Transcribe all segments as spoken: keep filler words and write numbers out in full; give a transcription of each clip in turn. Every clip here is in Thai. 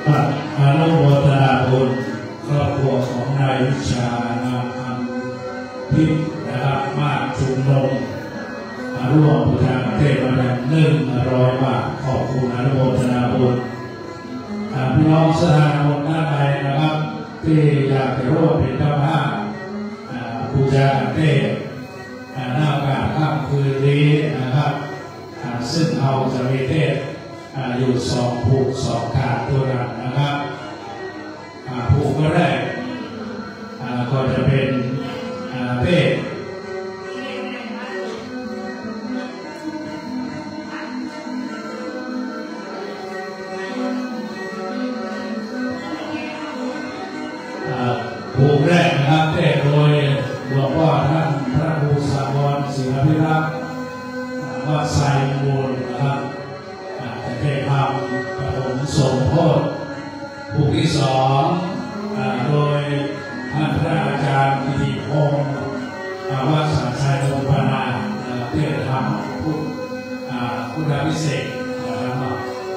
อนุโมทนาบุญครอบครัวของนายวิชานาคันพิษนะครับมากชุมนมร่วมบูชาเทพมาแล้วหนึ่งร้อยบาทขอบคุณอนุโมทนาบุญพี่น้องสถานบุญหน้าใดนะครับที่อยากจะร่วมเป็นเจ้าภาพบูชาเทพหน้าการค่ำคืนนี้นะครับซึ่งเราจะมีเทพอยู่สองผูกสองขาดตัวนั้นนะครับผูกแรกก็จะเป็นเทพผูกแรกนะครับเทศโดยหลวงพ่อท่านพระครูสาวรศิลปิรักษ์วัดไซมูลนะครับจะเทศทำปฐมสมโภชผูกที่สองโดยท่านพระอาจารย์กิติพงศ์วัดสันชัยโอปนาเทศทำพุทธพุทธพิเศษนะครับ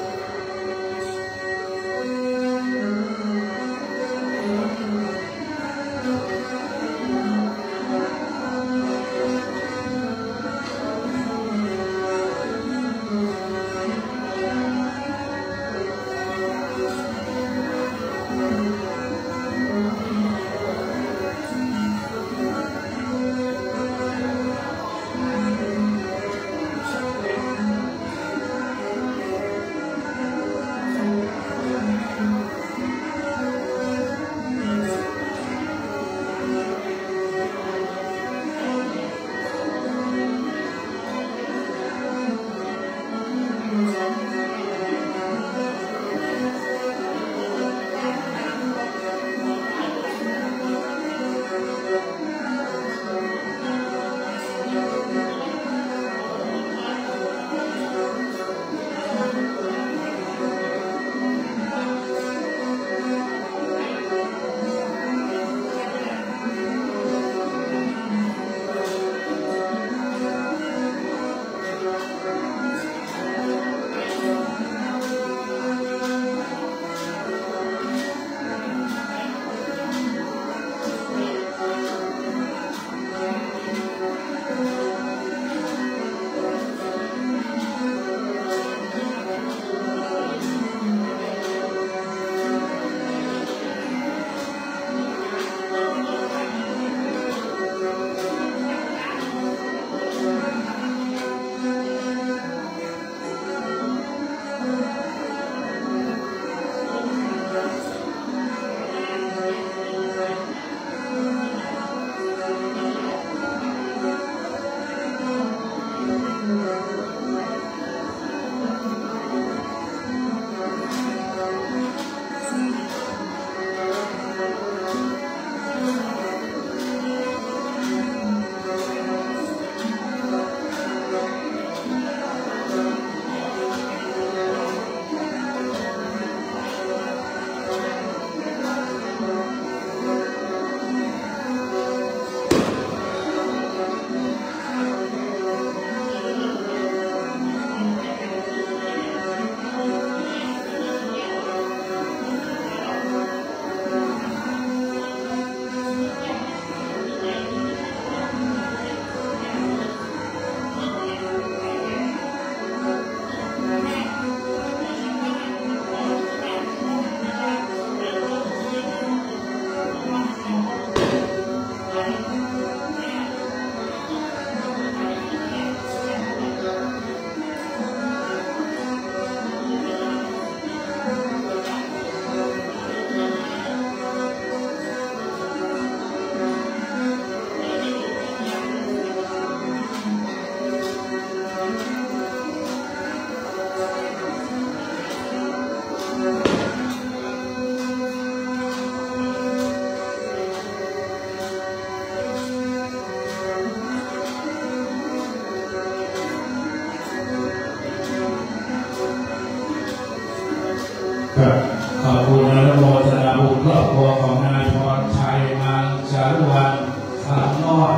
ขอบคุณอนุโมทนาบุญครอบครัวของนายพรชัยมังจารุวรรณสามน้อย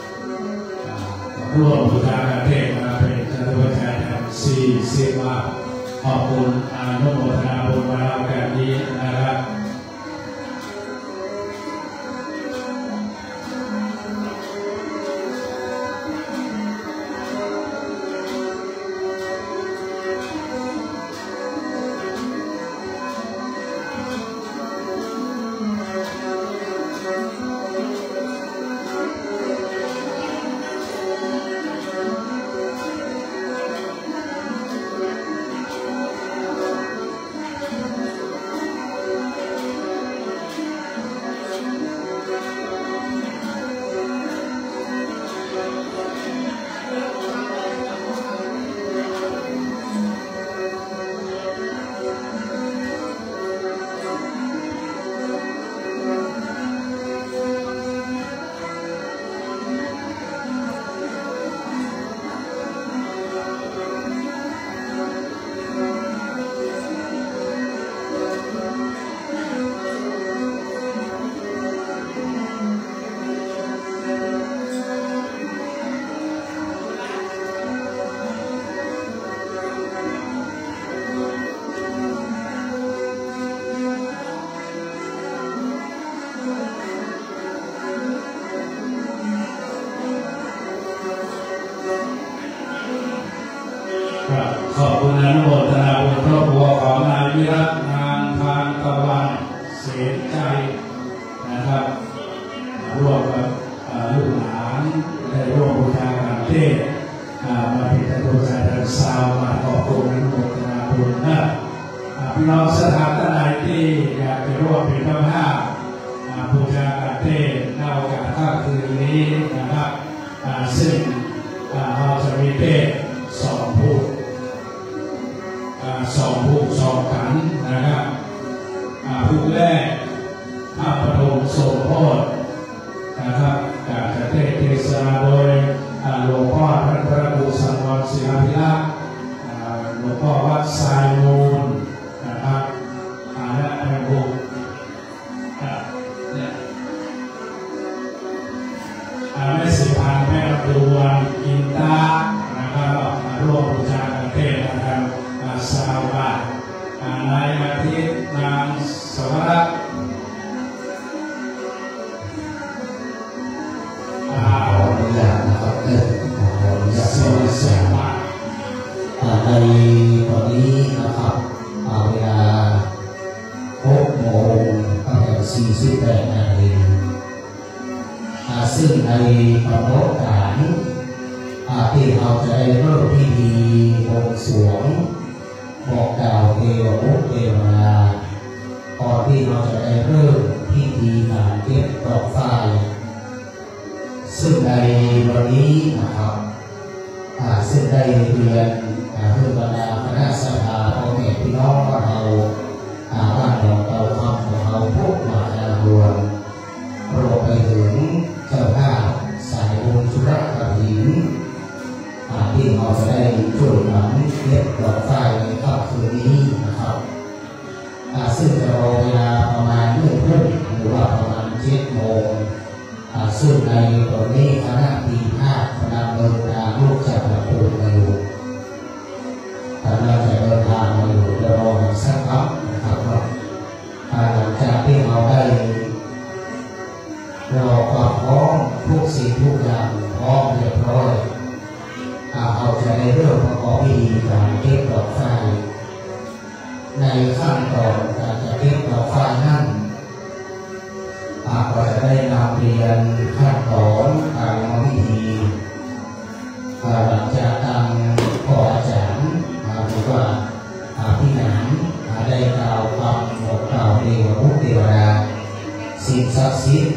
ร่วมบูชาเทพมาเป็นจตุปัจจัยสี่สิบมาขอบคุณอนุโมทนาบุญมาแบบนี้หรับท่านใดที่อยากจะร่วมเป็นเจ้าภาพบูชาการเทศในโอกาสค่ำคืนนี้นะครับซึ่งเราจะมีเทศสองผู้สองผู้สองขันนะครับผู้แรกพระปฐมโสพธนะครับการจะเทศเทศนาโดยหลวงพ่อท่านพระครูสังวรศิลาภิรักษ์หลวงพ่อวัดสายมูลนะครับและพระครูแม่สิพันธ์แม่ดวงอินตานะครับมาร่วมบูชาการเทศนะครับสาวบ้านนายอาทิตย์นางสวรักษ์ขออนุญาตนะครับเออขออนุญาตสวัสดีครับในตอนนี้นะครับเวลาหกโมงสี่สิบแปดนาทีซึ่งในกำหนดการที่เราจะได้เริ่มพิธีบวงสรวงบอกกล่าวเทวบุตรเทวดาก่อนที่เราจะได้เริ่มพิธีการเก็บดอกไฟซึ่งในวันนี้นะครับซึ่งได้เรียนเพื่อบรรดาคณะสัตยาพ่อแม่พี่น้องของเราบ้านเราเตาคำของเราพวกมาจารวมโปรดไปถึงเจ้าภาพสายบุญชุรกถินที่เราจะได้ช่วยกันเก็บดอกไฟในค่ำคืนนี้นะครับซึ่งจะรอเวลาประมาณหนึ่งทุ่มหรือว่าประมาณเจ็ดโมงซึ่งในตอนนี้คณะปีภาคกำลังเดินทางลูกจากประตูมาอยู่กำลังจะเดินทางมาอยู่จะรอสักพักนะครับหลังจากที่เราได้รอความพร้อมทุกสิ่งทุกอย่างพร้อมเรียบร้อยเราจะได้เริ่มประกอบพิธีการเก็บดอกไฟในขั้นตอนการจะเก็บดอกไฟนั้นเราจะได้นำเรียนขั้นตอนการทำพิธีหลังจากทางพ่ออาจารย์หรือว่าพี่หนานได้กล่าวคำบอกกล่าวเทวบุตรเทวดาสิ่งศักดิ์สิทธิ์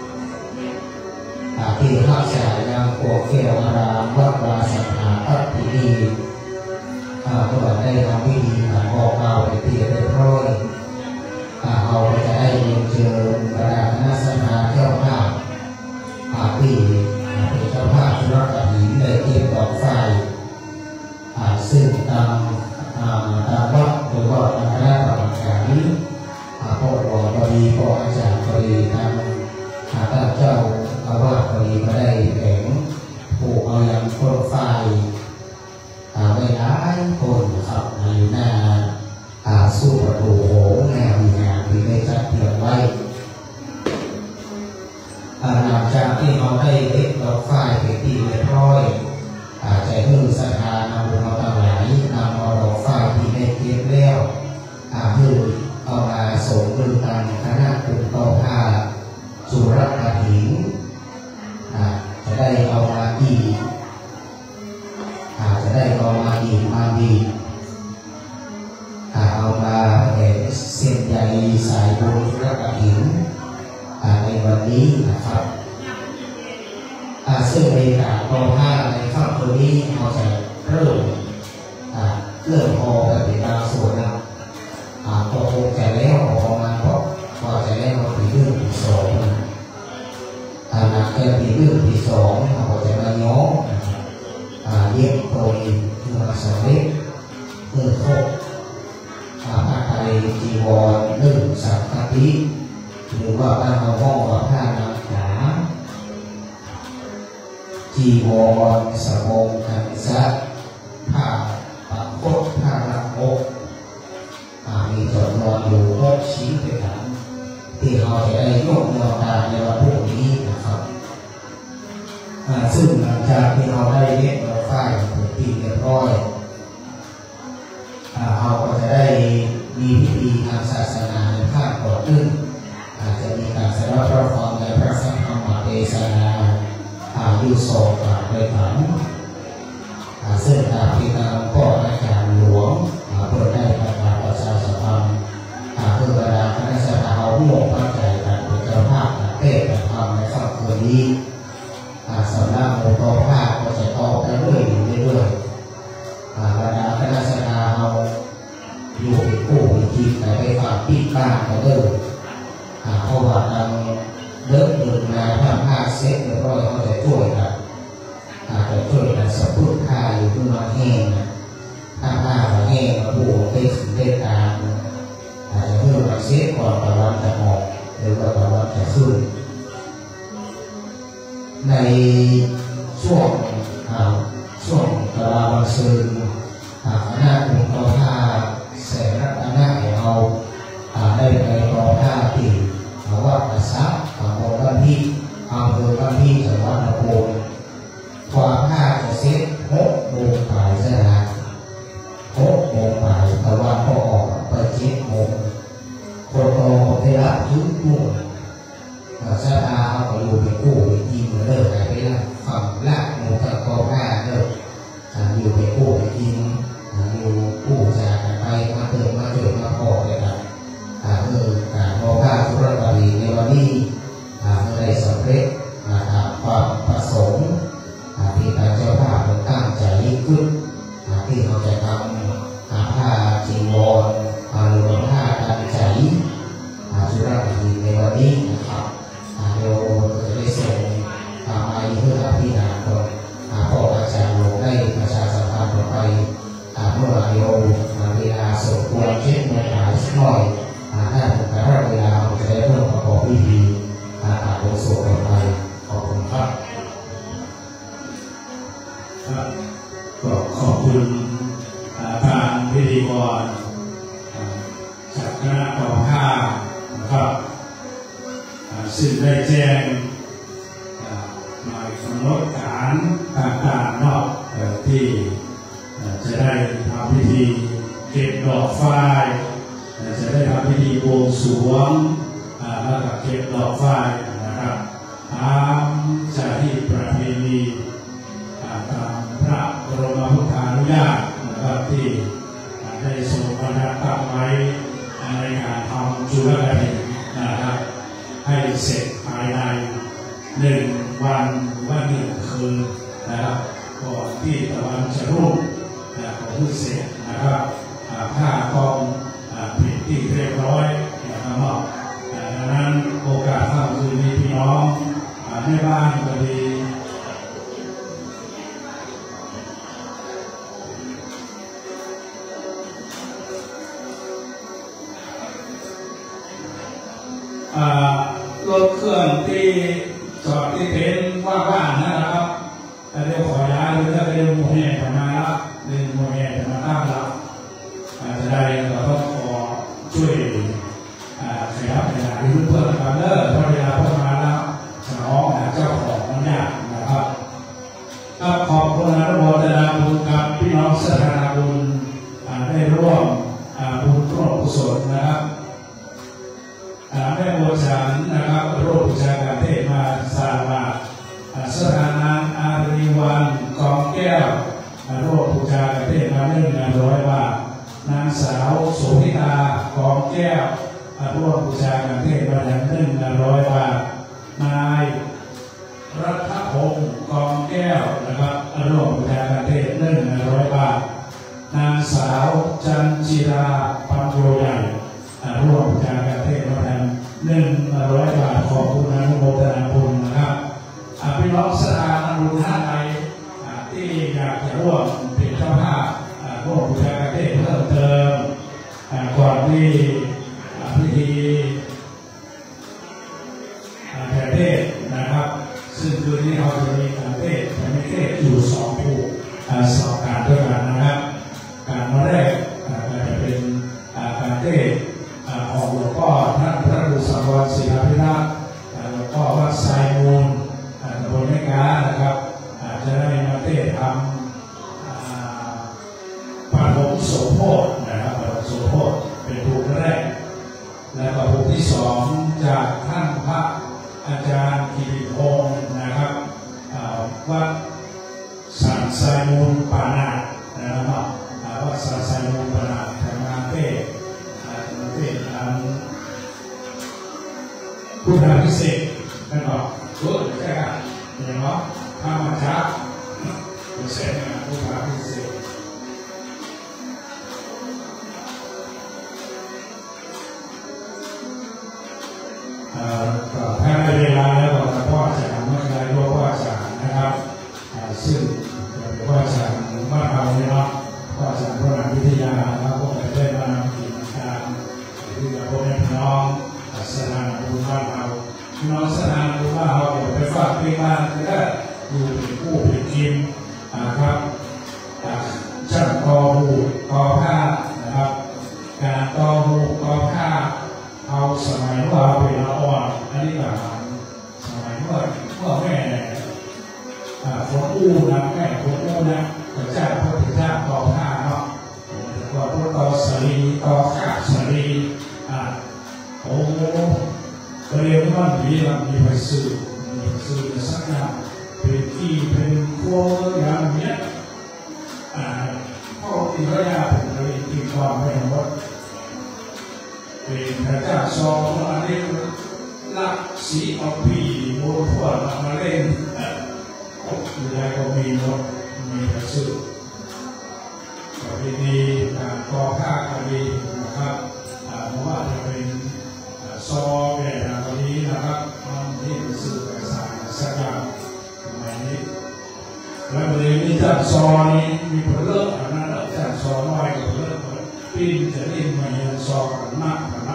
ที่รักษาอย่างโปรดแก้วอารามวัดวาสนาตัดพิธีก็ได้ทำพิธีบอกกล่าวไปเพียรเรียบร้อยเราจะได้เรียนเชิญบรรดาคณะสัตยาเจ้าภาพที่เป็นเจ้าภาพชุรกถินได้เก็บดอกไฟซึ่งตามตามวัดหรือว่าทางคณะกรรมการพ่อหลวงพอดีพ่ออาจารย์พอดีทางท่านเจ้าอาวาสพอดีมาได้แผงผูกเอาอย่างโคมไฟไม่หลายคนครับในหน้าสู้ประตูโหงแนวมีงานที่ได้จัดเตรียมไว้หลังจากที่เราได้เก็บดอกไฟเป็นที่เรียบร้อยใจมือศรัทธานำบุญเราทั้งหลายนำเอาดอกไฟที่ได้เก็บแล้วคือเอามาส่งมือกันคณะกลุ่มต่อผ้าสุรกถินจะได้เอามาอีกจะได้เอามาอีกมาดีเอามาเส้นใยสายบุญสุรกถินในวันนี้นะครับซึ่งในการต่อผ้าในค่ำคืนนี้เราจะเริ่มเริ่มพอกันเป็นบางส่วนนะพอคงจะแล้วประมาณพอพอจะแล้วเราถึงเรื่องที่สองนะหลังจากที่เรื่องที่สองเราจะมาย้อมเย็บโปรยเมื่อสองเล็กเมื่อครบผ้าไตรจีวรหนึ่งสังฆทิหรือว่าบ้านเราห้องว่าผ้านาขาจีวรสบงกันซักผ้าปักคดผ้ารับอกมีจำนวนอยู่หกชิ้นด้วยกันที่เราจะได้ยกยอตาในวันพรุ่งนี้นะครับซึ่งหลังจากที่เราได้เย็บดอกไฟเป็นที่เรียบร้อยเราก็จะได้มีพิธีทางศาสนาในภาคต่อขึ้นอาจจะมีการแสดงพระพรในพระสังฆธรรมเทศนาอายุโสกาโดยฐานซึ่งทางที่ทางพ่ออาจารย์หลวงเพื่อได้ประกาศประชาสัมพันธ์านก็เดินเพราะว่าทางเดินเดินมาทำผ้าเซ็ตเรียบร้อยเขาจะช่วยกันอาจจะช่วยกันสะพุดผ้าอยู่ที่มาแห้งนะถ้าผ้ามาแห้งมาบูเทถึงเทตามอาจจะเพื่อมาเซ็ตก่อนตะวันจะออกหรือว่าตะวันจะขึ้นในช่วงช่วงตะวันวันซึนคณะองค์ต่อผ้าแสนรัตนะของเราได้ไปต่อผ้าตีวัดกระซับอำเภอบ้านพี่อำเภอบ้านพี่จังหวัดนครกว่าผ้าจะเซ็ตหกโมงบ่ายใช่ไหมหกโมงบ่ายแต่ว่าพอออกไปเจ็ดโมงคนโตได้รับทุกโมงชาตาเขาก็อยู่ไปกู้ไปกินเลิกไปละฝั่งละโมงกับกอผ้าเลิกอยู่ไปกู้ไปกินอยู่กู้จากกันไปมาเติมมาเจอมาพอเลยครับเออพอผ้าสุรบดีในวันนี้เมื่อได้สำเร็จความประสงค์ที่ทางเจ้าภาพตั้งใจขึ้นที่เขาจะทำผ้าจีวรหรือผ้าตั้งใจสุรบดีในวันนี้นะครับเราจะได้ส่งมาเพื่อพิจารณาก่อนพ่ออาจารย์ลงได้ประชาสัมพันธ์ต่อไปเมื่อเราเวลาสมควรเช็คมือหายสักหน่อยถ้าถึงการเวลาเราจะได้เริ่มประกอบพิธีอาตาโลโซต่อไปขอบคุณครับครับก็ขอบคุณทางพิธีกรจากคณะกองผ้านะครับซึ่งได้แจ้งหมายกำหนดการต่างๆนอกที่จะได้ทำพิธีเก็บดอกฝ้ายจะได้ทำพิธีบวงสรวงแล้วก็เก็บดอกฝ้ายนะครับตามจารีตประเพณีตามพระบรมพุทธานุญาตนะครับที่ได้ทรงประทับตั้งไว้ในการทำจุลกฐินนะครับให้เสร็จภายในหนึ่งวันวันหนึ่งคืนนะครับก่อนที่ตะวันจะรุ่งของผู้เสร็จนะครับผ้ากองผิดที่เรียบร้อยนะครับดังนั้นโอกาสค่ำคืนนี้พี่น้องแม่บ้านก็ดีรถเครื่องที่จอดที่เต็นท์ว่างๆนะครับเดี๋ยวขอย้ายหรือถ้าเดี๋ยวโมเห่มาแล้วเดี๋ยวโมเห่มาตั้งแล้วจะได้เราต้องขอช่วยขยับเวลาที่เพื่อนๆกันเนอร์เพราะเวลาพวกมาแล้วจะน้องเจ้าของมันยากนะครับก็ขอบคุณอนุโมทนาบุญกับพี่น้องสถาบุญได้ร่วมบุญร่วมกุศลนะครับแม่โมฉันนะครับโรคประชาการเทศมาสาบาสถานะอารีวันกองแก้วโรคประชาการเทศมาหนึ่งร้อยบาทนางสาวโสภิตากองแก้วร่วมประชาการเทศมาอย่างหนึ่งร้อยบาทนายรัฐพงศ์กองแก้วนะครับร่วมประชาการเทศหนึ่งร้อยบาทนางสาวจันจิราปัญโยใหญ่ร่วมประชาการเทศมาแทนหนึ่งร้อยบาทขอบคุณอนุโมทนาบุญนะครับพี่น้องสถานบุญท่านใดที่อยากจะร่วมเป็นเจ้าภาพร่วมประชาการเทศเพิ่มเติมก่อนที่พิธีแผ่เทศนะครับซึ่งคืนนี้เราจะมีการเทศแต่ไม่เทศอยู่สองผู้สองการด้วยกันนะครับการมาแรกจะเป็นการเทศของหลวงพ่อท่านพระดุสังวรศิลปิทักษ์หลวงพ่อวัดไซมูลตำบลแม่กานะครับจะได้มาเทศทำปฐมโสโภชนะครับปฐมโสโภชเป็นภูมิแรกและก็ภูมิที่สองจากท่านพระอาจารย์กิติพงศ์นะครับวัดสันไซมูลปานานะครับวัดสันไซมูลปานาทำงานเทศเป็นพุทธพิเศษนั่นก็รู้ใช่ไหมอย่างว่าธรรมชาติพิเศษนะพุทธพิเศษถ้าได้เวลาแล้วเราพ่อจะทำไม่ได้ก็พ่อจะนะครับซึ่งพ่อจะบ้านเราเนี่ยเนาะพ่อจะพระวิทยาแล้วก็ได้มานำกิจการที่จะพบพี่น้องสถานบุญบ้านเราพี่น้องสถานบุญบ้านเราเดี๋ยวไปฝากพี่บ้านก็อยู่เป็นผู้เป็นทีมนะครับช่างกอหูกอผ้านะครับการกอหูกอผ้าเอาสมัยว่าเป็นละอ่อนอันนี้แบบสมัยเมื่อเมื่อแม่คนอู้นะแม่คนอู้นะพระเจ้าพระพุทธเจ้าต่อผ้าเนาะต่อพระต่อสรีต่อข้าสรีอ่าโอ้เรียนว่ามีมันมีไปสื่อมีสื่อสักอย่างเป็นที่เป็นโคอย่างเนี้ยอ่าพ่อที่เขาอยากเป็นเลยที่ความไม่หมดเป็นพระเจ้าทรงอันนี้ลักสีอปีโมทวดมาเล่นอยู่ได้ก็มีหมดมีกระสือก็ดีการก่อผ้าก็ดีนะครับเพราะว่าจะเป็นซอแบบนี้นะครับที่กระสือกระสายสักอย่างสมัยนี้แล้วประเด็นนี้จากซอนี้มีผลเลิกอันนั้นจากซอน้อยกับผลเลิกปีนจะได้มาเรียนซอกันมากกว่านั้น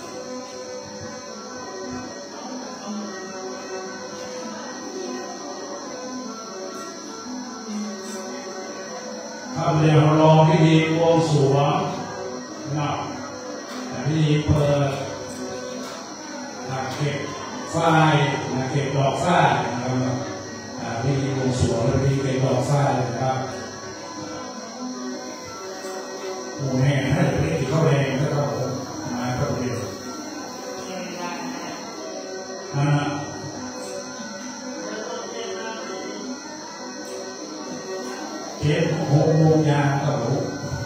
ทำเรียนรองที่ดีวงสวงนะที่ดีเปิดเก็บฝ้ายเก็บดอกฝ้ายนะครับที่ดีวงสวงและที่เก็บดอกฝ้ายนะครับโอ้แม่ให้เด็กที่เขาแรงก็ต้องมาก็เดียวนะเก็บหกโมงยามก็รู้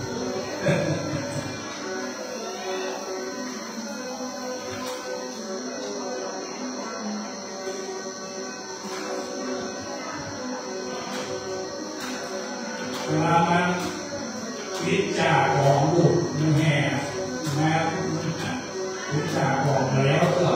เวลามันวิจารณ์ของลูกนี่แม่แม่วิจารณ์ของแล้วก็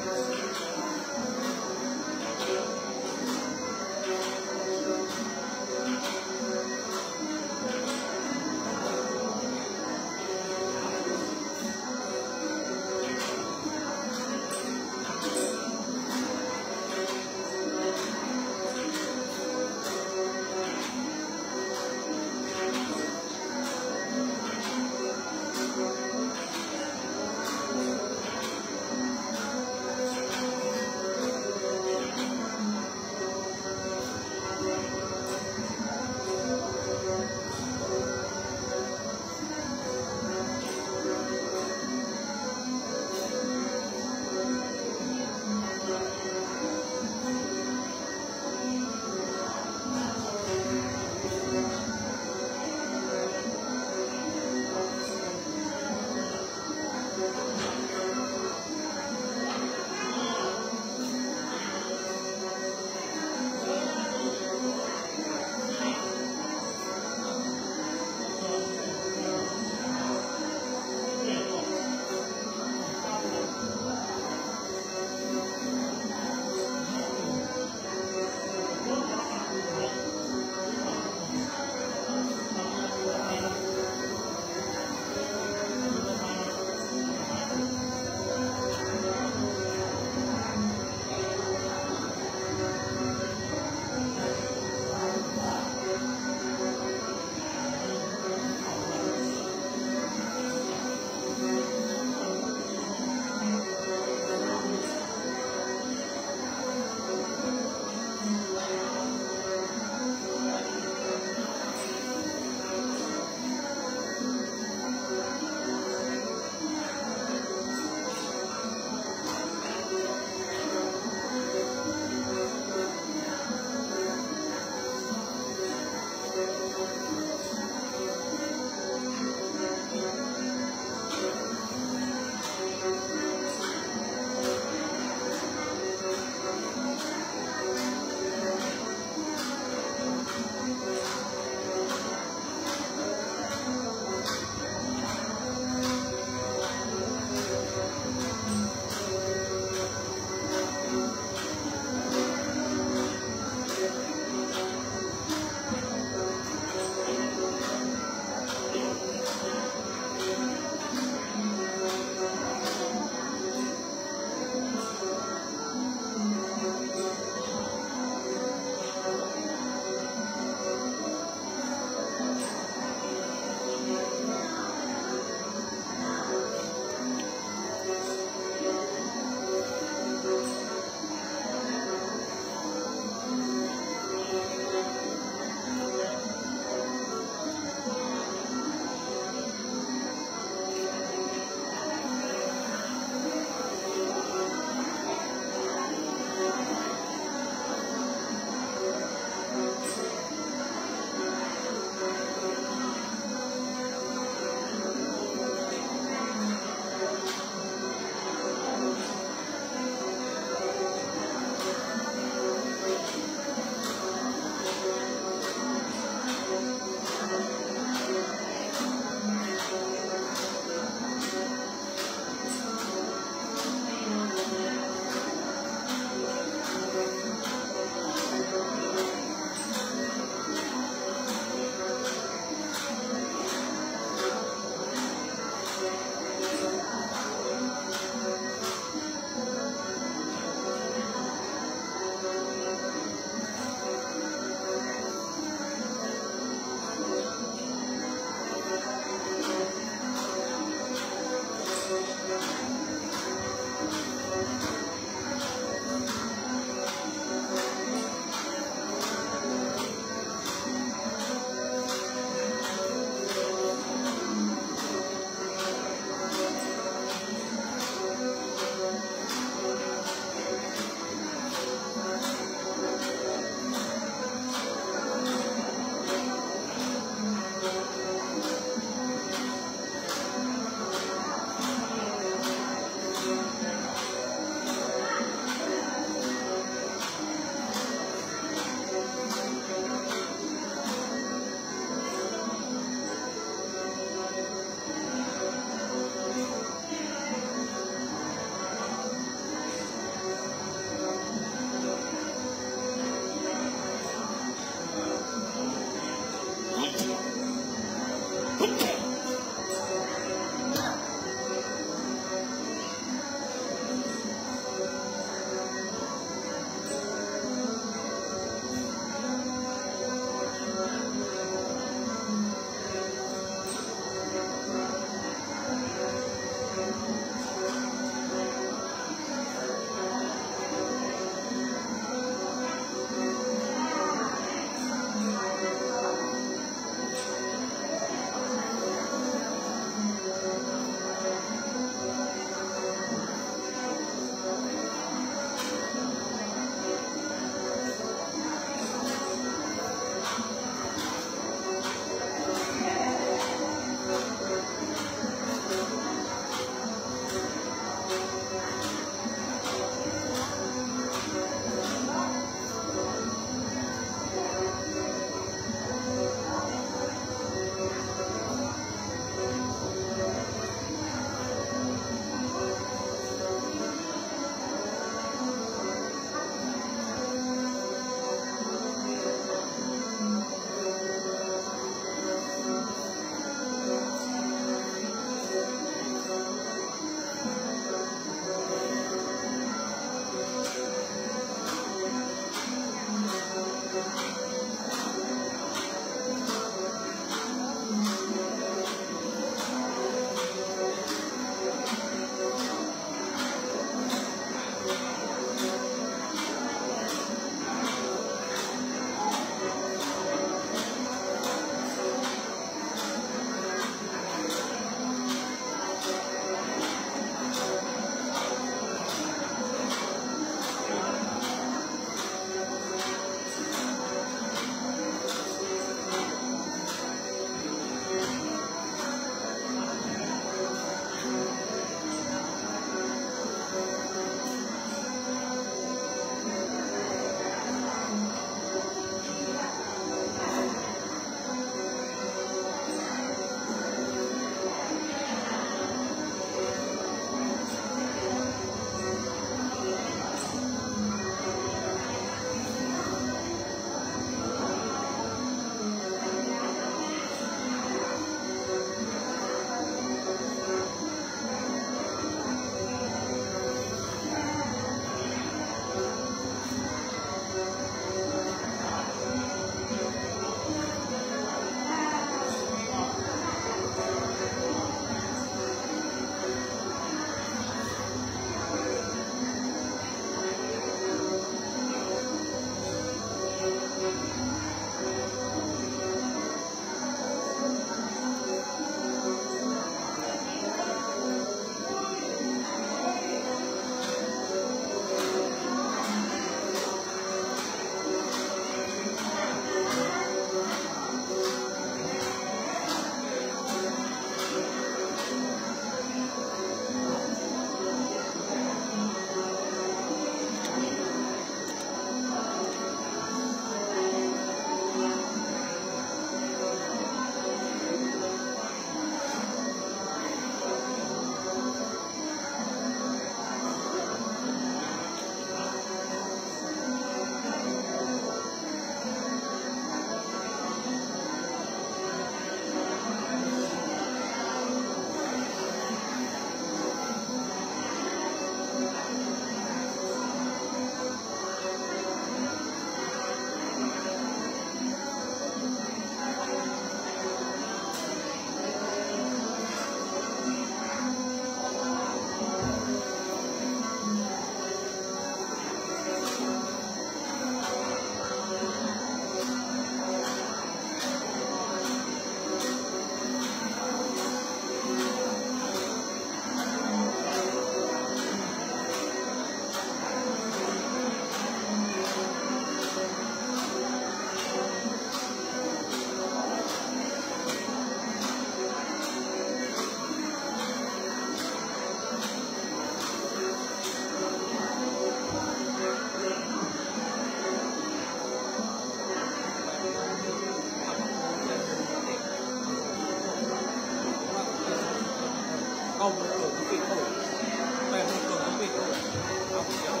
ปิดตู้แปดตัวต้องปิดตู้เอาเดี๋ยว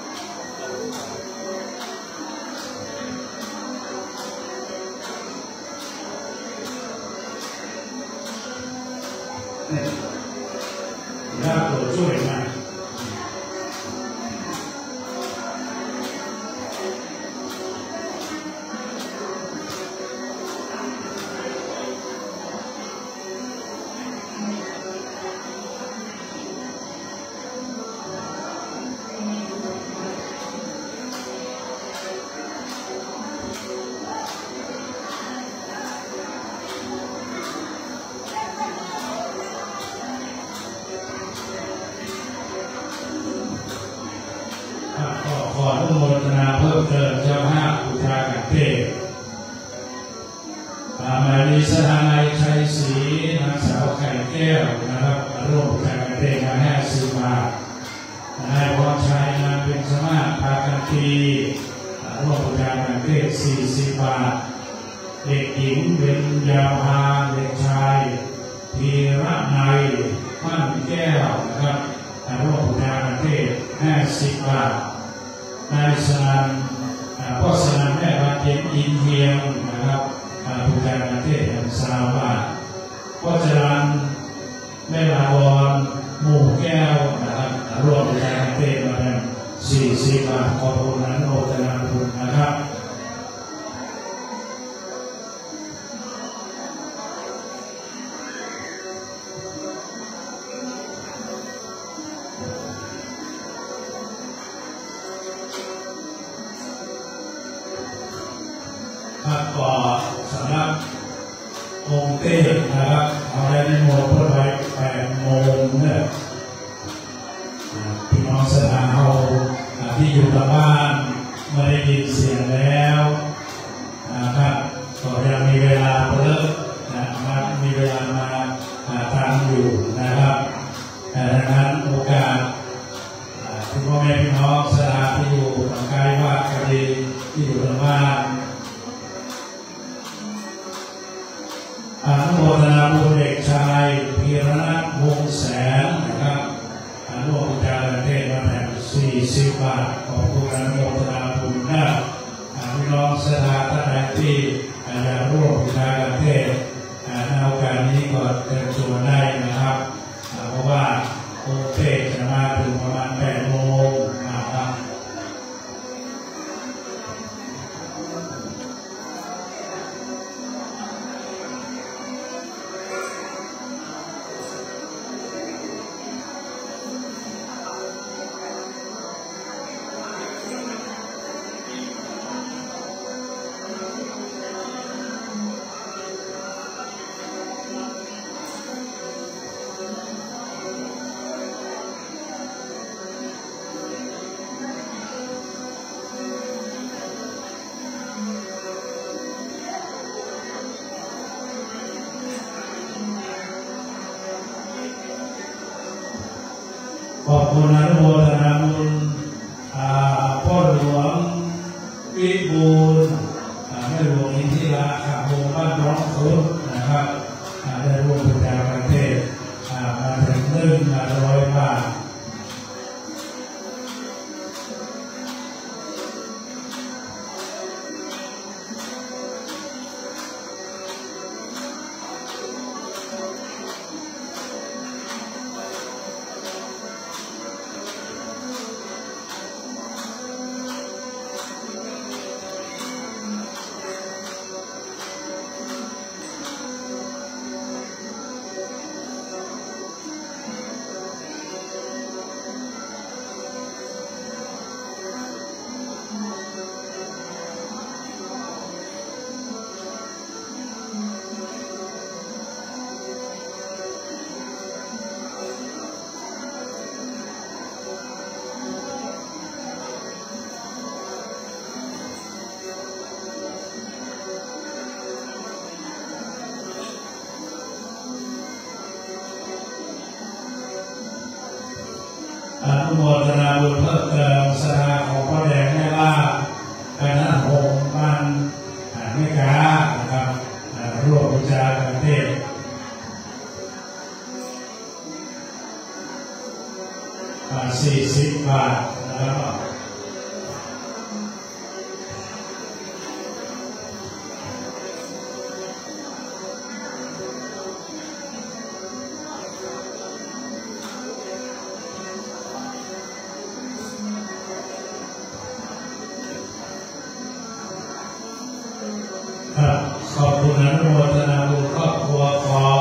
ญาติโปรดช่วยมาขออนุโมทนาเพิ่มเติมเจ้าภาพบูชากันเทศมาลีสถานายชัยศรีนางสาวไข่แก้วนะครับร่วมบูชากันเทศมาห้าสิบบาทนายพรชัยนางเป็นสมาชิกพากันทีร่วมบูชากันเทศสี่สิบบาทเด็กหญิงเป็นยาพาเด็กชายธีระนัยมั่นแก้วนะครับร่วมบูชากันเทศห้าสิบบาทนายสนานพ่อสนานแม่บานเย็นอินเทียมนะครับบูชาการเทศแห่งสาวบาทพ่อจรัญแม่ลาวรหมู่แก้วนะครับร่วมบูชาการเทศมาแล้วสี่สิบบาทขอบคุณอนุโมทนาบุญนะครับครับก็สำหรับองค์เต้นะครับเอาได้ในโมงเพื่อไปแปดโมงเนี่ยพี่น้องสถานเราที่อยู่กับบ้านไม่ได้ยินเสียงแล้วนะครับก็ยังมีเวลาเพิ่มนะครับมีเวลามาทำอยู่นะครับดังนั้นโอกาสที่พ่อแม่พี่น้องสถานที่อยู่ทางไกลว่าคดีที่อยู่กับบ้านอนุโมทนาบุญเด็กชายพีรนัทวงแสนนะครับอนุโมทนาเทศมาแผ่นสี่สิบบาทขอบคุณอนุโมทนาบุญนะพี่น้องสถานท่านใดที่อยากร่วมบูชาเทศในโอกาสนี้ก็เชิญชวนได้นะครับเพราะว่าองค์เทศจะมาถึงประมาณแปดโมงนะครับขอบคุณอนุโมทนาบุญพ่อหลวงวิบูลย์แม่หลวงอินทิราขับวงบ้านน้องคุดนะครับได้ร่วมบูชาประเทศมาถึงหนึ่งร้อยบาทอนุโมทนาบุญเพิ่มเติมสถานของพ่อแดงแม่ล่าคณะหงส์บ้านแม่กานะครับร่วมบูชาประเทศสี่สิบบาทนะครับครับขอบคุณอนุโมทนาบุญครอบครัวของ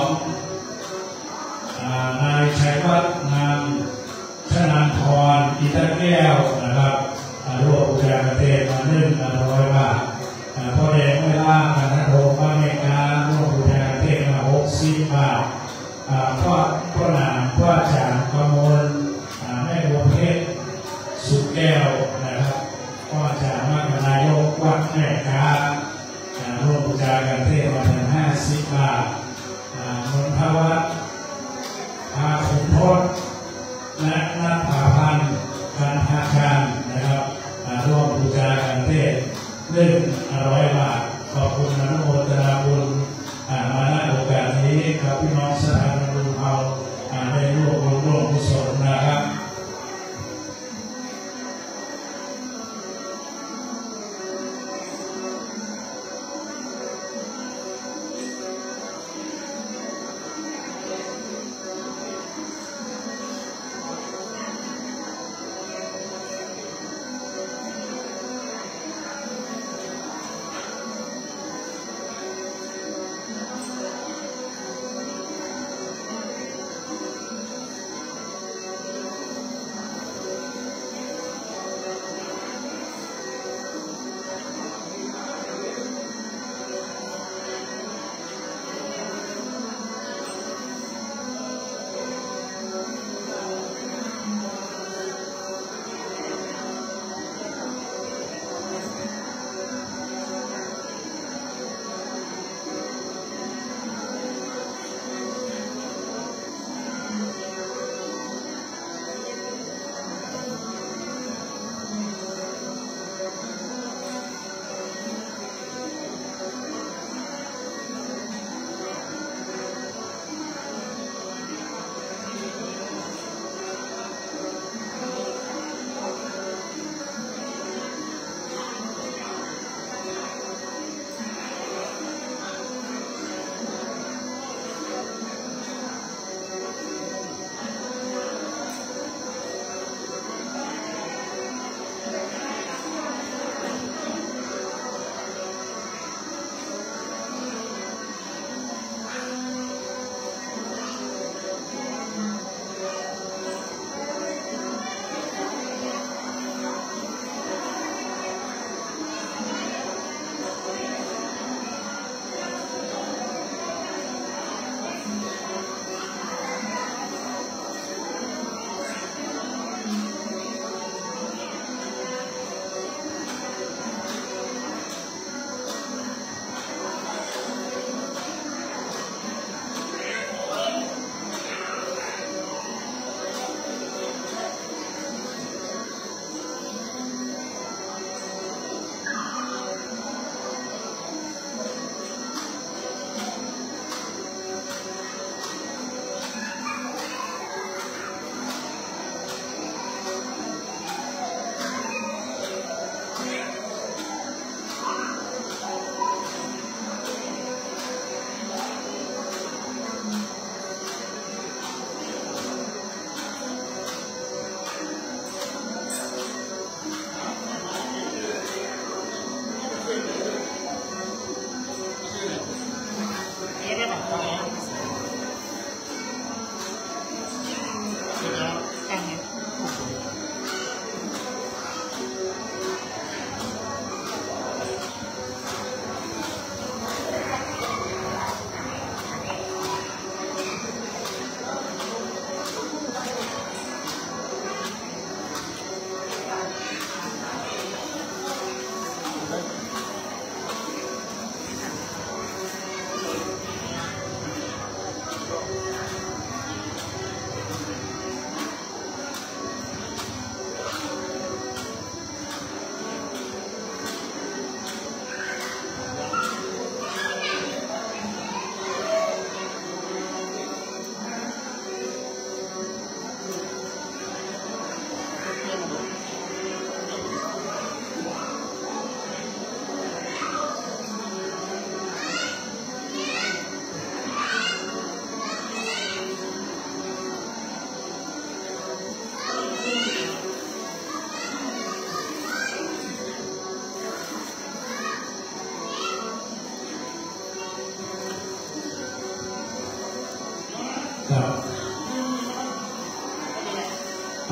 นายชัยวัฒน์นามชนันทรอิตาแก้วนะครับร่วมบูชาประเทศมาหนึ่งร้อยบาทพ่อแดงไม่ล่างกันนะโทบ้านเมการร่วมบูชาประเทศมาหกสิบบาทพ่อพ่อหนามพ่อจางกมลแม่บัวเพชรสุดแก้วนะครับพ่อจางมากนายกวัดแม่การร่วมบูชาประเทศมาถึงห้าสิบบาทนนทวัฒน์พาขุนทศและนักผาพันธ์การทาชานนะครับร่วมบูชาการเทศหนึ่งร้อยบาทขอบคุณอนุโมทนาบุญมาณโอกาสนี้ครับพี่น้องสถานบุญเราได้ร่วมบุญร่วมกุศลนะครับ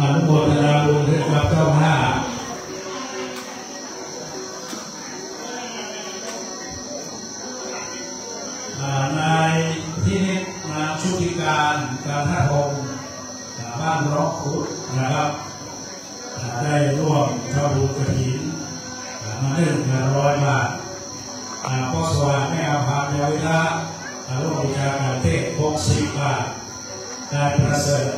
นุโมทนาบุญให้กับเจ้าภาพนายที่นิตนามชุติการการท่าทงบ้านร้องขุดนะครับได้ร่วมทำบุญกฐินมาหนึ่งร้อยบาทพ่อสว่างแม่อาภาเยาวิทะร่วมบูชาการเทศหกสิบบาทได้ประเสริฐ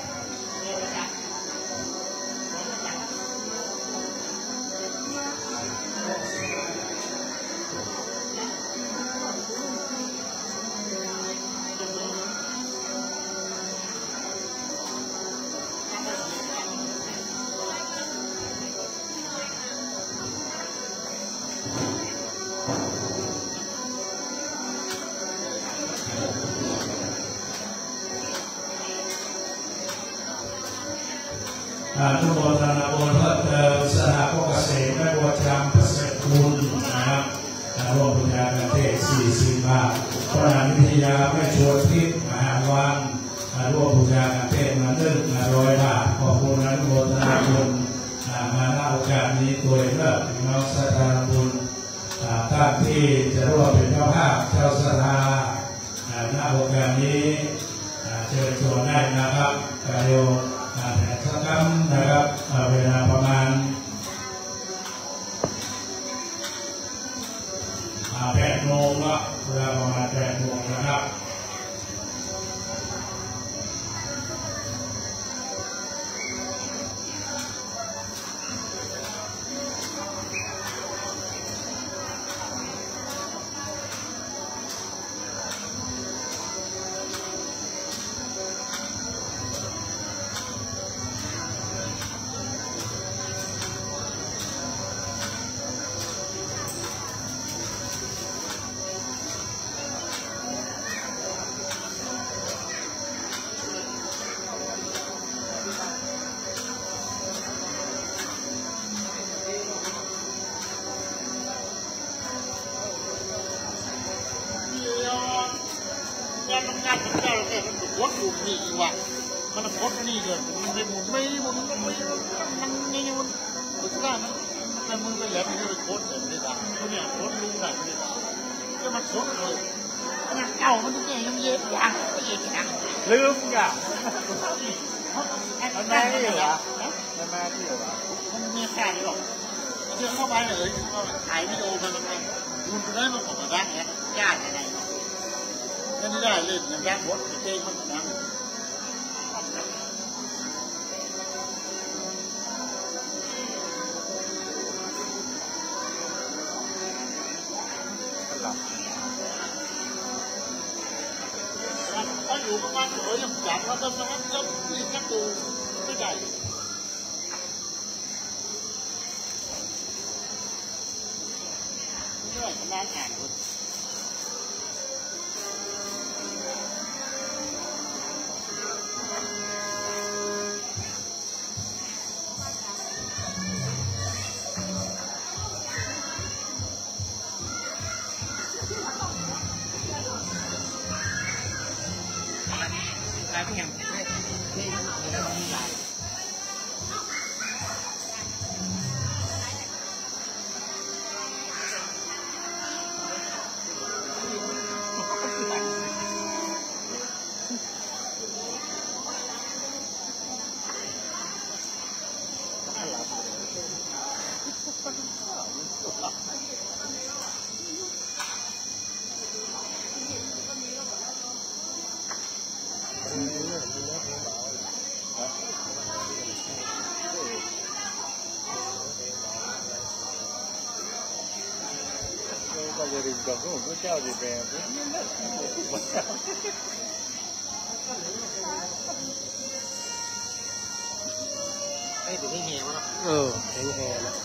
ทุกคนทางบนเพิ่มเติมสถาปัตย์เกษตรและบริการเกษตรคุณนะครับร่วมบูชาการเทศสี่สิบบาทพระนวิทยาแม่ชวนทิพย์มหาวันร่วมบูชาการเทศมาหนึ่งร้อยบาทขอบคุณนักบุญนาบุญมาณโอกาสนี้โดยเลิกน้องสถาบุญท่านที่จะร่วมเป็นเจ้าภาพเจ้าสถาณโอกาสนี้เชิญชวนได้นะครับกายโยแต่สักครั้งนะครับเวลาประมาณแปดโมงละเวลาประมาณแปดโมงนะครับมันงานของเราแต่มันวดอยู่นี่ว่ะมันวดนี่เกินมันไปหมุนไม่หมุนมันไม่มันนี่มันมันได้มันแต่มึงไปแล้วมันจะไปโคตรเลยไม่ได้เนี่ยโคตรลุงแบบนี้ก็มันโคตรเลยมันเก่ามันทุกอย่างยังเย็บยางก็เย็บนะลืมอ่ะมันแม่ที่เหรอมันแม่ที่เหรอมันมีแค่หรอกเชื่อเข้าไปเลยถ่ายวิดีโอมันมันคุณได้มาของมันได้เนี่ยญาติอะไรไม่ได้เล่นอย่างแรกบดเจ๊มันนะถ้าอยู่ประมาณเออยังจับแล้วก็มันก็นี่ก็ดูไม่ได้ไม่ได้ขนาดอ่านเลยHãy subscribe cho kênh Ghiền Mì Gõ để không bỏ lỡ những video hấp dẫn gia đình còn có một cái treo gì về đây từ cái hè mà ừ cái hè đó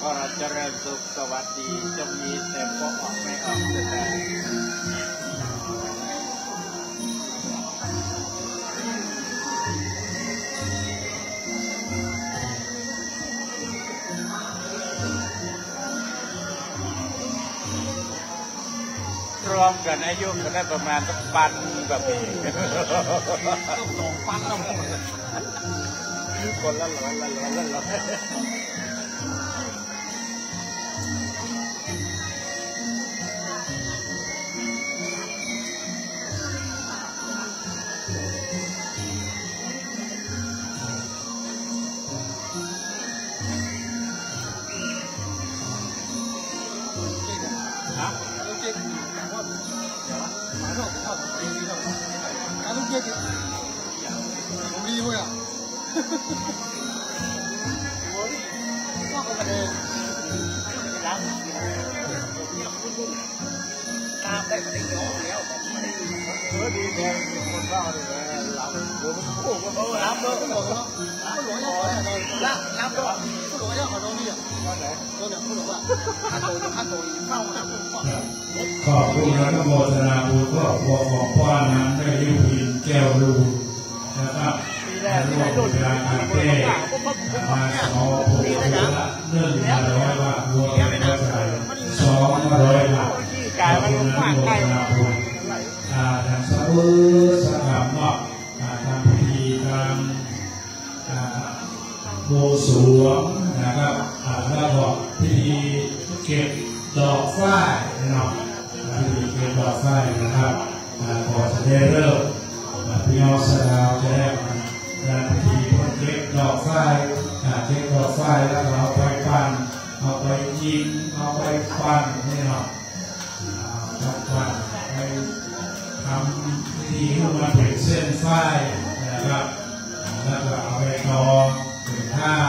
อเราเจริญสุขสวัสดีจงมีแต่พอออกไม่ออกเถิดรวมกันอายุก็ได้ประมาณสักปันแบบนี้ต้องสองปันแล้วมั้งคนละร้อยละร้อยละร้อยตามได้ไม่ยอมแล้วเออดีแน่คนบ้าเลยเราโอ้โหโอ้โหรับเลยก็หลงเนาะก็หลงยังไงรับรับด้วยก็หลงยังไงตรงนี้อ่ะตอนไหนตอนไหนก็หลงอ่ะข้าโตข้าโตเข้ามาแล้วขอบคุณพระโมทนาบุญครอบครัวของพ่อนั้นได้ยิ้มพินแก้วรูนะครับร่วมงานคาเฟ่มาขอผมละเนื่องมาร้อยบาทรวมเป็นเท่าไหร่สองร้อยบาทขอบคุณพระโมทนาบุญทางสาวสถานนอกทำพิธีทางโบสถ์นะครับแล้วก็พิธีเก็บดอกฝ้ายนะครับพิธีเก็บดอกฝ้ายนะครับพอจะได้เริ่มพี่น้องสาวจะได้งานพิธีเก็บดอกฝ้ายเก็บดอกฝ้ายแล้วเราไปปั้นเอาไปยิงเอาไปปั้นนี่เนาะปั้นไปทำพิธีให้มันเป็นเส้นฝ้ายนะครับแล้วก็เอาไปตอเป็นผ้า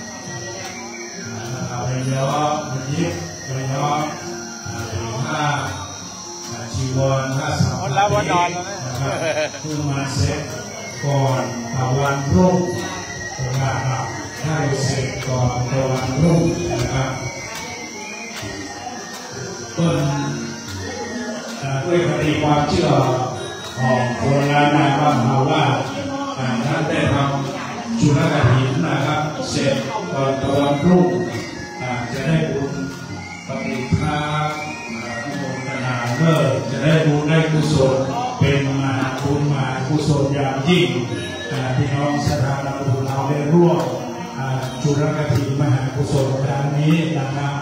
เอาไปย้อมไปยิบไปย้อมเป็นผ้าชีวรผ้าสาวนะครับเพื่อมาเสร็จก่อนตะวันรุ่งนะครับให้เสร็จก่อนตะวันรุ่งนะครับต้นด้วยคติความเชื่อของคนล้านนาบ้านเราว่าท่านได้ทำจุลกฐินนะครับเสร็จก่อนตะวันรุ่งจะได้บุญปฏิภาณโมทนาเลิศจะได้บุญได้กุศลเป็นมหาบุญมหากุศลอย่างยิ่งพี่น้องสถาบันบุญเราได้ร่วมจุลกฐินมหากุศลครั้งนี้นะครับ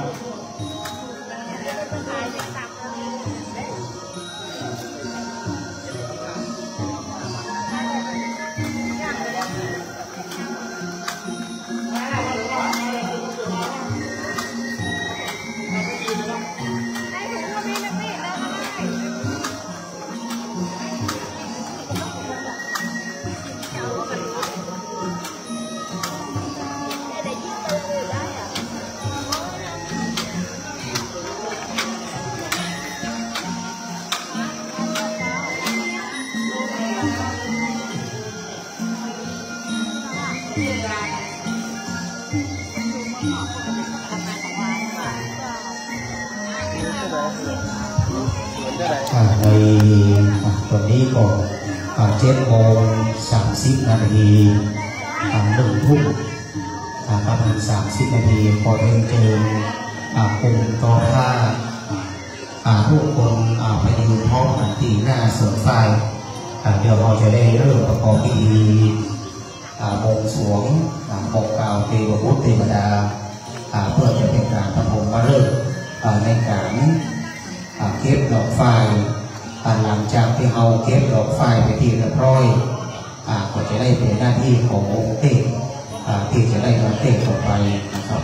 ในตอนนี้ก็เจ็ดโมงสามสิบนาทีหนึ่งทุ่มประมาณสามสิบนาทีพอเดินเจอกลุ่มต่อผ้าทุกคนไปยืนพร้อมกันที่หน้าสวนไฟเดี๋ยวเราจะได้เริ่มประกอบพิธีบวงสรวงบอกกล่าวเทวบุตรเทวดาเพื่อจะเป็นการปฐมฤกษ์ในการเก็บดอกไฟหลังจากที่เราเก็บดอกไฟไปที่เรียบร้อยก็จะได้เป็นหน้าที่ขององค์เทพที่จะได้มาเทศต่อไปนะครับ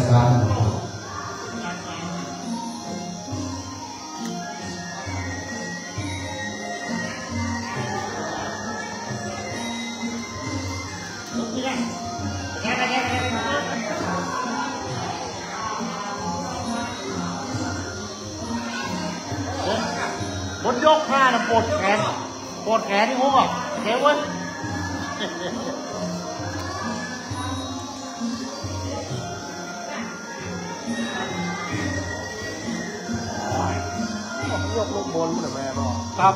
การบนยกผ้านะปวดแขนปวดแขนที่หัวเดี๋ยวเว้ยยกลงบนมันแม่บอกครับ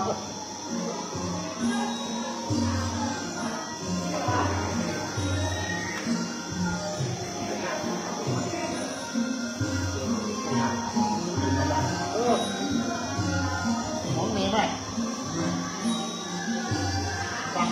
ของเมย์ไหมฟัง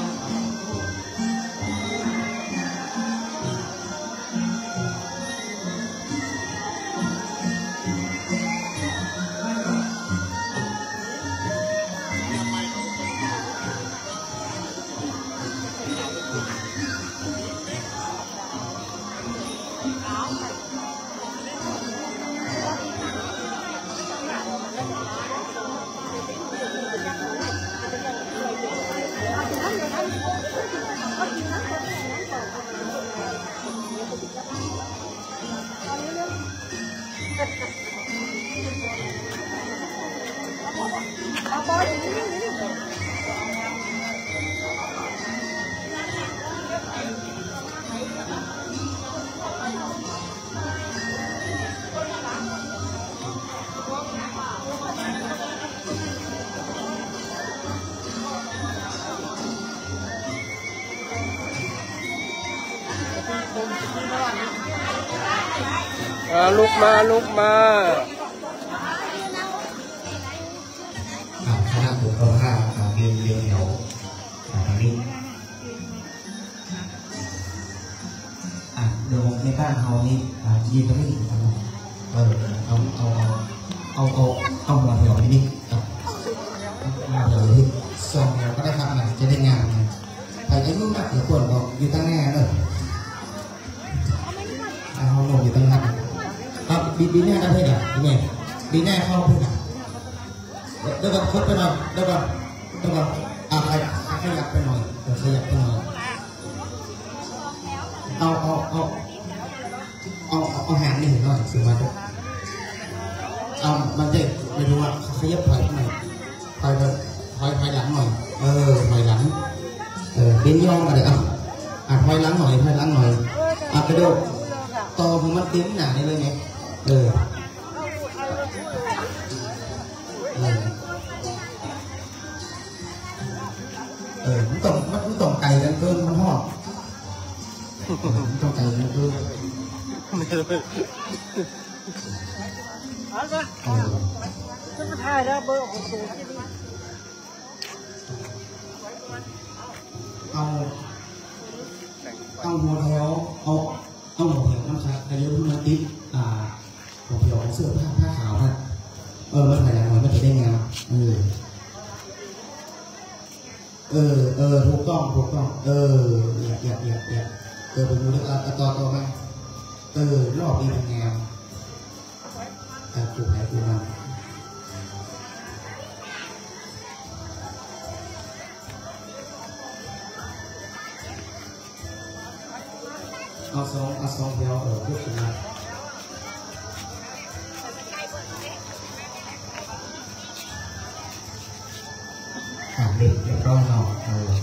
ลุกมาลุกมาคณะบุคคลห้าเรียนเรียนแถวทางนี้เดี๋ยวในบ้านเขานี่ยืนก็ไม่ถึงทำไมเออเอาเอาเอาเอาเอาหมอนแถวนี้ครับหมอนแถวนี้สองแถวก็ได้ครับนะจะได้งานใครจะยุ่งกับเดี๋ยวคนบอกอยู่ตั้งแน่เลยเอาลงอยู่ตั้งหน้าครับบีบีแน่ได้ไหมเนี่ยบีแน่บีแน่เข้าเพื่อนเดี๋ยวก่อนคดไปหน่อยเดี๋ยวก่อนเดี๋ยวก่อนอ่าขยับขยับไปหน่อยเดี๋ยวขยับไปหน่อยเอาเอาเอาเอาเอาแหนนี่หน่อยสิมาดูเอามันจะไม่รู้ว่าขยับถอยหน่อยถอยแบบถอยถอยหลังหน่อยเออถอยหลังเออเดินย่องมาเลยอ่ะอ่ะถอยหลังหน่อยถอยหลังหน่อยอ่ะไปดูต่อผมมันติ้มหนาได้เลยไงเออเออมันต้องมันต้องไก่กันเกินมันหอดมันต้องไก่กันเกินเอาละจะมาถ่ายแล้วเบอร์ของสูงเอาเอาหัวแถวเอาเอาหัวแถวน้ำชาอายุรุ่นนั้นติดอ่าหัวแถวของเสื้อผ้าผ้าขาวนะเออมันถ่ายอย่างไรมันจะได้งามเออเออเออถูกต้องถูกต้องเอออย่าอย่าอย่าอย่าเออไปดูแล้วเอาต่อต่อมาเออรอบนี้เป็นงามแต่ถูกไหนถูกมาเอาสองเอาสองแถวเออพูดถึงมาอ่าเด็กเด็กร้องเราเออ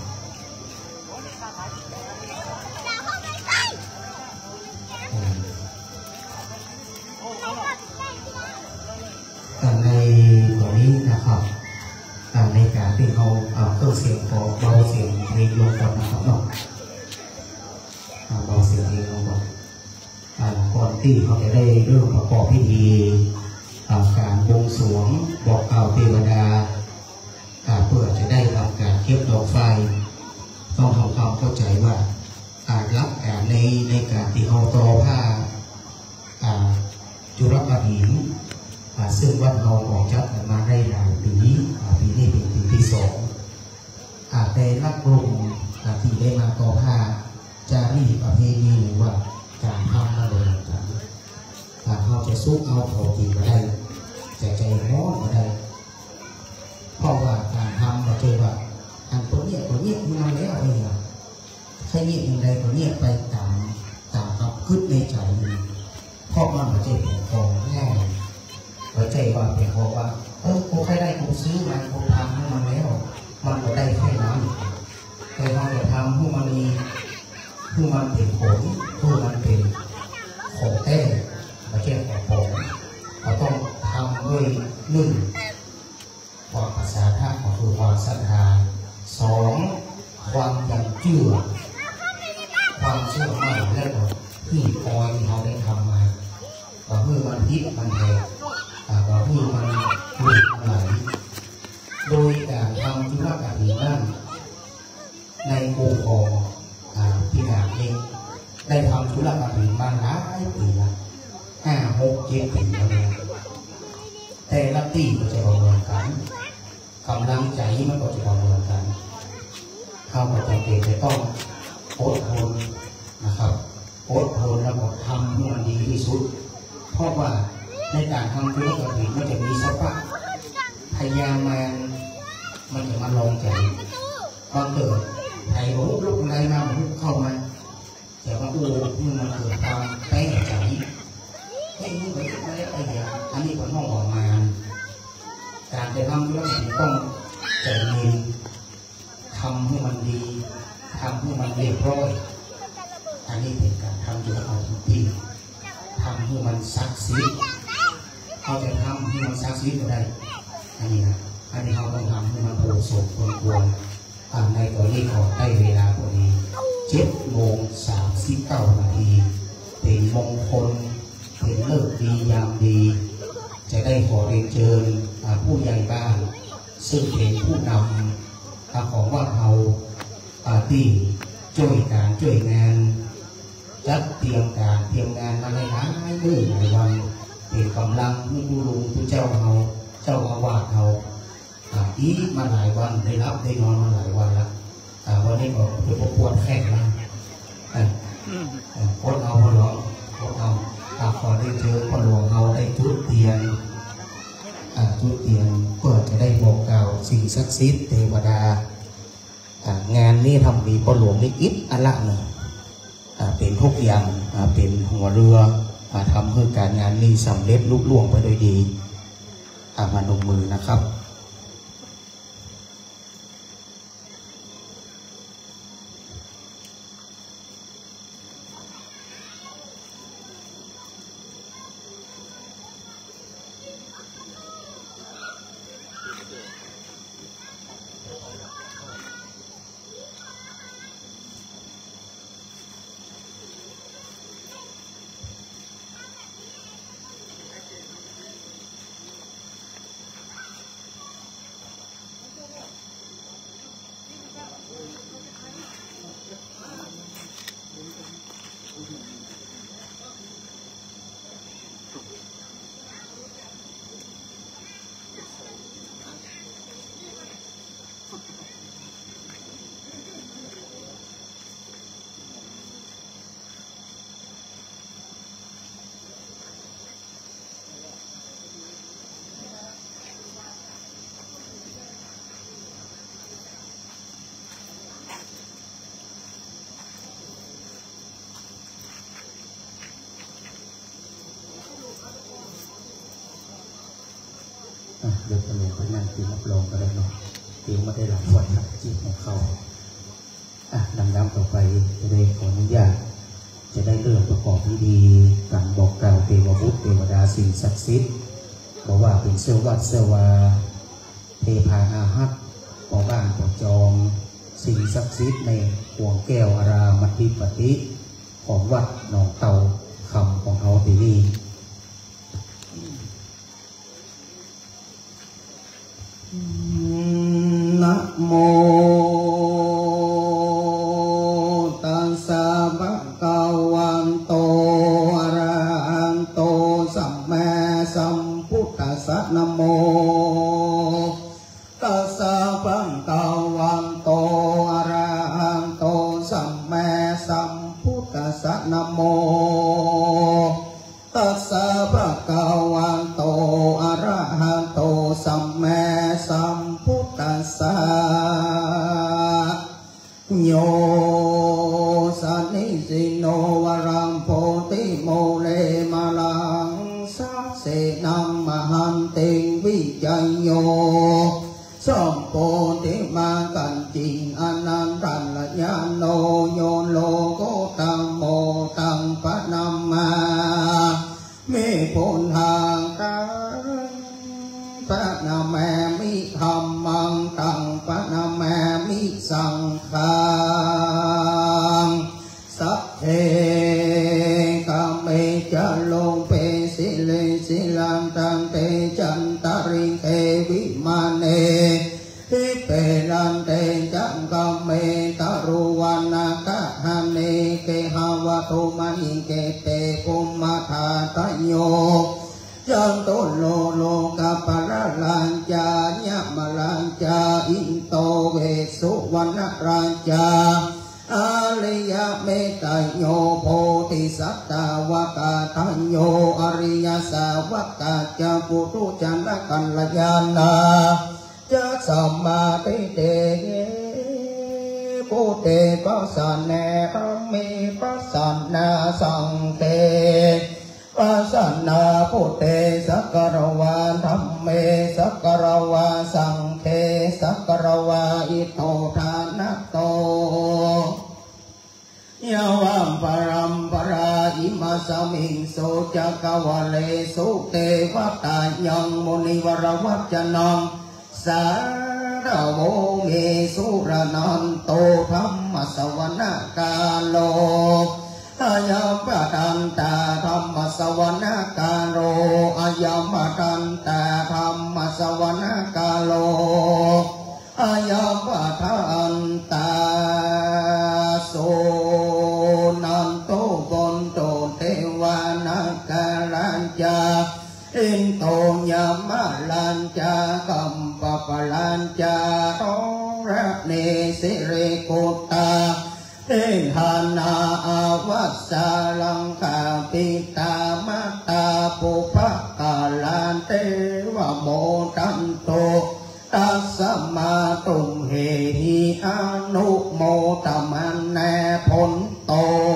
แต่ในตรงนี้นะครับแต่ในการที่เขาเอาเครื่องเสียงพอเบาเสียงเพลงลงก่อนนะครับเนาะเบาเสียงเพลงลงก่อนก่อนที่เขาจะได้เริ่มประกอบพิธีการบวงสรวงบอกกล่าวเทวดาเพื่อจะได้ทำการเก็บดอกไฟต้องทำความเข้าใจว่าการรับการในในการที่เขาต่อผ้าจุลกหินซึ่งวันเราออกจากมาได้หลายปีปีนี้เป็นปีที่สองแต่นักลงที่ได้มาต่อผ้าจะมีประเพณีหรือว่าการทำอะไรต่างๆจะสู้เอาเขากินมาได้จะใจร้อนมาได้เพราะว่าการทำมาเจอว่าอันตัวเนี้ยตัวเนี้ยมาแล้วอะไรอย่างใช่เนี้ยอย่างไรตัวเนี้ยไปตามตามความคิดในใจมันเพราะมันมาเจอเป็นของง่ายหัวใจว่าเป็นของว่าเออกูใครได้กูซื้อมากูทำให้มันแล้วมันก็ได้แค่นั้นแต่เราจะทำให้มันมีให้มันเป็นผลให้มันเป็นของแท้มาเจอของผมเราต้องทำด้วยหนึ่งความภาษาท่าของคือความศรัทธาสองความยังเชื่อความเชื่อมั่นและก็ที่คอยที่เราได้ทำมาว่าเมื่อมันพิษมันแหกว่าเมื่อมันหลุดไหลโดยการทำธุรกรรมนั้นในโองค์กรที่งานเองได้ทำธุรกรรมมาหลายปีละห้าหกเจ็ดปีแล้วเนี่ยแต่ละตีมันจะประเมินกันกำลังใจมันก็จะประเมินกันเข้าไปจำเป็นจะต้องอดทนนะครับอดทนแล้วก็ทำให้มันดีที่สุดเพราะว่าในการทำธุรกิจมันจะมีสัพพะพยายามมันมันจะมาลองใจพอเกิดไถ่โอ้ลูกอะไรมามันเข้ามาแต่ว่าโอ้มันเกิดความแป้งใจไอ้นี่ไปไม่ได้ไอ้เดียอันนี้เป็นห้องออกมาการจะทำธุรกิจต้องใจเย็นทำให้มันดีทำให้มันเรียบร้อยอันนี้เป็นการทำธุรกิจที่ทำให้มันซักซีดเขาจะทำให้มันซักซีดก็ได้อันนี้นะอันนี้เขาต้องทำให้มันโปร่งโสควรควรในตัวนี้ขอได้เวลาพอดีเจ็ดโมงสามสิบเก้านาทีเป็นมงคลเป็นเลิกดียามดีจะได้ขอเรียนเชิญผู้ใหญ่บ้านซึ่งเป็นผู้นำของว่าเราปาร์ตี้ช่วยการช่วยงานจัดเตรียมการเตรียมงานมาในหลายมื้อหลายวันเป็นกำลังผู้ดูลุงผู้เจ้าเราเจ้าอาวาสเราอีกมาหลายวันได้รับได้นอนมาหลายวันแล้ววันนี้ก็คือปวดแข้งแล้วพวกเราพอหลวงพวกเราขอได้เจอพอหลวงเราได้จุดเทียนจุดเทียนเพื่อจะได้บอกกล่าวสิ่งศักดิ์สิทธิ์เทวดางานนี้ทำมีพอหลวงได้อิฐอันละหนึ่งเป็นทุกอย่างเป็นหัวเรือทำให้การงานนี้สำเร็จลุล่วงไปโดยดีมาลงมือนะครับเดี๋ยวจะลงไปนั่งตีรับรองก็ได้เนาะตีมาได้หลายวันครับจีบของเขาอ่ะดำน้ำต่อไปจะได้ขออนุญาตจะได้เริ่มประกอบพิธีการบอกกล่าวเทวบุตรเทวดาสิ่งศักดิ์สิทธิ์บอกว่าเป็นเสื้อวัดเสื้อวาเทพาอาหัตบอกบ้านบอกจองสิ่งศักดิ์สิทธิ์ในห่วงแก้วอารามมัธิปฏิของวัดหนองเตาคำของเขาที่นี่นะโมตัสสะภะคะวันโตอะระหะโตสัมมาสัมพุทธัสสะนะโมตัสสะภะคะวันโตอะระหะโตสัมมาสัมพุทธัสสะนะโมตัสสะภะเลมาลังสักเสนังมหันเตวิจัยโยสมโพธิมากันจริงอนันตัลยานโนโยโลโกตังโมตังปะนัมมามิพุนหางตังปะนาแมมิธรรมังตังปะนาแมมิสังฆังสัพเพกามเมจะลงเปสิเลสิลันตังเตจันตริเทวิมาเนทิเปรันเตจังกามเมตรุวันนากะหะเนเกหาวะตุมหิเกเตกุมมาทาตโยจันตุโลโลกาปะระลัญจาญะมะลัญจาอินโตเวสุวรรณราชาอาริยเมตโยโพธิสัตตาวกาทัญโยอริยสาวกาจาปุถุจันทกัลยาณาจะสัมมาทิเตปุเตปัสสะเนอเมปัสสะนาสังเตปัสสะนาพุเตสักการวาธัมเมสักการวาสังเฆสักการวาอิโตทานะโตยาวัมปรัมปราอิมาสมิงโสจักวะเลสุเตวตายังมุนิวรวัจนังสารโวเมสุรนันโตธรรมสวนาคาโลอายัมปะตันตาธรรมสวนาคาโลอายัมปะตันตาธรรมสวนาคาโลอายัมปะตันตาโสนันโตกนโตเทวานาคาลัญจาอินโตยามาลัญจากัมปะปะลัญจาโตระเนสิเรกุตาเอหานาอาวัสสาลังกาปิตามาตาปุพพกาลันเตวะโมตันโตตัสสมาตุมเหหิอนุโมตมันแนผลโต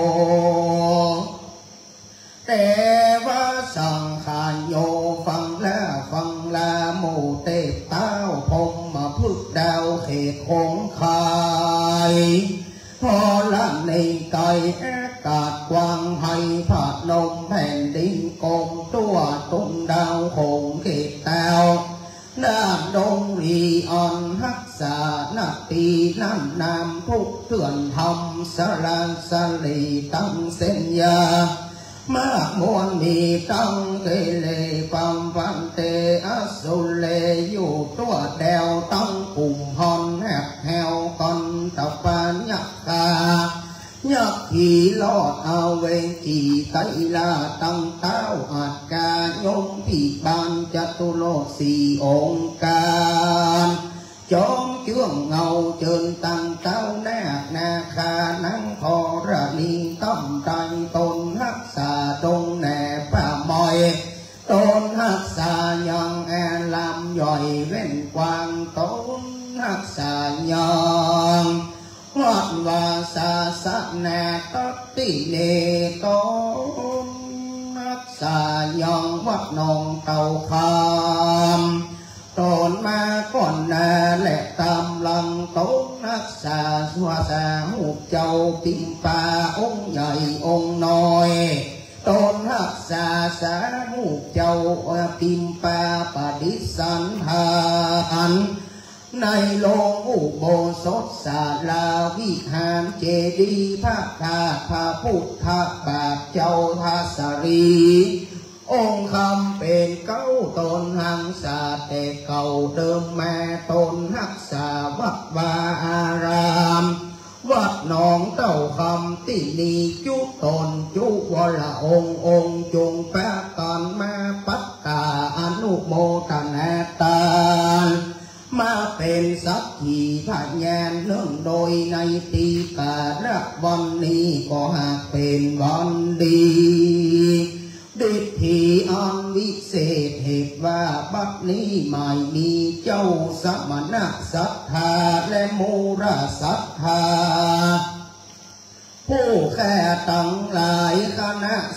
เทวะสังขารโยฟังแล้วฟังลาโมเตเต้าพมมาพึกดาวเขตคงคายพอละในไก่อากาศกว้างให้ผาดนมแผ่นดินกงตัวตุ้มดาวคงเขตแต้วด้านดงรีอ่อนฮักษานาตีน้ำนำทุกเถื่อนทำสลางสลีตั้งเส้นยามากมวลมีตั้งเกเลปัมปันเตอสุเลอยู่ตัวแดวตั้งกลุ่มฮอนแหบแหวก่อนตะปานยักกายักขี่ลอดเอาเวจีไตลาตั้งเต้าอาจกายมผีบานจตุโลกสี่องค์การจอมเชื่องเงาเจินตั้งเต้าแนกนาคานังพอระนีต้อมใจตนรักษาตรงแหนป่ามอยตนรักษายังแอนลำย่อยเว้นกวางตนรักษายังวัดวาสาสะแนตติเนตนรักษายังวัดนองเต่าคำตนมาก่อนนาและตำลังตนรักษาสัวสาหูเจ้าปิมปาองค์ใหญ่องค์น้อยตนรักษาสาหูเจ้าปิมปาปฏิสันทานในโลงอุโบสถศาลาวิหารเจดีย์พระธาตุพระพุทธบาทเจ้าทัสรีองค์คำเป็นเก้าตนหังสาแต่เก่าเดิมแม่ตนรักษาวัดวาอารามวัดหนองเต้าคำที่นีจุตนจุวละองค์องค์จงแปะตอนมาปัตตาอนุโมทนาตามาเป็นสักขีพยานเนื่องโดยในตีการะวันนี้ก็หากเป็นวันดีดิถีอันวิเศษเหตุว่าบัดนี้ไม่มีเจ้าสมณะศรัทธาและมูราศรัทธาผู้แค่ตั้งหลายคณะศรัทธ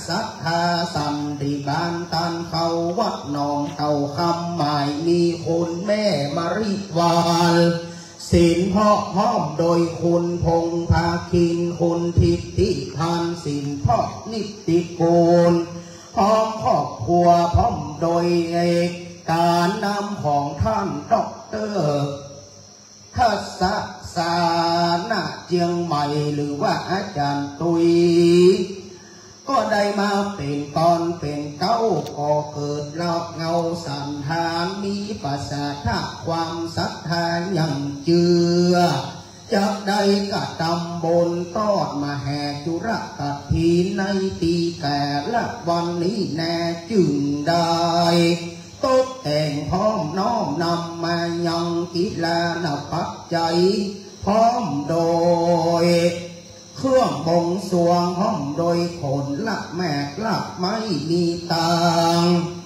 ธาสันติบานตันเขาวัดหนองเต่าคำหมายมีคุณแม่มาริวาลศีลพ่อห้อมโดยคุณพงภาคินคุณทิติพันศีลพ่อนิติโกลพร้อมครอบครัวพร้อมโดยเอกการนำของท่านด็อกเตอร์ทัศสานาเจียงใหม่หรือว่าอาจารย์ตุยก็ได้มาเป็นตอนเป็นเก้าก็เกิดลอกเงาสันทานมีประสาทความศรัทธาอย่างเจือจากใดกะตำบลตอดมาแห่จุรกัดทีในตีแก่ละวันนี้แน่จึงได้ตกแต่งพร้อมน้อมนำมายังกีฬาหนักปักใจพร้อมโดยเครื่องบงสวงพร้อมโดยผลละแมกละไม่มีตัง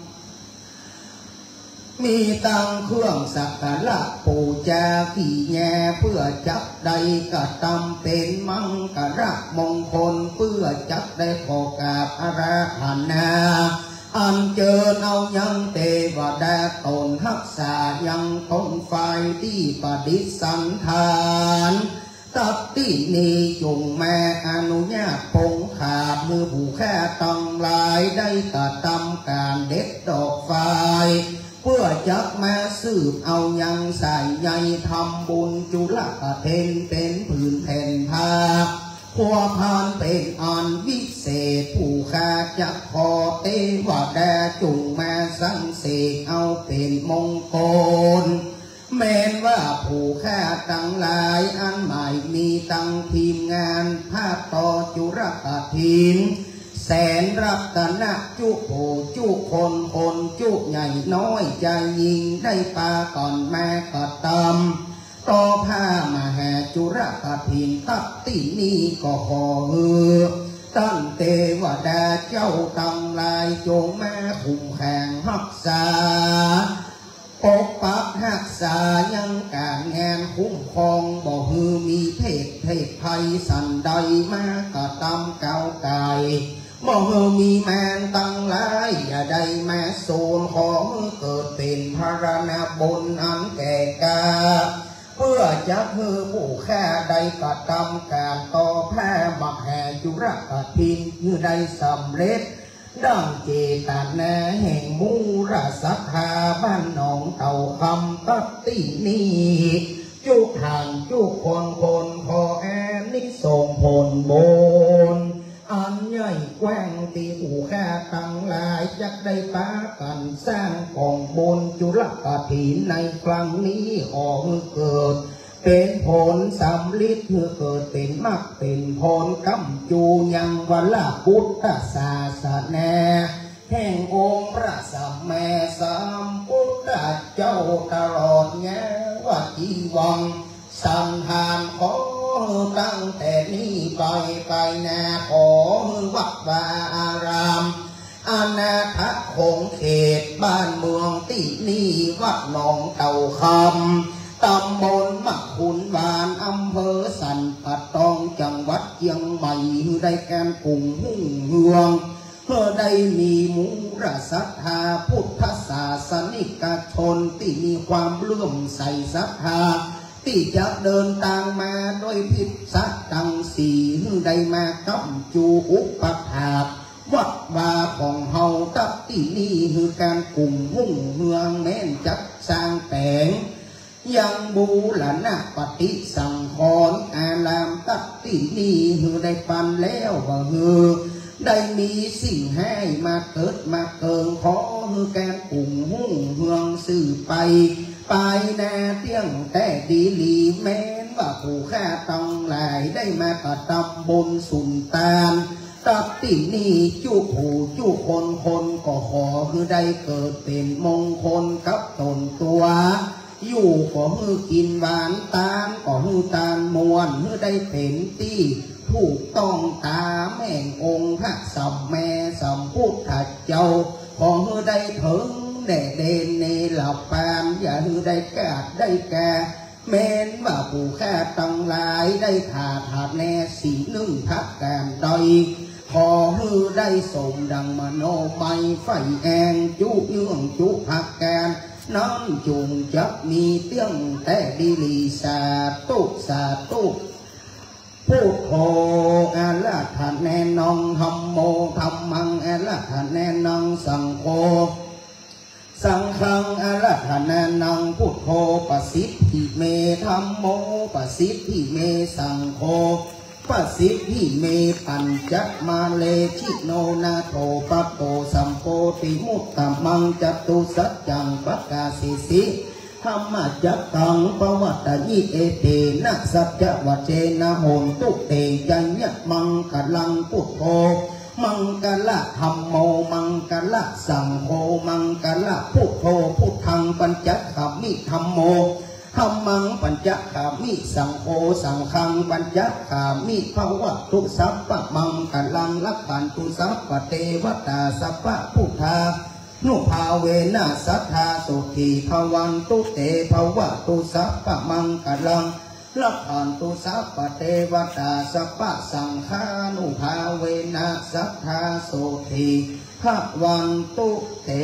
มีตังเครื่องสักการะปูจาขี่แง่เพื่อจักใดกะตำเป็นมังกระมงคลเพื่อจักได้ขอกราบอาราธนาอันเจอเอายังเทวดาตนทักษายังต้นไฟที่ประดิษสันทานตัดที่นี้จงแม่อนุญาตพงขาดมือผู้แค่ตั้งหลายได้กระทำการเด็ดดอกไฟเพื่อจักมาสืบเอายังใส่ใยทำบุญจุลกะเทนเป็นผืนแผ่นผ้าพัวพานเป็นอันวิเศษผู้ข้าจักพอเทวดาจุงมาสังเสกเอาเป็นมงคลแม้นว่าผู้ข้าตั้งหลายอันใหม่มีตั้งทีมงานภาคต่อจุรกะทินแสนรัตนะจุโผจุคนคนจุใหญ่น้อยใจยิงได้ปาก่อนแม่กะตำต่อผ้ามาแห่จุรกะทินตับตีนี้ก็ขอเฮือตั้งเทวดาเจ้าตั้งลายจงแม่คุ้มแข่งรักษาปกปักรักษายังการงานคุ้มครองบ่ฮือมีเพศเพศภัยสันใดมากะตำเก่าไก่บ่ฮือมีแมนตั้งหลายอย่าได้แม่โซนของเกิดเป็นพระนาบนอันแก่กาเพื่อจะเพื่อผู้แค่ใดกระทำการต่อแพ้บักแห่จุรกะทินเพื่อได้สำเร็จดังเจตนาแห่งมูราศรัทธาบ้านหนองเต่าคำตัดตีนี้จุทางจุคนคนขอแอนนิส่งผลบนอันใหญ่แกว้งตีผู้แค่ตั้งหลายจักได้ปากันสร้างกองบนจุลกะทินในครั้งนี้ขอเกิดเป็นผลสำลิดเพื่อเกิดเป็นมรรคเป็นผลกำจูยังวัลพุทธศาสนาแห่งองค์พระสัมมาสัมพุทธเจ้าตลอดแง่ว่าจีวังสังหารขอตั้งแต่นี้ไปไปนาขอวัดวาอารามอาณาถคงเขตบ้านเมืองที่นี่วัดหนองเต่าคำตำบลมะขุนบานอำเภอสันปะตองจังหวัดเชียงใหม่ได้แกนกรุงหุ่งเฮืองเพื่อได้มีมูรศรัทธาพุทธศาสนิกชนที่มีความเลื่อมใสศรัทธาที่จะเดินทางมาโดยพิษสัตตังสีได้มากับจูอุปถาวัดวาของเฮาตับที่นี่คือการกลุ่มหุ่งเฮืองแม่นจัดสร้างแต่งยังบูรณะปฏิสังขรณ์อารามตัดที่นี่คือได้ปันแล้วว่าฮือได้มีสิ่งให้มาเกิดมาเกิงขอคือการกลุ่มหุ่งเฮืองสื่อไปไปแน่เที่ยงแต่ดีลีแม้นว่าผู้ข้าต้องหลายได้มากระทำบุญสุนทานตับที่นี่จุผู้จุคนคนก็ขอคือได้เกิดเป็นมงคลกับตนตัวอยู่ก็มือกินหวานตาลก็มือตาลมวนมือได้เป็นที่ถูกต้องตามแห่งองค์พระสัมมาสัมพุทธเจ้าขอมือได้ถึงแด่เดนในหลับปานอย่ามือได้กาดได้แก่แม้นว่าผู้แค่ตั้งหลายได้ถาถาแน่สีนึ่งทักการใดขอฮือได้สมดังมโนไมไฟแองจุเนื่องจุผักแกนน้ำจุงจับมีเตี้ยงแต่ดีลีสาตุสาตุพุทโธอาละทานแนนองธัมโมธัมมังอาละทานแนนองสังโฆสังฆังอาละทานแนนังพุทโธปสิทธิเมธัมโมปสิทธิเมสังโฆปสิทธิเมปัญจมาเลชิโนนาโถปะโตสัมโพธิมุตตมังจตุสัจจังปักกาสิสิธรรมจักตังปวัตตยิเอเตนะสัจจะวเจนะโหนตุเตยัญญมังกลังพุทโธมังกละธัมโมมังกละสังโฆมังกละพุทโธพุทธังปัญจขัมมิธัมโมธัมมังปัญจขัมมิสังโฆสังฆังปัญจขัมมิภวะตุสัพพะมังกลังลักขันตุสัพพะเทวตาสัพพะพุทธานุภาเวนะสัทธาสุขีภวันตุเตภวะตุสัพพะมังกลังลักขันตุสัพพะเทวตาสัพพะสังฆานุภาเวนะสัทธาสุขีภวันตุเต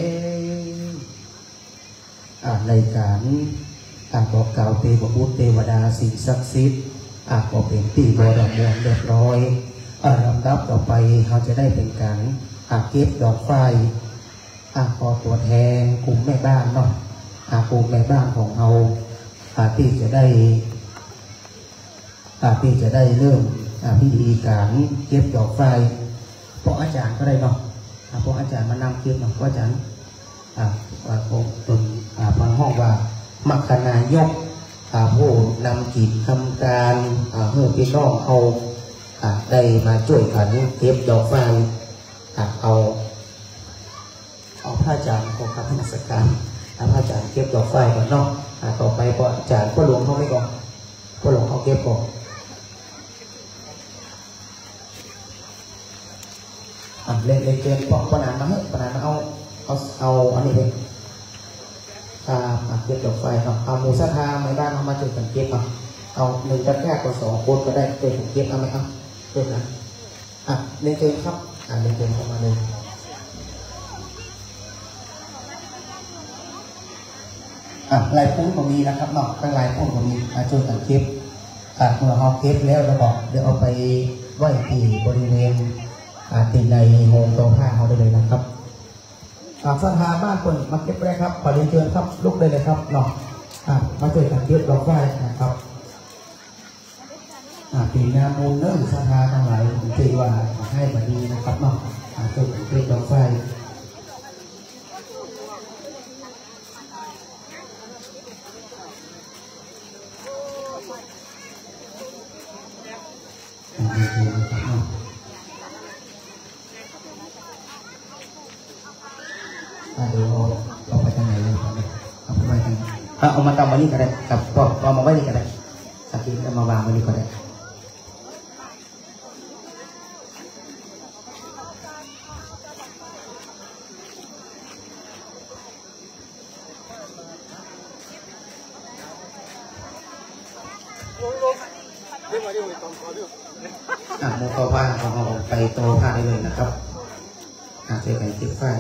อ่านในการอ่านบอกกล่าวเทวบุตรเทวดาสิ่งศักดิ์สิทธิ์อ่านบอกเป็นที่บริบูรณ์เรียบร้อยอ่านลำดับต่อไปเขาจะได้เป็นการอ่านเก็บดอกไฟอ่านขอตัวแทนกลุ่มแม่บ้านเนาะอ่านกลุ่มแม่บ้านของเราอ่านที่จะได้อ่านที่จะได้เริ่มอ่านพิธีการเก็บดอกไฟเพราะอาจารย์ก็ได้เนาะอ่านเพราะอาจารย์มานำเก็บเนาะเพราะอาจารย์อ่านว่าคงตนอ่านฟังห้องว่ามัคคณายกผู้นำกิจทำการเพื่อพี่น้องเอาได้มาช่วยกันเก็บดอกไฟเอาเอาพระอาจารย์ของพระธรรมสการพระอาจารย์เก็บดอกไฟก่อนเนาะต่อไปพระอาจารย์พ่อหลวงเขาไม่ก่อนพ่อหลวงเขาเก็บก่อนเล่นเล่นเกมปอกปนานมาให้ปนานมาเอาเอาเอาอันนี้เลยอ่าเก็บดอกไฟเนาะเอาหมูสะทาในบ้านเอามาจุดกันเก็บเอาเอาหนึ่งตะแคร่ก็สองคนก็ได้เก็บเก็บเอาไหมเอาเก็บนะอ่ะเล่นเกมครับอ่ะเล่นเกมเข้ามาเลยอ่ะลายพุ่งตรงนี้นะครับเนาะข้างลายพุ่งตรงนี้อ่ะจุดกันเก็บอ่ะเมื่อเอาเก็บแล้วเราบอกเดี๋ยวเอาไปไหว้ที่บริเวณอ่ะที่ในโฮมโต๊ะผ้าเขาได้เลยนะครับสถาบ้านคนมาเก็บเลยครับขอเรียนเชิญครับลุกได้เลยครับเนาะมาช่วยกันเก็บดอกไฟนะครับปีนามูลเนื้อสถาทั้งหลายที่ว่าให้มาดีนะครับเนาะช่วยกันเก็บดอกไฟเดี๋ยวเอาไปทางไหนเลยครับเอาไปไว้ทางเอามาตำไว้นี่ก็ได้กับก็เอามาไว้นี่ก็ได้สักทีเอามาวางไว้นี่ก็ได้อ่ะโมโตผ้าเอาเอาไปโตผ้าได้เลยนะครับอาจจะไก่เก็บไฟ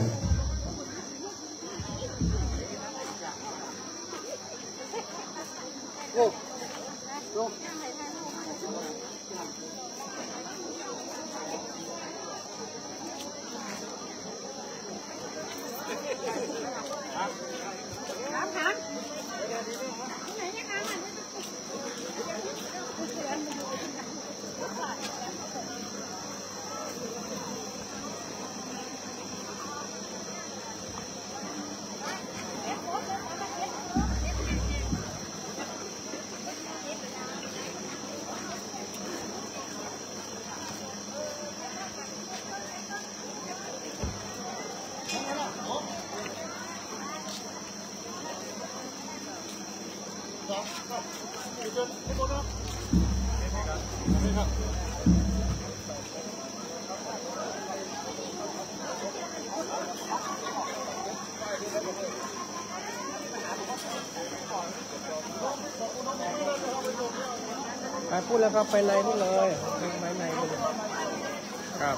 ไปพูดแล้วครับไปในนู่นเลยไปในไปเลยครับ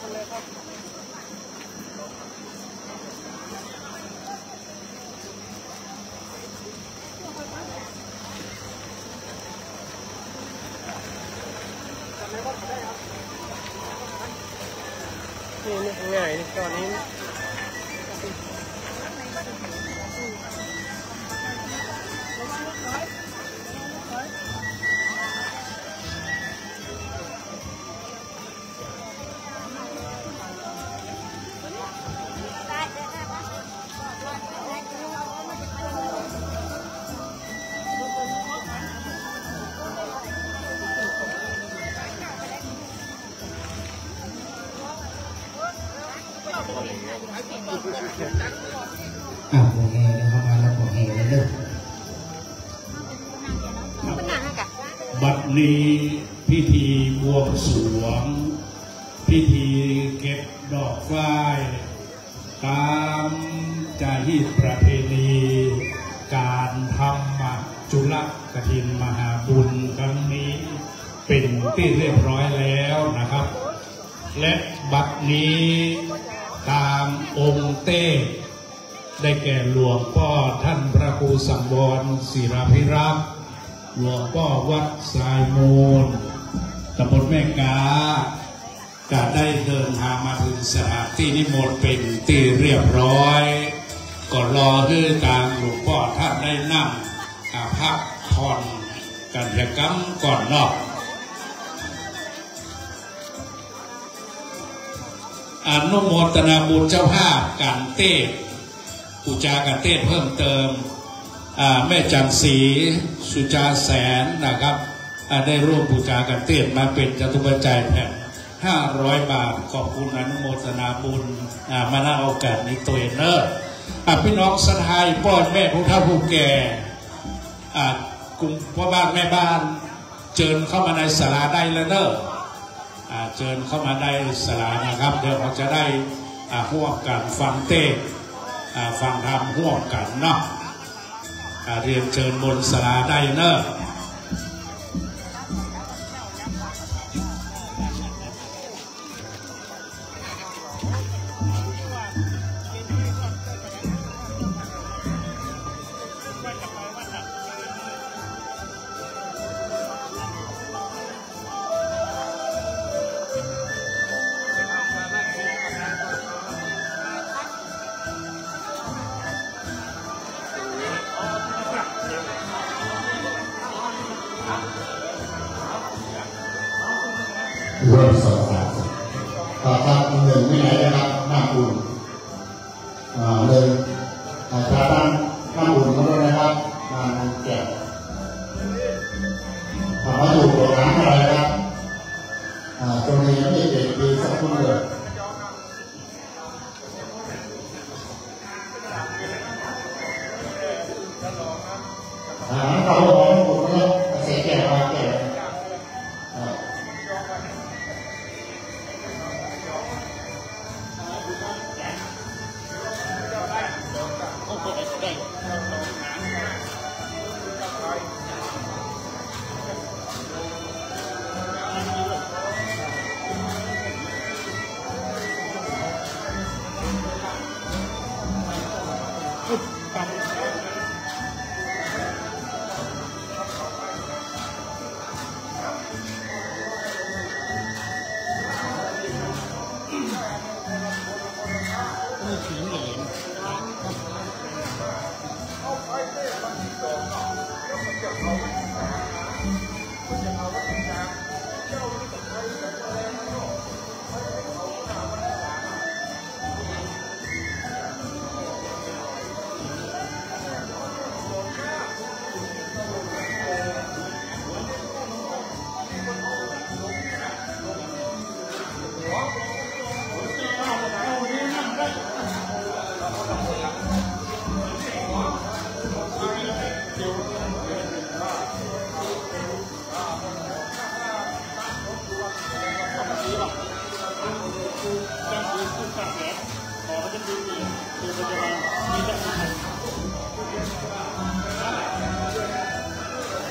นี่นี่ง่ายนี่ตอนนี้อ่ะโอเคเข้ามาแล้วโอเคเลยเด้อบัดนี้พิธีบวงสรวงพิธีเก็บดอกฝ้ายตามจารีตประเพณีการทำจุลกฐินมหาบุญครั้งนี้เป็นที่เรียบร้อยแล้วนะครับและบัดนี้ตามองค์เต้ได้แก่หลวงพ่อท่านพระครูสังวรศิรภิรักษ์หลวงพ่อวัดสายมูลตำบลแม่กาก็ได้เดินทางมาถึงสถานที่นิมนต์เป็นที่เรียบร้อยก็รอให้ทางหลวงพ่อท่านได้นั่งพักผ่อนกันกิจกรรมก่อนเนาะอนุโมทนาบุญเจ้าภาพการเต้ปูจาการเต้เพิ่มเติมแม่จันศรีสุจาแสนนะครับได้ร่วมปูจาการเต้มาเป็นจตุปัจจัยแผ่นห้าร้อยบาทขอบคุณอนุโมทนาบุญมาณโอกาสนี้ตัวเองเนอะพี่น้องสถายพ่อแม่ผู้เฒ่าผู้แก่กลุ่มพ่อบ้านแม่บ้านเชิญเข้ามาในศาลาได้แล้วเนอะเชิญเข้ามาได้ศาลานะครับเดี๋ยวเราจะได้ร่วมกันฟังเต้ฟังธรรมร่วมกันเนาะเรียนเชิญบนศาลาได้เนอะรวมสองสามต่อครับเงินไม่ไหนนะครับน้ำอุ่นเลยชาตั้งน้ำอุ่นมาด้วยนะครับน้ำแก่ถามว่าอยู่โบราณอะไรครับตรงนี้ไม่เด็กดีสักคนเลยเขาบอกว่าผมเนี่ยเสียแก่มาแก่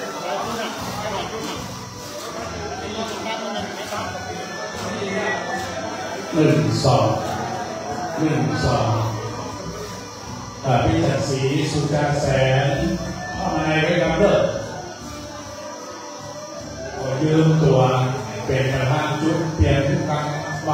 Thank you. หนึ่งสองหนึ่งสองพิจักษีสุจาแสนเข้ามาในด้วยกันเลิกยืมตัวเป็นประธานจุดเปลี่ยนทุกครั้งว่า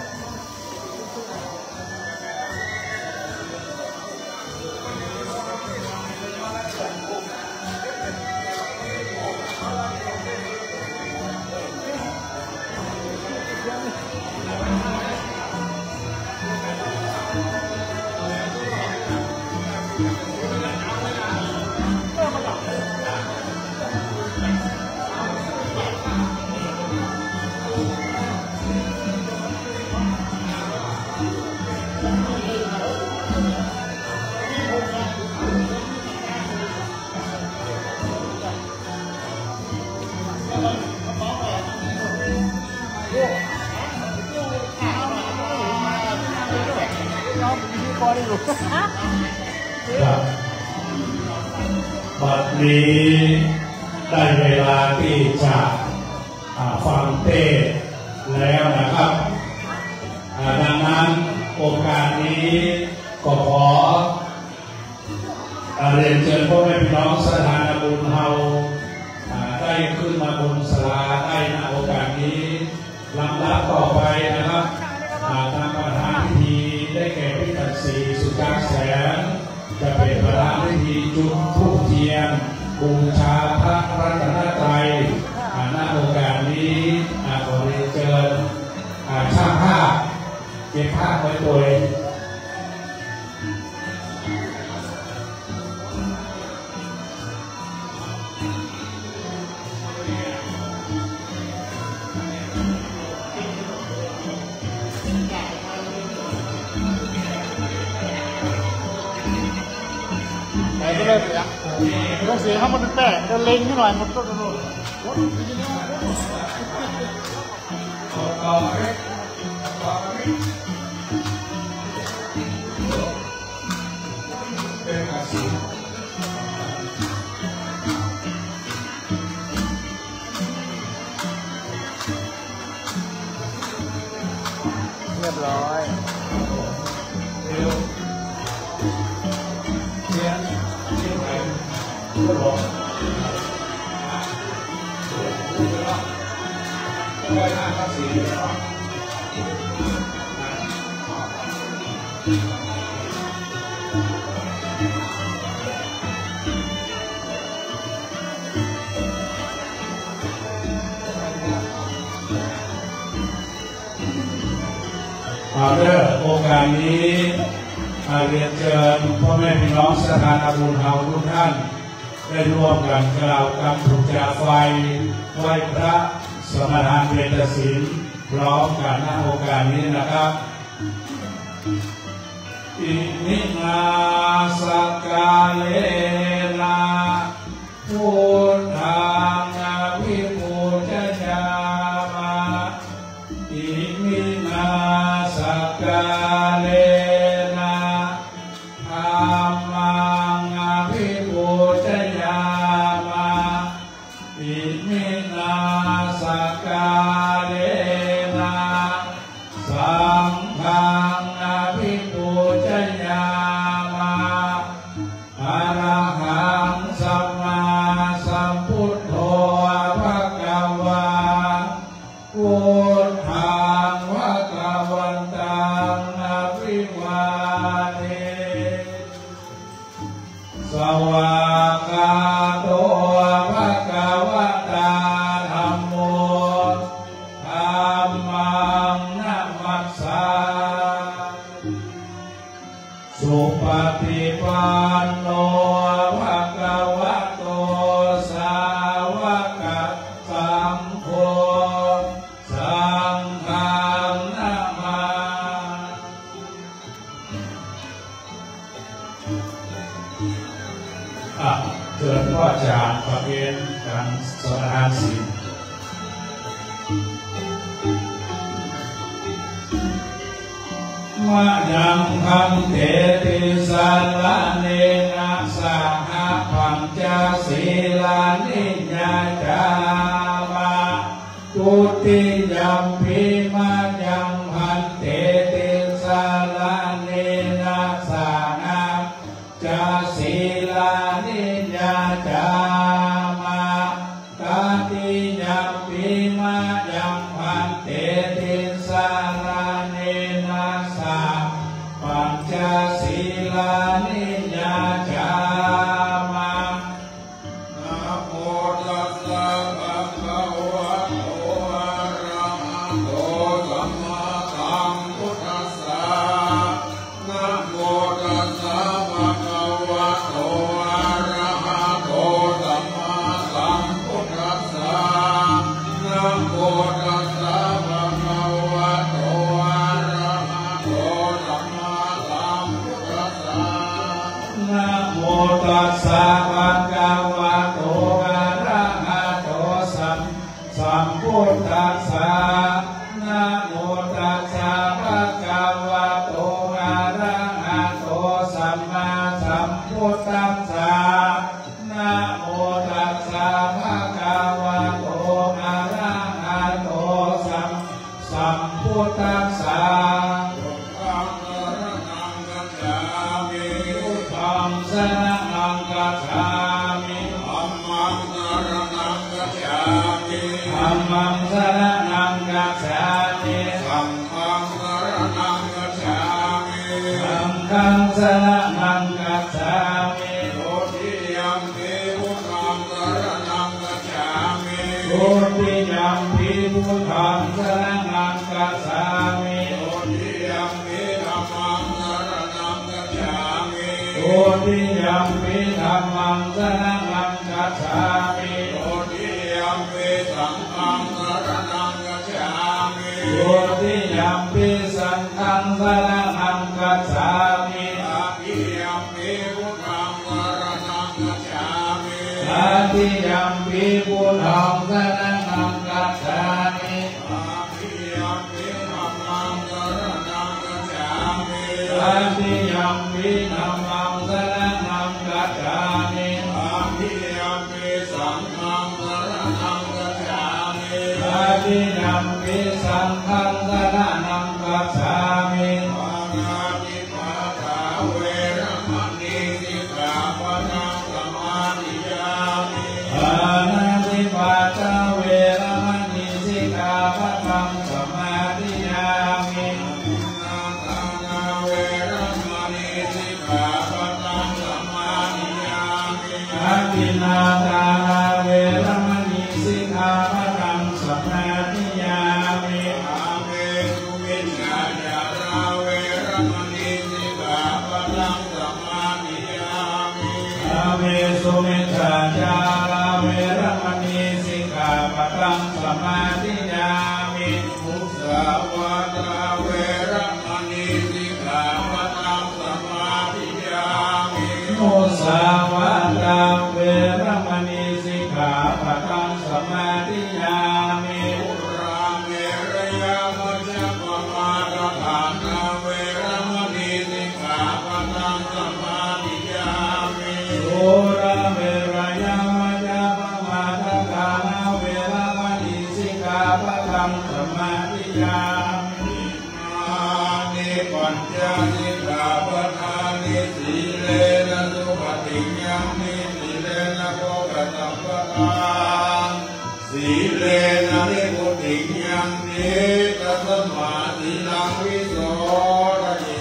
บัดนี้ได้เวลาที่จะฟังเทศน์แล้วนะครับดังนั้นโอกาสนี้ก็ขอเรียนเชิญพ่อแม่พี่น้องสถานบุญเฮาได้ขึ้นมาบนศาลาได้ณโอกาสนี้ลำดับต่อไปนะครับทางประธานพิธีได้แก่พิจักษีสุจาแสนจะเป็นประธานพิธีจุดธูปเทียนบูชาพระรัตนตรัยณโอกาสนี้ขอเรียนเชิญช่างภาพเก็บภาพไว้โดยก็เลยเสียต้องเสียให้มันแตกจะเล็งให้หน่อยมันก็จะโดนเรียบร้อยก็บอกได้ห้าภาษีเอาเด้อโอกาสนี้เรียนเชิญพ่อแม่พี่น้องสถานบุญเฮาทุกท่านได้ร่วมกันกล่าวคำปลุกจากไฟไหว้พระสมทานเวทศิลป์พร้อมกันณโอกาสนี้นะครับอิมินาสกาเลนะพุทธังอภิปูชยามะอิมินาสกาเลนะธัมมังอภิปูชยามะอิมินาสกาเลนะสังฆังอภิปูชยามะอะระหังสัมมาสัมพุทโธภะคะวะพุทธังภะคะวันตังอภิวาเทสวากขาโตภะคะวะตาธัมโมธัมมังนัมมัสสาสุปฏิปันโนภะคะวะโตสาวกสังโฆสังฆังนะมาอ่ะเชิญพ่อจากประเคนการสวดทานศีลมะยังพันเตติสัลลาเนนะสหพังจาศีลานิญาจามะตุติยัมปิมะยังพันเตศีลานิยาจามานะโมตัสสะภะคะวะโตอะระหะโตสัมมาสัมพุทธัสสะนะโมตัสสะภะคะวะโตอะระหะโตสัมมาสัมพุทธัสสะนะโมตัสสะภะคะวะโตอะระหะโตสัมมาสัมพุทธัสสะนะโมตัสสะภะคะวะโตอะระหะโตสัมสัมพุทธัสสะนะโมตัสสะภะคะวะโตอะระหะโตสัมมาสัมพุทธัสสะนะโมตัสสะภะคะวะโตอะระหะโตสัมสัมพุทธัสสะธัมสรณังกัจฉามิธัมมังสรณังกัจฉามิธัมมังสรณังกัจฉามิธัมมังสรณังกัจฉามิธัมมังสรณังกัจฉามิโสติยัมปิพุทธังสรณังกัจฉามิโสติยัมปิพุทธังสรณังกัจฉามิโสติยัมปิธัมมังสรณังกัจฉามิโสติยัมปิธัมมังสรณังกัจฉามิโสติยัมปิสังฆังสรณังกัจฉามิโสติยัมปิสังฆังสรณังกัจฉามิอาทิยัมปิพุทธังสรณังกัจฉามิอาทิยัมปิพุทธังสรณังกัจฉามิอาทิยัมปิธัมมังสรณังกัจฉามิอาทิยัมปิธัมมังสรณังกัจฉามิอาทิยัมปิสังฆังสรณังกัจฉามิอาทิยัมปิสังฆังสรณังกัจฉามิปานาติปาตาเวรมณีสิกขาปะทังสมาธิยามิปานาติปาตาเวรมณีสิกขาปะทังสมาธิยามินาทานาเวรมณีสิกขาปะทังสมาธิยามิอาทินาทานาเวรมณีสิกขาปะทังสมาธิยามิอาเมสุวิญญาณาราเวรมณีสิกขาปะทังสมาธิยามิอาเมสุวิญญาณาราเวรมณีสิกขาปะทังสมาธิยามิมุสาวาทาเวรมณีสิกขาปะทังสมาธิยามิมุสาวาทาเวรมณีสิกขาปะทังสมาธิยามิอุราเมรยามัจจปมาทฐานาเวรมณีสิกขาปะทังสมาธิยามิสุราเมรยามัจจปมาทฐานาเวรมณีสิกขาปะทังสมาธิยามิมานิปัญจสิกขาปะทานิสีเลนะสุปฏิญญามิสีเลนะโภคสัมปทาสีเลนะนิพุติยังเนตัสมาธิลังวิโสระเย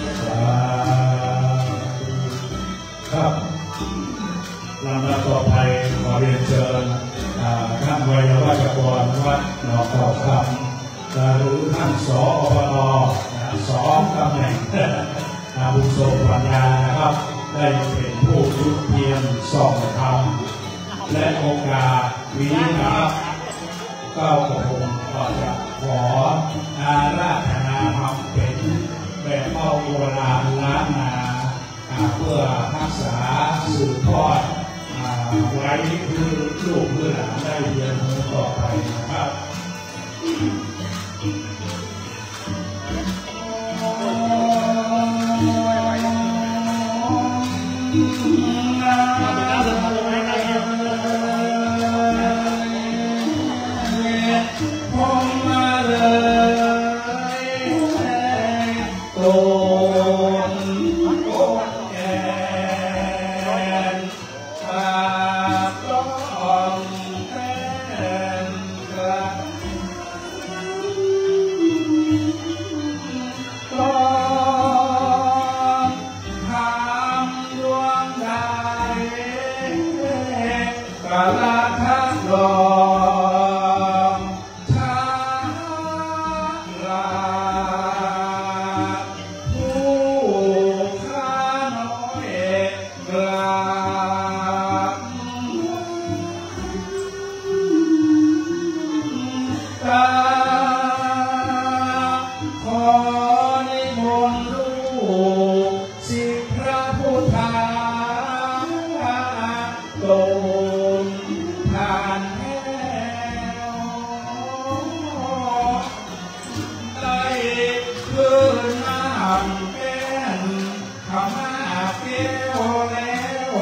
ครับลำดับต่อไปขอเรียนเชิญท่านวัยวัชกรวัดหนองขอบคำหรือท่านสอปนสองตำแหน่งบุญทรงปัญญานะครับได้เป็นผู้ยุติเพียงสองธรรมและโอกาสนี้นะครับเก้ากระผมก็จะขออาราธนาทำเป็นแบบเอาโบราณล้านนาเพื่อรักษาสืบทอดไว้คือลูกเพื่อหลานได้เรียนรู้ต่อไปนะครับ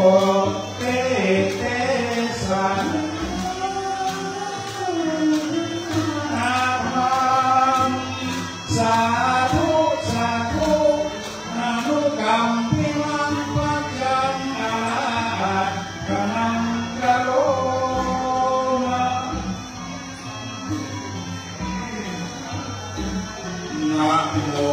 เตเตสันอาภังสาธุสาธุอนุกรรมพิมังปัจจังอาคนังกะโลมานะโม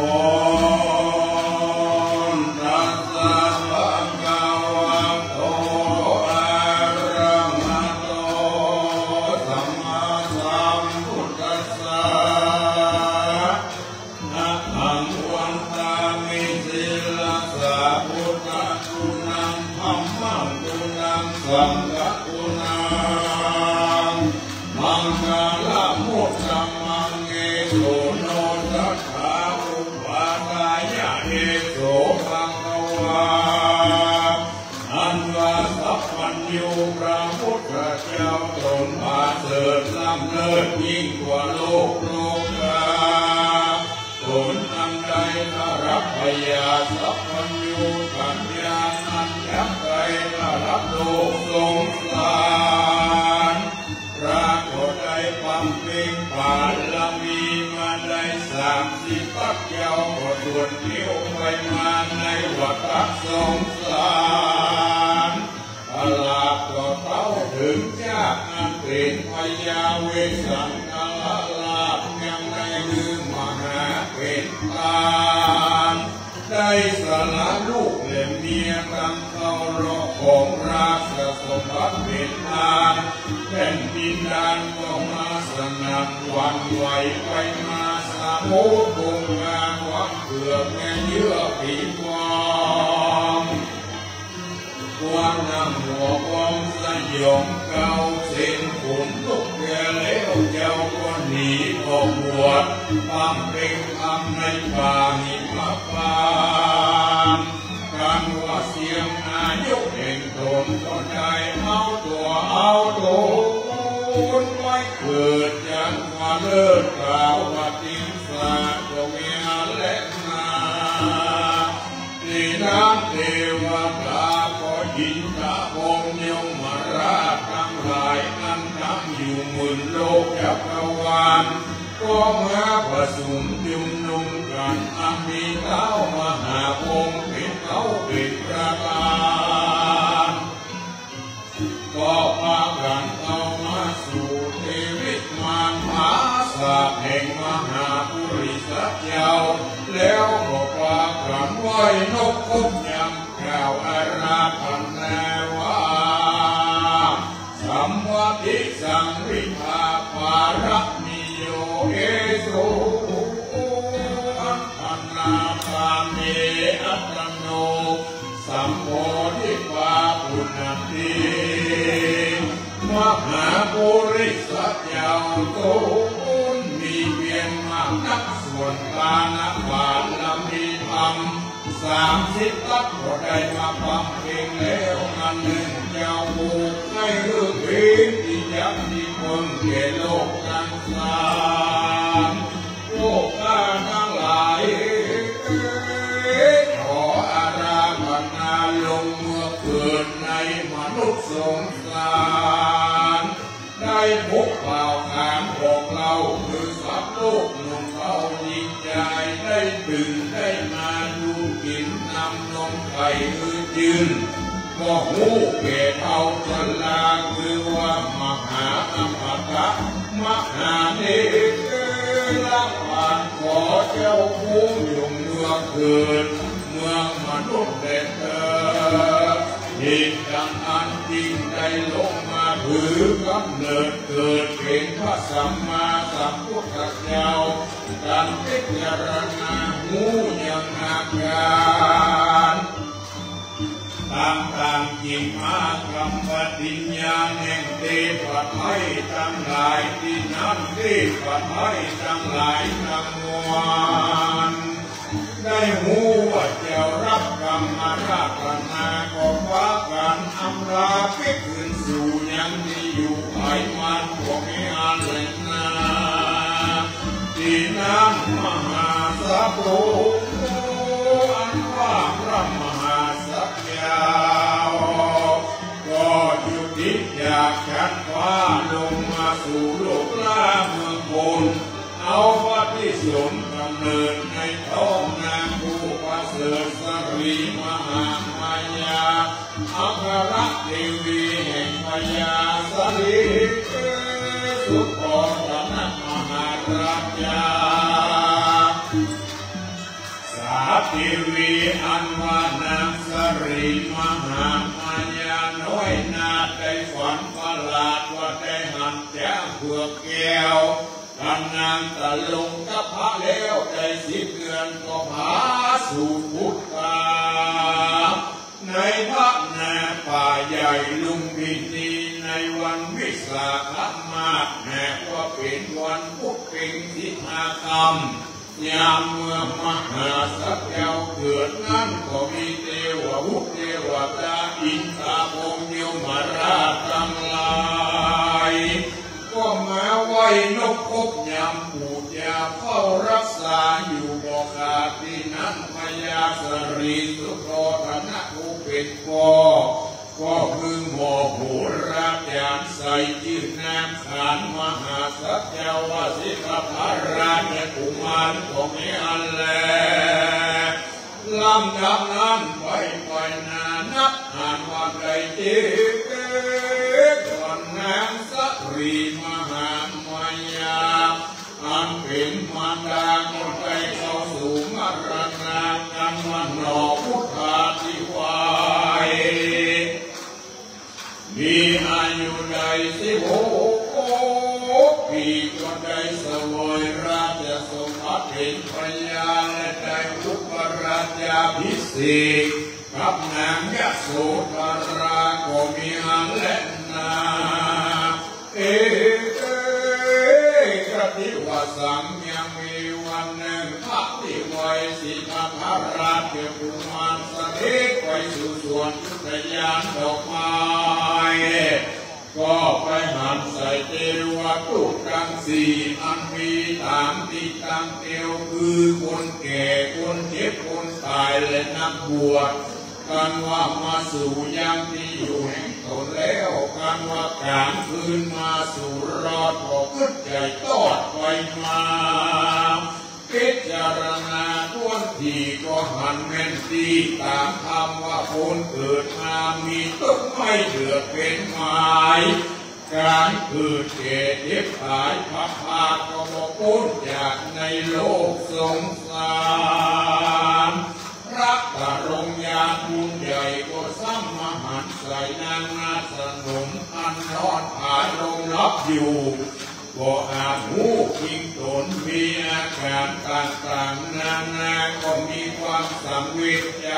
สังฆกุณังมังคลมุตตังมังเอโสโนทัสสะอุปาทายะเอโสภังวาอันว่าสัพพัญญูพระพุทธเจ้าตนมาเสริฐล้ำเลิศยิ่งกว่าโลกโลกาตนอันใดทรับพยาสัพพัญญูปัญญาอันยักษ์ใดทรับโลกสงสารพระโกฏได้ความเป็นบารมีมาได้สามสิบปักเจ้าก็ด่วนเที่ยวไปมาในวัฏสงสารตลาดก็เต้าถึงจากนั้นเป็นพยาเวสังกลาลาภยังได้ลืมมหาเป็นตานได้สละลูกและเมียตั้งเข้ารอของราชสมบัติเป็นทางแผ่นดินแดนก็มาสนั่นหวั่นไหวไปมาสะโพกคงงานหวังเพื่อแม่เยื่อผีวางความนำหัวความสยองเก่าเส้นผลตกแก่แล้วเจ้าก็หนีออกบวชบำเพ็ญธรรมในป่าหิมพานต์การว่าเสียงนายกแห่งตนก็ได้เอาตัวเอาตัวคนไว้เกิดจากว่าเลิศกล่าวว่าทิมสาก็เมียและนาที่น้ำเทวดาก็ยินตาพงยมมาราชทั้งหลายนั้นทั้งอยู่หมื่นโลกจักรวาลก็มาประชุมยุมนุมกันอันมีเท้ามหาพงศ์เป็นเขาเป็นประธานก็พากันเอามาสู่เทวิมานมหาศาสตร์แห่งมหาปุริสเจ้าแล้วก็พากันไหวนกคบยำกล่าวอาราธนาว่าสัมวติสังวิภาปารมิโยเอโสอัตถนาคาเมอัตโนสัมโพธิปาปุณติมหาปุริสเจ้าโตมีเพียงมากนักส่วนกาณบาลมีธรรมสามสิบลักก็ได้มาฟังเพลงแล้วอันหนึ่งเจ้าบุกให้เรื่องเพลงที่ยักษ์ที่คนเกโลกกันสามโลกกาทั้งหลายขออาราธนาลงเมื่อเกิดในมนุษย์สงสารได้พบเป่าขานของเราคือสัตว์โลกหนุ่มเขายิ่งใจได้ตื่นได้มาดูกินนำนมไข่คือจืนก็หูเกศเท่าจลาคือว่ามหาอมตะมหาเนกละปานขอเจ้าผู้ยงเมื่อเกิดเมืองมนุษย์เด็ดเถิดเหตุดังอันจริงได้ลงมาถือกำเนิดเกิดเป็นพระสัมมาสัมพุทธเจ้าการพิจารณาหูยังอาการต่างๆจิตมากรรมปฏิญญาณแห่งเทพไทยทั้งหลายที่นั้นเทพไทยทั้งหลายทั้งมวลได้หูว่าเจ้ารับกรรมมาราธนาก็ว่าการอำลาไปคืนสู่ยังที่อยู่ไขมันของอาเลนาที่นั้นมหาสัพโพอันว่าพระมหาสัพยาระเทวีแห่งพญาสลีสุดของสำนักมหาราชาสาเทวีอันว่านางสรีมหามายาน้อยนาได้ฝันประหลาดว่าได้หันแจ้งเผือกแก้วกันนางตะลงกับพระแล้วได้สิบเดือนก็พาสู่พุทธาในพระนาป่าใหญ่ลุมพินีในวันวิสาขมาศแม้ว่าเป็นวันพุธเป็นสิบห้าค่ำยามเมื่อมหาสักเจ้าเกิดนั้นก็มีเทวบุตรเทวดาอินทราพรหมยมราชทั้งหลายก็มาไหวนกพบยามปู่ยาเฝ้ารักษาอยู่บ่ขาดที่นั้นพญาสรีสุโธธนะผู้เป็นพ่อก็คือหมอโหราจารย์ใส่ชื่อนามขานมหาสัจจวสิกพระราชกุมารของเออันแลลำดับนั้นไปไปนานับอ่านว่าใดเจวันนางสรีมหามายาอันเป็นมารดาคนไปเข้าสู่มรณะกันวันนอพุทธาธิวายมีอายุได้สิบหกปีก็ได้สวยราชสมบัติเป็นพญาและได้อุปราชาภิเษกกับนางยโสธราก็มีอันและนาเอกติวสังยังมีวันหนึ่งพระที่ไว้สิทธัตถราชกุมารเสด็จไปสู่สวนพุทธยานดอกไม้ก็ไปหันใส่เทวตุกังสีอันมีตามติตังเตียวคือคนแก่คนเจ็บคนตายและนักบวชกันว่ามาสู่ยังที่อยู่แห่งตนแล้วกันว่ากลางคืนมาสู่รอดก็ขึ้นใจตอดไปมาพิจารณาท้วนทีก็หันแม่นตีตามคำว่าคนเกิดมามีต้นไม้เดือดเป็นไม้การเกิดเกิดเจ็บตายพักพาก็บอกพ้นจากในโลกสงสารรักตะรงยาบุญใหญ่ก็ซ้ำมหันใส่นางนาสนมอันนอนผาลงรับอยู่ก็อาจหูคิงตนมีอาการต่างๆนานาก็มีความสังเวชใจ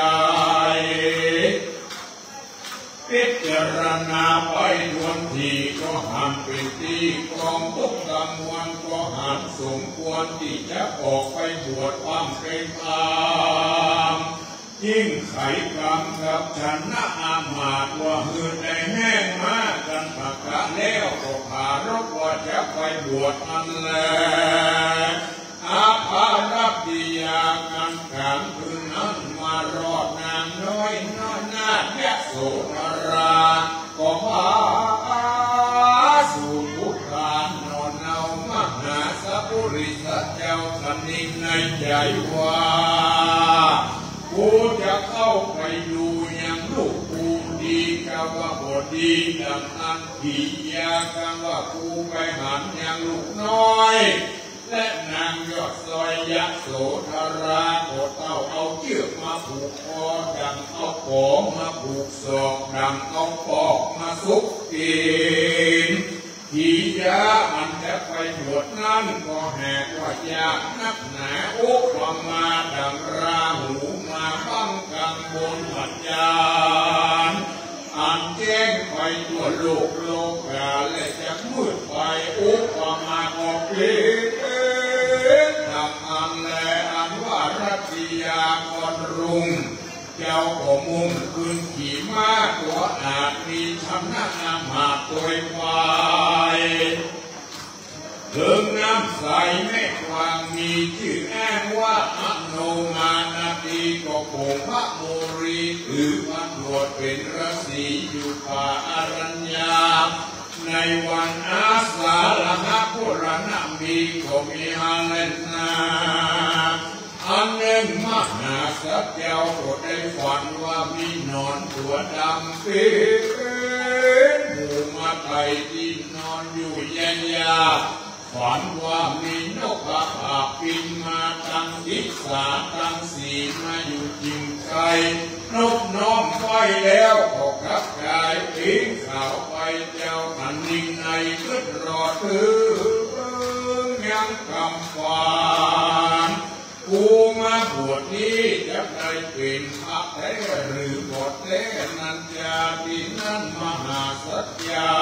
พิจารณาไปทวนทีก็หันเป็นที่กองทุกกังวลก็หันสมควรที่จะออกไปบวชความเป็นธรรมยิ่งไขกรรมกับฉันนะอามาตว่าหืนได้แห้งมากกันปากกะแล้วก็พารกว่าจะไปบวชอันแลอาภารับดียากันขังคืนนั้นมารอดนางน้อยน้อยนาแยกโสธราก็พาสู่พุทธานนอนเอามหาสัพพุริสเจ้าสนิทในใจว่ากูจะเข้าไปดูยังลูกกูดีกับว่าบดีดังนั้นผียากันว่ากูไปหันยังลูกน้อยและนางยอดซอยยะโสธราโกเต้าเอาเชือกมาผูกคอดังเอาของมาผูกศอกดังเอาปอกมาซุกกินผียามันจะไปบวชนั้นก็แหกว่ายากนักหนาอุปมาดังราหูมาบังกังบนหัดยานอันแจ้งไปตัวโลกโลกาและจะมืดไปอุปมาออกเลี้ยดังอันแลอันว่ารัตยากรรุงเจ้าก็มุ่งคืนขี่ม้าตัวอาจมีชำนาญอามาตตัวควายเพิ่งน้ำใสแม่กวางมีชื่อแอ้งว่าอโนมานาทีก็คงพระโมรีถือวันบวชเป็นฤาษีอยู่ป่าอรัญญาในวันอาสาฬหะพุรณมีก็มีอาเลนาออันหนึ่งมหาสัจเจ้าก็ได้ฝันว่ามีนอนตัวดำเป็นหมู่มาไต่ที่นอนอยู่เย็นยาฝันว่ามีนกกระอาบบินมาตั้งทิศสาตั้งสีมาอยู่จริงใจนกน้อมไปแล้วก็กลับกายทิ้งข่าวไปเจ้าขันนิ่งในขึ้นรอถือยังคำฝันกูมาบวชนี้จะได้เป็นพระแท้หรือบทแท้นั้นจะที่นั่นมหาสัจจา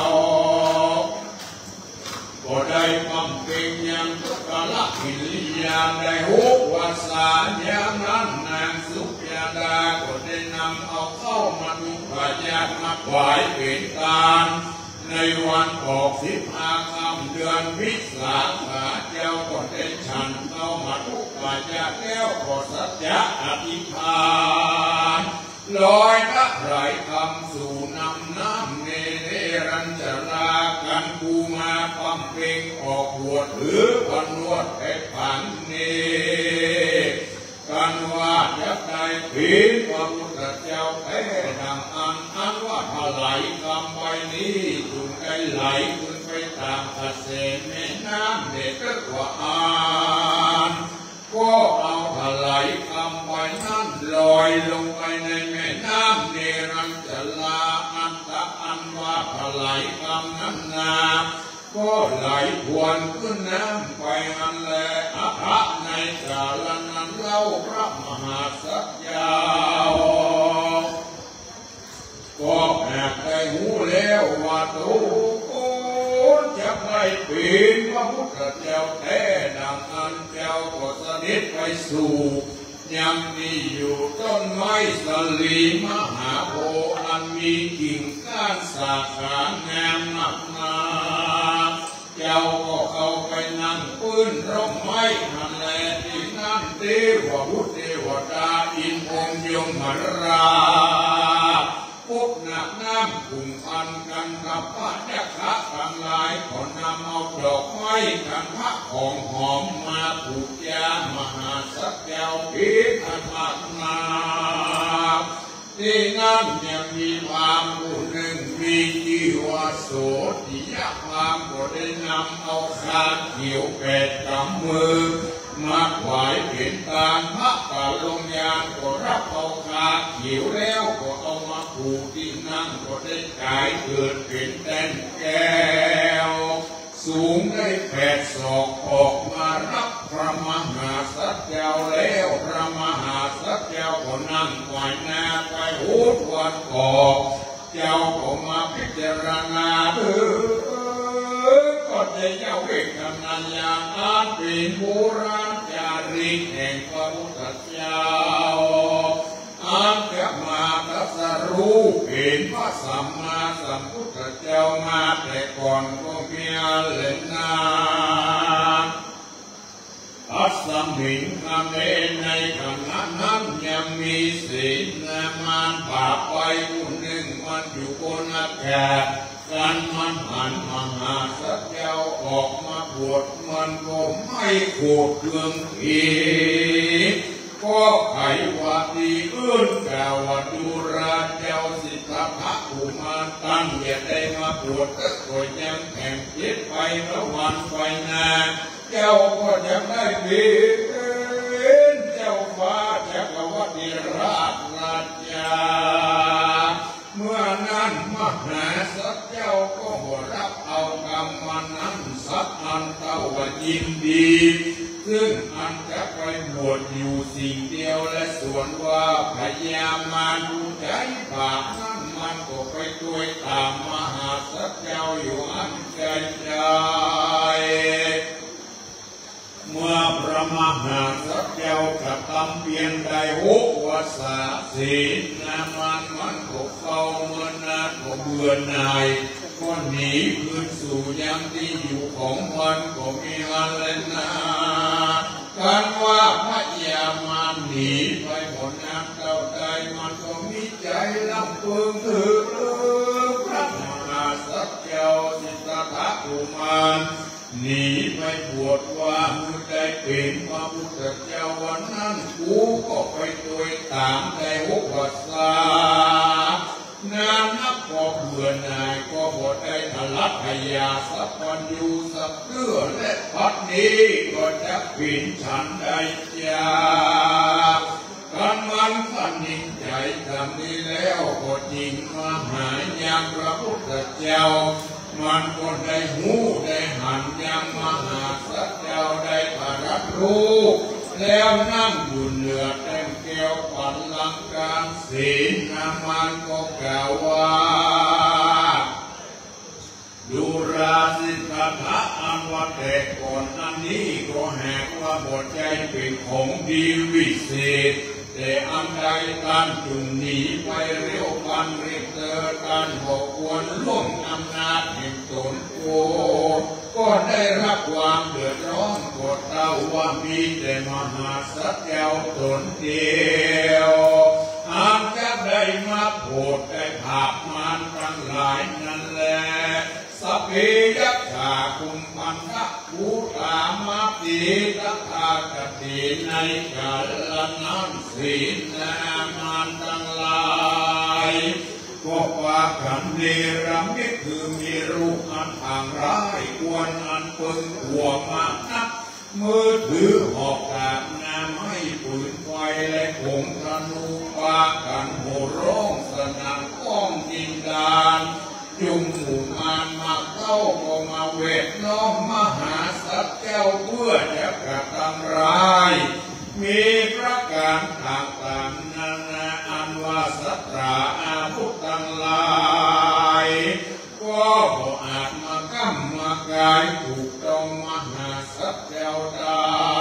ก็ได้ความเป็นยังทุกขละกิริยาได้หกวัฏสายามนั้นนางสุขยาดาก็ได้นำเอาเข้ามาดูพระญาติมาไหวเป็นการในวันออกสิบห้าค่ำเดือนวิสาขาเจ้าก็ได้ฉันเข้ามาทุกพระญาติแล้วก็สัจจะอธิษฐานลอยพระไหลคำสู่น้ำน้ำเนเรรัญจรากันกูมาความเพ่งออกบวชหรือพนวดให้ผ่านเนกันว่าจะได้ผิดพระพุทธเจ้าแท้ดังอันอันว่าถลายคำใบนี้จุนได้ไหลขึ้นไปตามกระแสแม่น้ำเด็ดกว่าอ่านก็เอาถลายคำใบนั้นลอยลงไปในแม่น้ำเนรัญจราอันตะอันว่าถลายคำนั้นนาก็ไหลพวนขึ้นน้ำไปอันแลอภะในกาลนั้นเล่าพระมหาสัจจาก็แอบได้หูแล้วว่าทุกคนจะไม่เป็นพระพุทธเจ้าแท้ดังอันเจ้าก็เสด็จไปสู่ยังมีอยู่ต้นไม้สลีมหาโพธิ์อันมีกิ่งก้านสาขางามนักหนาเจ้าก็เข้าไปนั่งปืนร่มไม้หันแลที่นั่นเทวบุตรเทวดาอินพรหมยมหราพวกนักน้ำกลุ่มพันกันกับพระยักษ์ทั้งหลายขอนำเอาดอกไม้กันพระของหอมมาผูกยามหาสัจเจ้าพิทักษ์นาที่นั่นยังมีพราหมณ์ผู้หนึ่งมีชื่อว่าโสติยะพราหมณ์ก็ได้นำเอาคาเขียวแปดกำมือมาไหวเป็นการพระกาลงยานก็รับเอาคาเขียวแล้วก็เอามาผูกที่นั่งก็ได้กลายเกิดเป็นแท่นแก้วสูงได้แปดศอกออกมารับพระมหาสัจเจ้าแล้วพระมหาสัจเจ้าก็นั่งไหวหน้าไปหูดวันออกเจ้าก็มาพิจารณาดูก็ได้เจ้าเวกนัญญาอันเป็นโบราณจารีตแห่งพระพุทธเจ้าอันจะมาตรัสรู้เป็นพระสัมมาสัมพุทธเจ้ามาแต่ก่อนก็มีอะไรนาอัสมิงคำเนในขณะนั้นยังมีศีลและมารบาปไปผู้หนึ่งมันอยู่บนอากาศการมันหันมหาสัจเจ้าออกมาบวชมันก็ไม่โกรธเคืองอีกก็ไขว่าดีอื่นกล่าวว่าดูราเจ้าสิทธัตถะอุมาตั้งอย่าได้มาบวชก็ยังแข่งคิดไประวันไปนาเจ้าก็จะได้เป็นเจ้าฟ้าจักรวรรดิราชราชาเมื่อนั้นมหาสัจเจ้าก็รับเอากรรมนั้นสัตว์อันเท่าว่ายินดีซึ่งอันจะไปบวชอยู่สิ่งเดียวและส่วนว่าพยามาดูใจบาปนั้นมันก็ไปด้วยตามมหาสัจเจ้าอยู่อันใจใจเมื่อพระมหาสัจเจ้ากระทำเพียงใดหกวัฏสาศีลนามันมันก็เฝ้าเมื่อนานก็เบื่อหน่ายก็หนีคืนสู่ยังที่อยู่ของมันก็มีอะไรนาการว่าพระยามานหนีไปหมดน้ำเก่าใจมันก็มีใจลำเพิงถือพระมหาสัจเจ้าสิทธัตถะอุมานหนีไปบวชว่ามือได้เป็นพระพุทธเจ้าวันนั้นกูก็ไปตัวตามได้หุบวัดสา นานนับก็เบื่อหน่ายก็บดได้ทลักพยาสักวันอยู่สักเกื้อและพัดนี้ก็จะผินฉันได้จากการมันขันยิ่งใจทำนี้แล้วก็จริงมาหายยังพระพุทธเจ้ามันก็ได้หูได้หันยังมหาสัจเจ้าได้พรัตรู้แล้วนั่งอยู่เหนือแต้มแก้วปันลังการศีลนามันก็กล่าวว่าดูราสิทธะอันว่าแต่ก่อนอันนี้ก็แหกว่าบทใจเป็นของดีวิเศษแต่อันใดการจุนหนีไปเร็วกันรีบเดินกันบอกควรล่วงอำนาจแห่งตนโกก็ได้รับความเดือดร้อนกดเต้าว่ามีแต่มหาสัจเจ้าตนเดียวหากจะได้มาโปรดได้ภาพมันทั้งหลายนั่นแหละสัพเพยัคฆาคุมพันธะภูตามาติตถาคติในกาลนั้นศีลนามันทั้งหลายก็ว่ากันเนรมิตคือมีรูปอันทางร้ายควรอันเปิงหัวมากนักมือถือหอกดาบนาไม้ปืนไฟและผงธนูปากันโห่ร้องสนั่นก้องดินดานจุมหมู่มารมาเข้าก็มาเวทน้อมมหาสัจเจ้าเพื่อจะกระทำร้ายมีประการต่างๆนานาอันว่าสัตราอาวุธทั้งหลายก็บ่อาจมากั้มมากายถูกต้องมหาสัจเจ้าได้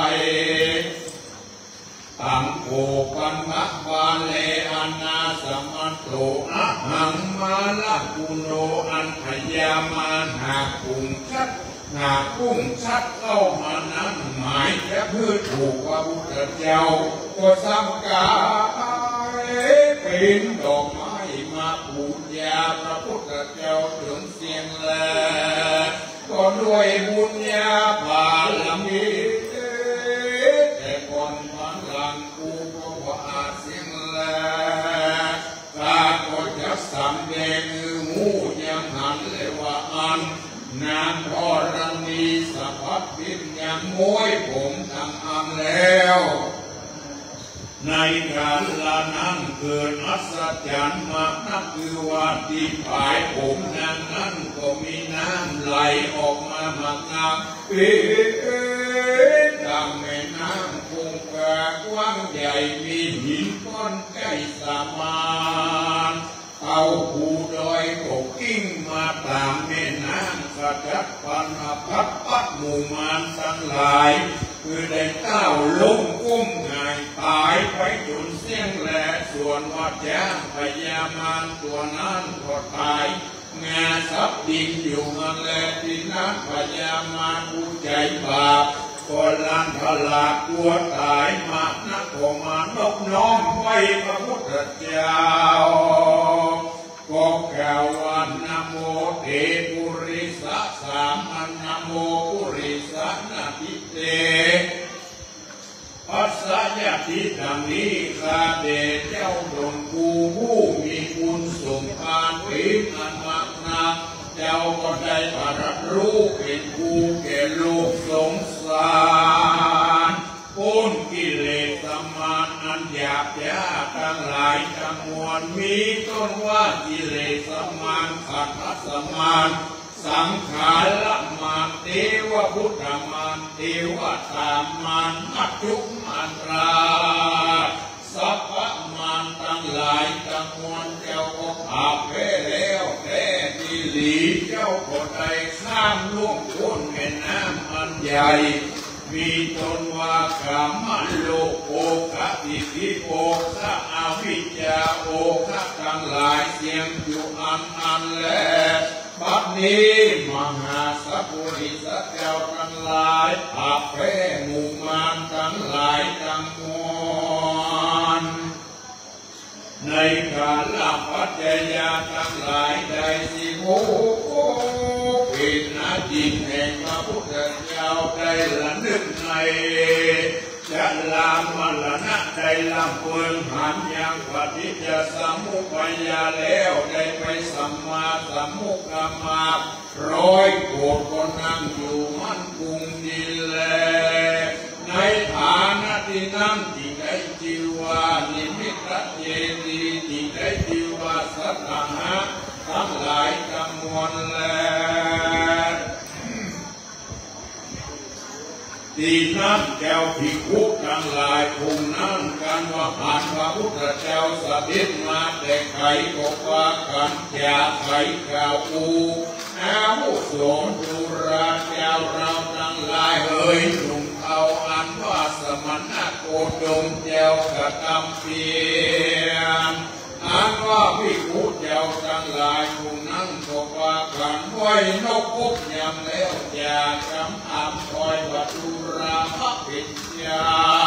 ตังโกปันมะวาเลอนาสมัตโตอะหังมาละกุโนอันพยามาหาปุงชัดหาปุ้งชัดเข้ามานั้นหมายจะพืชถูกพระพุทธเจ้าก็สังกายเป็นดอกไม้มาบูชาพระพุทธเจ้าถึงเสียงแลก็ด้วยบุญญาบารมีแต่ก่อนพันหลังกูก็ว่าเสียงแลตาก็จะสำแดงหูยังหันเลยว่าอันนางพรณีสัพพิญยังมวยผมทำอันแล้วในการละนั้นเกิดอัศจรรย์มากนักคือว่าที่ปลายผมนางนั้นก็มีน้ำไหลออกมามากนักเป็นดังแม่น้ำคงกากว้างใหญ่มีหินก้อนใกล้สามานเอาภูดอยก็กิ้งมาตามแม่น้ำกระจัดปันพัดปัดหมู่มารทั้งหลายคือได้ก้าวลงก้มหายตายไปจนเสียงแหลส่วนวัดยางพญามารตัวนั้นก็ตายงาสับดินอยู่มันแลที่นั้นพญามารผู้ใจบาปก็ลันทลากกลัวตายมากนักก็มานบน้อมไว้พระพุทธเจ้าก็กล่าวว่านะโมเตปุริสะสามัญนะโมปุริสะนาทิเตปัสสะยะทิดังนี้ข้าเดชเจ้าดวงกูผู้มีบุญสมภารวิมอันมากนักเจ้าก็ได้บรรลุเป็นผู้แก่โลกสงสารพ้นกิเลสสมานอันหยาบยาทั้งหลายทั้งมวลมีต้นว่ากิเลสสมานขันธ์สมานสังขารละมานเทวพุทธมานเทวตามานมัจจุมานราสัพพมานทั้งหลายทั้งมวลเจ้าก็อาเพแล้วแต่ที่หลีเจ้าก็ได้ข้ามล่วงพ้นแม่น้ำอันใหญ่มีตนว่ากามันโลโอคะอิทิโอคะอวิชชาโอคะทั้งหลายเสียงอยู่อันอันแลบัดนี้มหาสัพพุริสเจ้าทั้งหลายอาเพหมู่มารทั้งหลายทั้งมวลในการละปัจจยาทั้งหลายได้สิโมเป็นอาจิตแห่งพระพุทธเจ้าได้ละนึกในจะลามมรณะได้ลำเพิงหันยังปฏิจจสมุปยาแล้วได้ไปสัมมาสัมมุขมาร้อยโกรธก็นั่งอยู่มั่นคงดีแลในฐานะที่นั่งที่ได้จิวานิมิตเจดีที่ได้จิวาสัตหะทั้งหลายจำนวนแลที่นั่นแก้วภิกขุทั้งหลายคงนั่งกันว่าผ่านพระพุทธเจ้าสถิตมาแต่ไขก็ว่ากันแก่ไขกล่าวอูอาวุโสดุราเจ้าเราทั้งหลายเอ่ยหนุ่มเอาอันว่าสมณะโกดมเจ้ากระทำเพียรอันว่าภิกขุเจ้าทั้งหลายคงนั่งก็ว่ากันไว้นกพุกยำแล้วจากคำอำคอยวัตุราพระปิญญา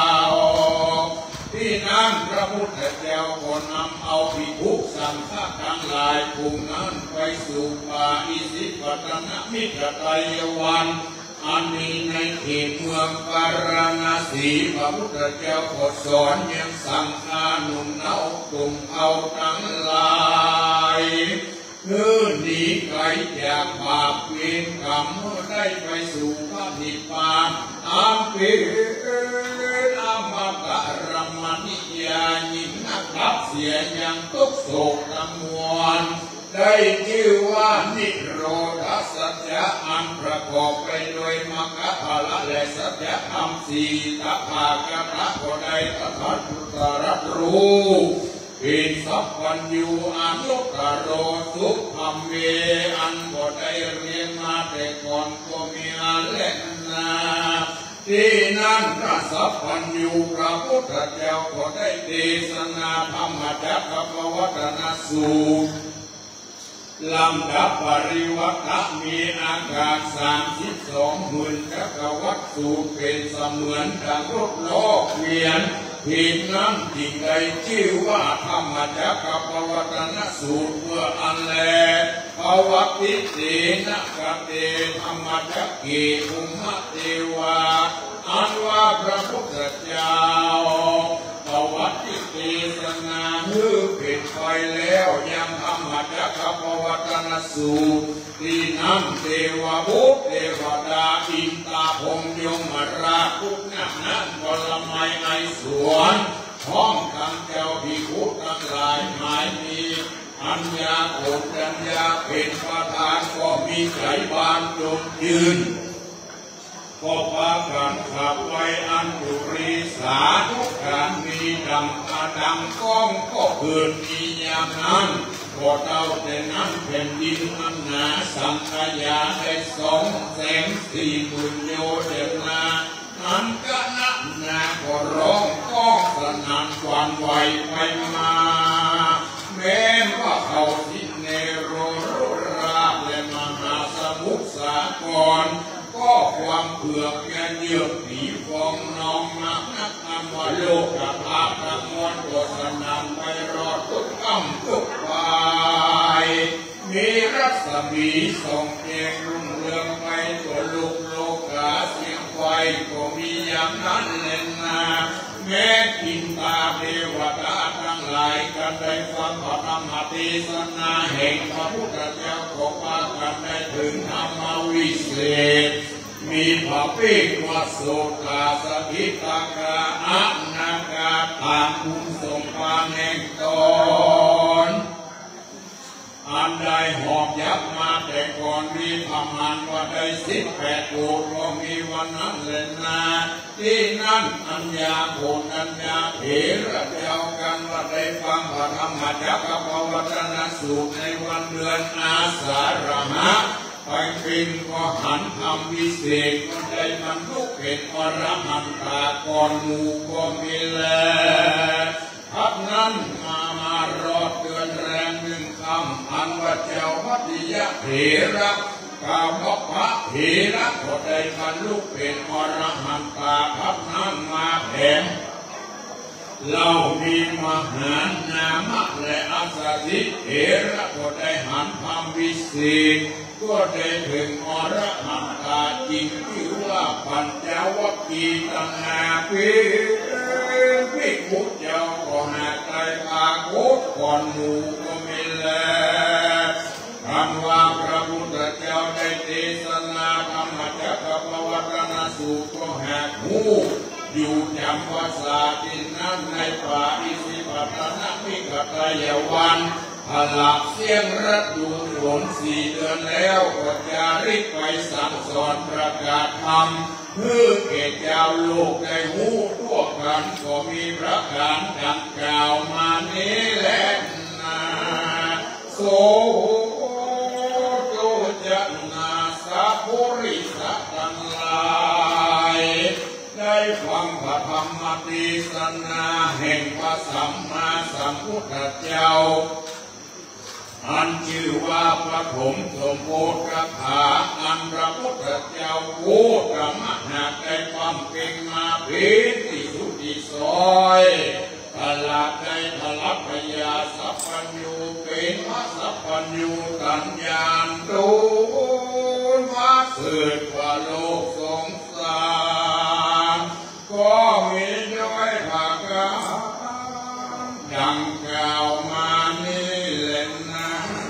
ที่นั่นพระพุทธเจ้าก็นำเอาภิกขุสังฆะทั้งหลายคงนั่งไปสู่ป่าอิสิปตนมิตรไตยวันอันมีในเขตเมืองปาราณสีพระพุทธเจ้าก็สอนยังสังฆานุนเอาตุ่มเอาทั้งหลายคือหนีไกลจากบาปเวรกรรมเมื่อได้ไปสู่พระนิพพานอันเป็นอมตะรมนิยายิ่งนักรับเสียยังทุกโศกทั้งมวลได้ชื่อว่านิโรธสัจจะอันประกอบไปด้วยมรรคผลและสัจธรรมสี่ตถาคตก็ได้ตถาคตรัสรู้เป็นสัพพัญญูอนุตตโรสุขมเวอันก็ได้เรียนมาแต่ก่อนก็มีอาเลนาที่นั่นพระสัพพัญญูพระพุทธเจ้าก็ได้เทศนาธรรมจักรพวัตนสูตรลำดับปริวัติมีอาการสามสิบสองหมื่นจักรวัตสูตรเป็นเสมือนดังรถโลกเวียนผิดนั้นที่ใดชื่อว่าธรรมจักรพวัตนสูตรเพื่ออันแลภวัติเตนะกเตธรรมจักเกภูมิเทวาอันว่าพระพุทธเจ้าภวัติเตสนามือปิดไฟแล้วยังธรรมจักรพวัตนสูตรที่นั่นเทวบุตรเทวดาอินตาพงยมราคุกนักนั้นผลไม้ในสวนห้องทั้งเจ้าภิกขุทั้งหลายหมายมีอัญญาโกฏัญญาเป็นประธานก็มีใจบานจงยืนก็พากันขับไว้อันดุรีสาทุกการมีดังอาดังก้องก็เกิดมีอย่างนั้นก็เท่าแต่นั้นแผ่นดินมันหนาสังขยาได้สองแสนสี่หมื่นโยเดนานั้นก็นักนาก็ร้องก้องสนั่นหวั่นไหวไปมาแม้ว่าเขาที่เนโรรุราและมหาสมุทรสาครก็ความเผือกยันเยือกผีฟองนองนักนักนำว่าโลกกับภาพทั้งมวลก็สนั่นไปรอดทุกค่ำทุกฝ่ายมีรัศมีส่องแยงรุ่งเรืองไปตัวลูกโลกาเสียงไฟก็มีอย่างนั้นเล่นนาแม้กินตาเทวดาทั้งหลายกันได้ฟังพระธรรมเทศนาแห่งพระพุทธเจ้าก็พากันได้ถึงธรรมวิเศษมีพระเพิกวัสโสตาสถิตากาอนาคาทางคุณสมภารแห่งตนอันใดหอบยับมาแต่ก่อนมีธรรมันว่าได้สิบแปดโกดก็มีวันนั้นเลยนาที่นั่นอัญญาโกฏอัญญาเถระเดียวกันว่าได้ฟังพระธรรมจักรพวัตนสูตรในวันเดือนอาสาฬหะไปเป็นก็หันธรรมวิเศษก็ได้บรรลุเป็นอรหันตาก่อนหมู่ก็มีแลพักนั้นมามารอดเดือนแรมหนึ่งคำอันว่าเจ้าพัทยะเถระกาบพระเถระก็ได้บรรลุเป็นอรหันตาพักนั้นมาแผ่เรามีมหานามะและอาสาสิเถระก็ได้หันธรรมวิเศษก็ได้ถึงอรหันตาจริงชื่อว่าปัญจวัคคีย์ตัณหาภิภิกขุเจ้าก็หาใจปาโคตก่อนหมู่ก็ไม่แลคำว่าพระพุทธเจ้าได้เทศนาธรรมจักรพรรดินาสูตรก็หากหูอยู่จำภาษาดินน้ำในป่าอิสิปตนะมิกตายวันพลับเสียงรัดอยู่ฝนสี่เดือนแล้วก็จะรีบไปสั่งสอนประกาศธรรมเพื่อเกศเจ้าโลกได้หูทั่วกันก็มีประการดังกล่าวมานี้แหละนะโสโตจะนาสัพพุริสัตตังหลายได้ฟังพระธรรมเทศนาแห่งพระสัมมาสัมพุทธเจ้าอันชื่อว่าพระถมสมโภชคาอันพระพุทธเจ้าพูดธรรมะหากได้ความเก่งมาเป็นที่สุดที่ซอยตลาดได้ทลักพยาสัพพัญญูเป็นพระสัพพัญญูกัญญาณดูมาเกิดว่าโลกสงสารก็มีด้วยภาคดังกล่าวมานี้แหละนะ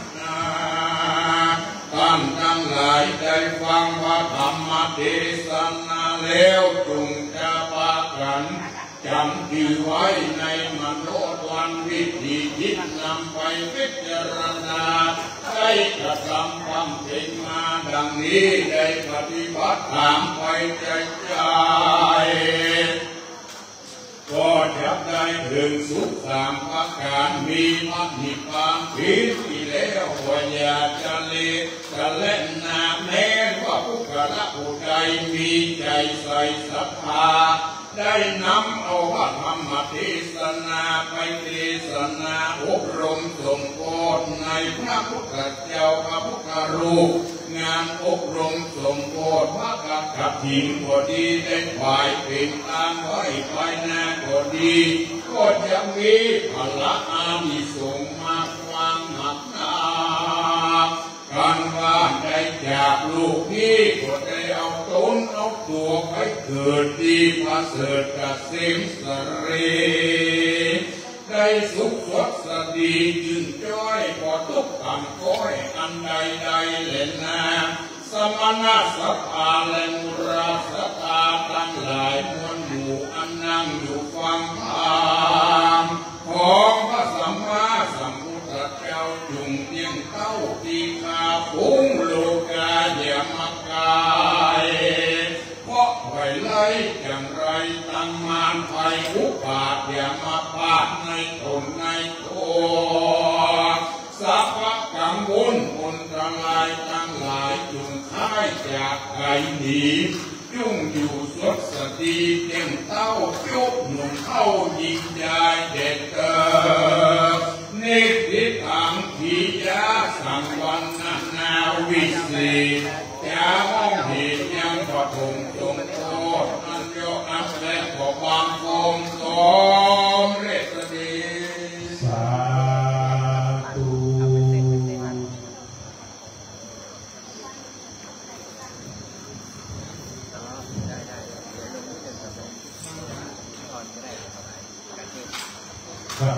ท่านทั้งหลายได้ฟังพระธรรมเทศนาแล้วจงจะพากันจำชื่อไว้ในมโนวันวิธีจิตนำไปพิจารณาได้กระทำความเพ็ญมาดังนี้ได้ปฏิบัติตามไปใจใจก็จะได้ถึงสุขสามประการมีมรรคนิพพานพิธีแล้วว่าอย่าจะเลจะเล่นนาแม้ว่าผู้กระผู้ใดมีใจใส่ศรัทธาได้นำเอาพระธรรมเทศนาไปเทศนาอบรมสมโภชในพระพุทธเจ้าพระพุทธรูปงานอบรมสมโภชพระกับถิ่นก็ดีได้ฝ่ายเป็นตามไว้ฝ่ายหน้าก็ดีก็จะมีพละอานิสงส์มากความหนักหนาการว่าได้จากลูกนี้ก็ได้เอาตนเอาตัวไปเกิดดีประเสริฐเกษมสรีได้สุขสดสดียืนจ้อยพอทุกต่ำก้อยอันใดใดเล่นนาสมณะสัพพาและมุราสัพพาทั้งหลายมวลหมู่อันนั่งอยู่ฟังธรรมของพระสัมมาสัมพุทธเจ้าจุงเตียงเต้าตีคาปุงโลกาเยมกายเพราะไว้ไล่อย่างไรตั้งมานไฟอุปาทยมปาทในตนในตัวสัพพะกังวลคนทั้งหลายทั้งหลายจุงค่ายจากไกลหนีจุงอยู่สดสติเต็มเต้าจุบหนุ่มเข้ายิงยายเด็ดเกิดนิพิทังพิยาสังวันนานาวิเศษจะมองเห็นยังปฐมจงโทษอันโยอันและขอบางคมสมเรศดีสาธุครับ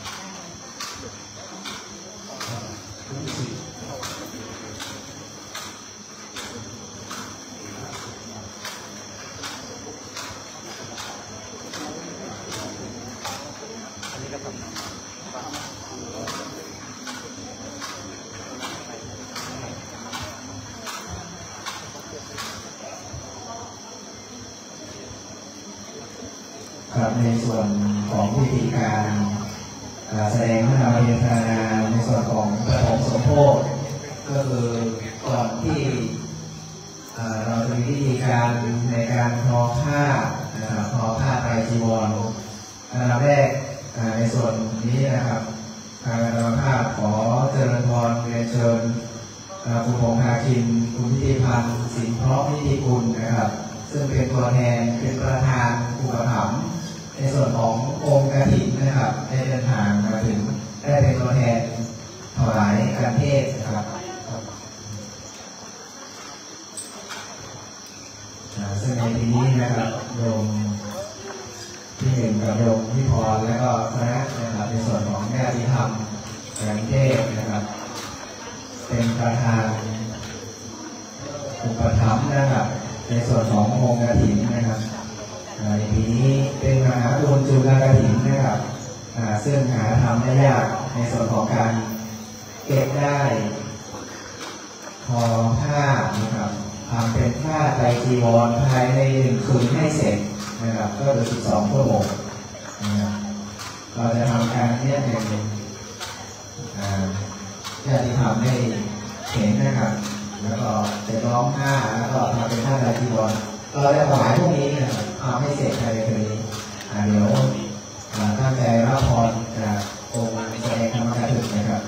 ครับในส่วนของพิธีการแสดงพระนามเทศนาในส่วนของปฐมสมโภชก็คือก่อนที่เราจะมีพิธีการในการทอผ้านะครับทอผ้าไตรจีวรอันดับแรกในส่วนนี้นะครับทางอาจารย์ภาพขอเจริญพรเรียนเชิญคุณพงษ์ภาคินคุณพิธีพันธ์สินเพราะพิธีกุลนะครับซึ่งเป็นตัวแทนเป็นประธานอุปถัมภ์ในส่วนขององค์กฐินนะครับได้เดินทางมาถึงได้เป็นตัวแทนถวายการเทศน์นะครับแสงเทพนะครับเป็นประธานอุปถัมภ์นะครับในส่วนขององค์กฐินนะครับในปีนี้เป็นมหาบุญจุลกฐินนะครับซึ่งหาทำได้ยากในส่วนของการเก็บได้ทอผ้านะครับทำเป็นผ้าไตรจีวรภายในหนึ่งคืนให้เสร็จนะครับก็คือสิบสองชั่วโมงนะครับเราจะทำการเนี่ยเป็นญาติธรรมให้เห็นนะครับแล้วก็จะร้องผ้าแล้วก็ทำเป็นผ้าไตรจีวรเราจะถวายพวกนี้นะครับทำให้เสร็จภายในคืนนี้เดี๋ยวตั้งใจรับพรจากองค์แสดงธรรมกถึกนะครับ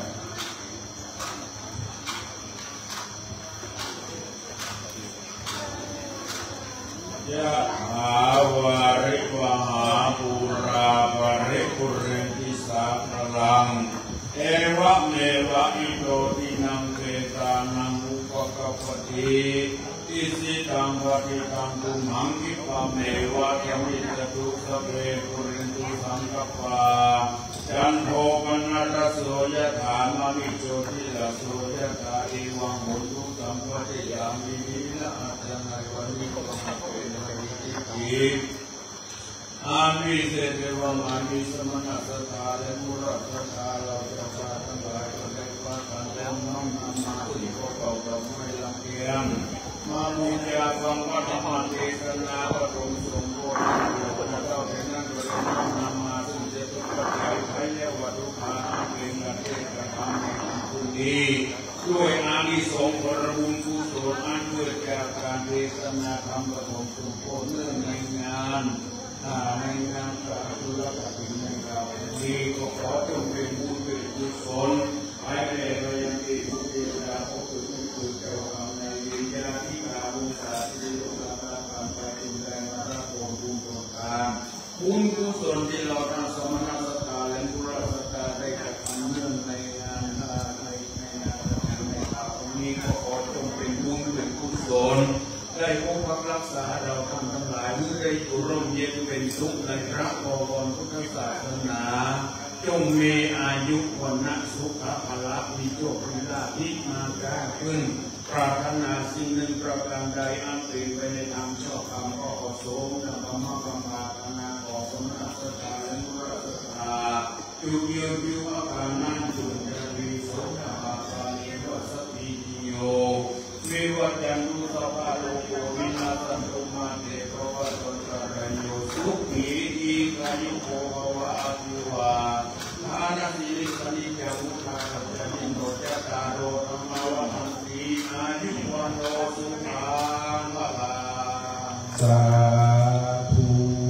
ยะหาวาริวหาปูราภริปุเรนติสาคลังเอวะเมวะอิโตตินังเกตานังอุปกปติอิสิตังวัติตังตุมังคิปะเมวะยมิจตุสเปปุเรนตุสังกปาจันโทปนัสโสยถามมิโชติลโสยถาอิวังหุตุสัมปติยามิวิละอัจจนาวันนิโกภะเวนะวิติติอามิเสเทวะมามิสมณะสัทธาและมุรสัทธาเราจะพาทั้งหลายก็ได้ฟังกันแล้วน้อมนำมาที่พวกเราเราไม่ลำเอียงมาบูชาฟังพระธรรมเทศนาพระธรรมสมโภชพระเจ้าเป็นนั่นก็ได้น้อมนำมาซึ่งจะต้องปัจจัยไถ่และวัตถุภาณเป็นการเทศกรรมในคุณดีด้วยอานิสงส์ผลบุญกุศลอันเกิดจากการเทศนาธรรมพระธรรมสมโภชเนื่องในงานในงานพระธุรกิจในเรานี้ก็ขอจงเป็นบุญเป็นกุศลภายในเรายังมีบุญเดียดาพบถึงจุดเจ้าคำในวิญญาณที่อาบุษาที่ลุกลามทำไปถึงแรงมารับผลบุญประการบุญกุศลที่เราทำสมณะสัตตาและบุรสัตตาได้กระทำเนื่องในงานในในงานในข่าวนี้ก็ขอจงเป็นบุญเป็นกุศลได้ปกปักรักษาเราท่านทั้งหลายเมื่อได้อยู่ร่มเย็นเป็นสุขในพระบวรพุทธศาสนาจงมีอายุวันนะสุขภาละมีโชคมีลาภที่มาแก่ขึ้นปรารถนาสิ่งหนึ่งประการใดอันเป็นไปในทางชอบธรรมก็ขอสมนำธรรมะธรรมะธนาขอสมณะสัตตาและมุรสัตตาจุเยียววิวอาการนั้นจุนจะมีโสดาปานิวัสติโยวิวัจจันตุสัพพะโลกวินาศตุมาเตภวะตตระโยสุขีทีกายุโภวะอภิวาทานาสิริสนิจามุขะสัจจิโนจัตตารโอธรรมวะหันติอายุวันโนสุขังภะลังสาธุ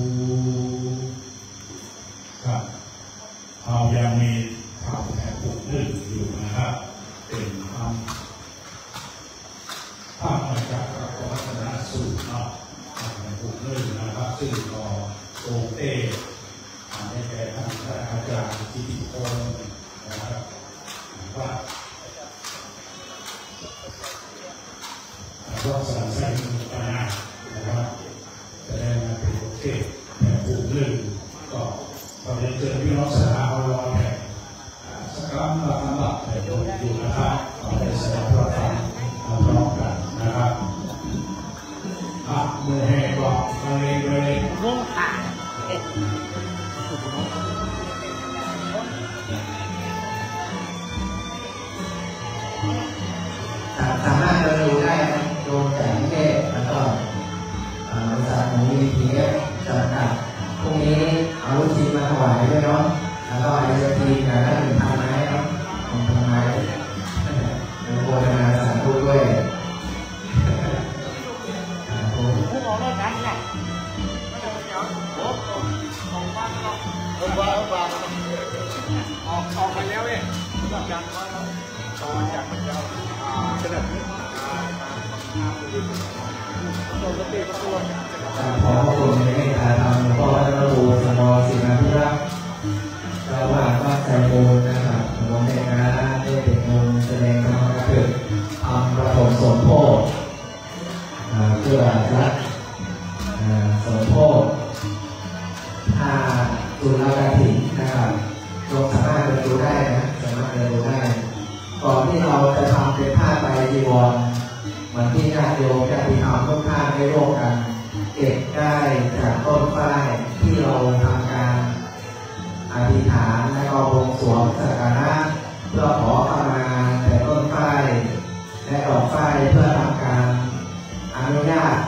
ครับเรายังมีทำแผ่ปลูกนึ่งอยู่นะครับเป็นทำภาพมาจากพระพุทธศาสนาสูตรเนาะทำแผ่ปลูกนึ่งนะครับซึ่งก็โอเต้ได้แก่ท่านอาจารย์จิติพงศ์นะครับว่าพระสารสันติปนานะครับจะได้มาเป็นโอเคแผ่ปลูกนึ่งก็ตอนนี้เจอพี่น้องสถาบันรอแผ่สักครั้งละครั้งละแผ่ปลูกอยู่นะครับขอได้แสดงพระธรรมมาพร้อมกันนะครับอ่ะมือแห้งก็มาเลยเลยมุ่งค่ะสามารถเราดูได้โดนแต่งเทศแล้วก็บริษัทของวีพีจำกัดพรุ่งนี้เอาลูกชิ้นมาถวายด้วยเนาะแล้วก็ไอเจทีนะหนึ่งพันไม้เนาะหนึ่งพันไม้เป็นโฆษณาสาธุด้วยผู้บอกว่าการเนี่ยไม่ได้เดี๋ยวโอ้โหออกบ้านก็ออกบ้านออกบ้านออกออกไปแล้วเนี่ยต้องการว่าเราต่อจากพระเจ้าเสด็จขอพระคุณในเมตตาธรรมหลวงพ่อพระครูสมรศิลาภิรักษ์เจ้าอาวาสวัดไซโบนนะครับหลวงพ่อคณะได้เป็นองค์แสดงธรรมกถึกทำประถมสมโภชเพื่อรักสมโภชถ้าจุลกฐินนะครับลงสามารถเดินดูได้นะสามารถเดินดูที่เราจะทำเป็นผ้าไตรจีวรเหมือนที่ญาติโยมญาติธรรมทุกท่านได้ร่วมกันเก็บได้จากต้นฝ้ายที่เราทำการอธิษฐานและก็บวงสรวงสักการะเพื่อขอเข้ามาแต่ต้นฝ้ายและดอกฝ้ายเพื่อทำการอนุญาต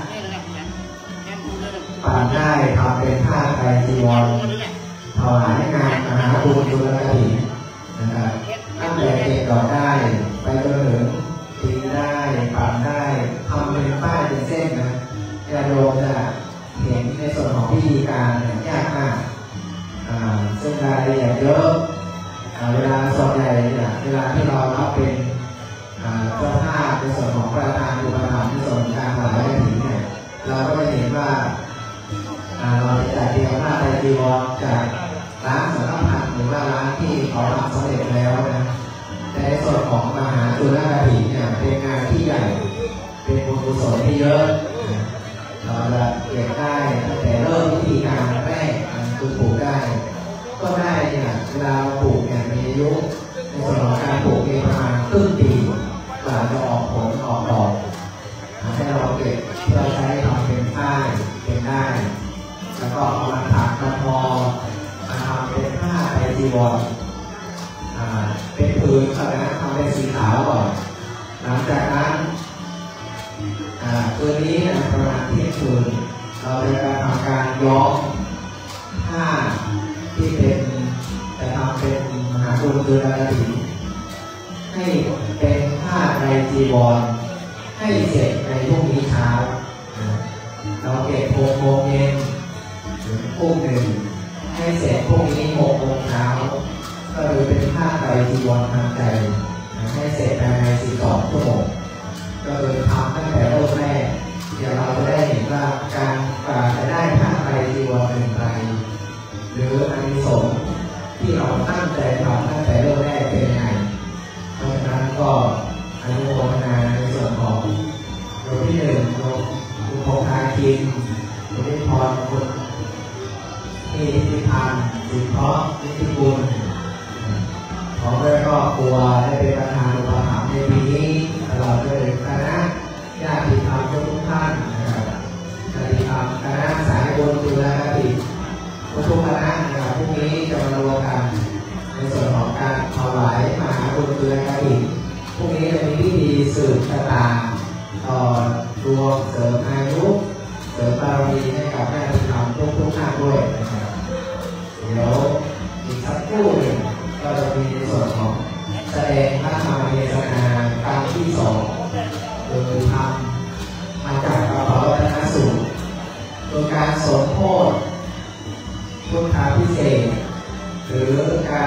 ปั่นได้ทำเป็นผ้าไตรจีวรถวายงานมหาบุญจุลกฐินนะครับตั้งแต่เก็บดอกได้ไปจนถึงตีได้ปั่นได้ทำเป็นป้ายเป็นเส้นนะญาติโยมจะเห็นในส่วนของพิธีการเนี่ยยากมากซึ่งรายละเอียดเยอะเวลาส่วนใหญ่เนี่ยเวลาที่เรารับเป็นเจ้าภาพในส่วนของประธานอุปถัมภ์ในส่วนการถวายกฐินเนี่ยเราก็จะเห็นว่าเราจะจัดเตรียมผ้าไตรจีวรจากร้านสังฆทานหรือว่าร้านที่เขาทำสำเร็จแล้วนะแต่ในส่วนของมหาจุลกฐินเนี่ยเป็นงานที่ใหญ่เป็นบุญกุศลที่เยอะเราจะเก็บได้ตั้งแต่เริ่มวิธีการแรกคือปลูกได้ก็ได้เนี่ยเวลาปลูกเนี่ยมีอายุในส่วนของการปลูกเองประมาณครึ่งปีกว่าจะออกผลออกดอกให้เราเก็บเพื่อใช้ทำเป็นผ้าเป็นได้แล้วก็เอามาถักมาทอมาทำเป็นผ้าไตรจีวรเป็นผืนก่อนนะทำเป็นสีขาวก่อนหลังจากนั้นคืนนี้นะประมาณเที่ยงคืนเราจะทำการย้อมผ้าที่เป็นจะทำเป็นมหาบุญจุลกฐินให้เป็นผ้าไตรจีวรให้เสร็จในพรุ่งนี้เช้าเราเก็บหกโมงเย็นถึงทุ่มหนึ่งให้เสร็จพรุ่งนี้หกโมงเช้าก็คือเป็นผ้าไตรจีวรทางใจให้เสร็จภายในสิบสองชั่วโมงก็คือทำตั้งแต่เริ่มแรกเดี๋ยวเราจะได้เห็นว่าการกว่าจะได้ผ้าไตรจีวรเป็นไรหรืออานิสงส์ที่เราตั้งใจทำตั้งแต่เริ่มแรกเป็นยังไงเพราะฉะนั้นก็อนุโมทนาในส่วนของโยมที่หนึ่งโยมคุณพงษ์ทาคินโยมที่พรคุณที่พิพันธ์สิทธิเพาะนิติกุลขอให้ครอบครัวได้เป็นประธานอุปถัมภ์ในปีนี้ตลอดเลยคณะญาติธรรมทุกท่านนะครับญาติธรรมคณะสายบุญจุลกฐินทุกคณะนะครับพรุ่งนี้จะมารวมกันในส่วนของการถวายมหาบุญจุลกฐินพรุ่งนี้จะมีพิธีสืบชะตาต่อดวงเสริมอายุเสริมบารมีให้กับญาติธรรมทุกทุกท่านด้วยนะครับเดี๋ยวอีกสักครู่หนึ่งก็จะมีในส่วนของแสดงพระธรรมเทศนาครั้งที่สองโดยทำมาจากกระเป๋าธนสูตรโดยการสมโภชพุทธาพิเศษหรือการ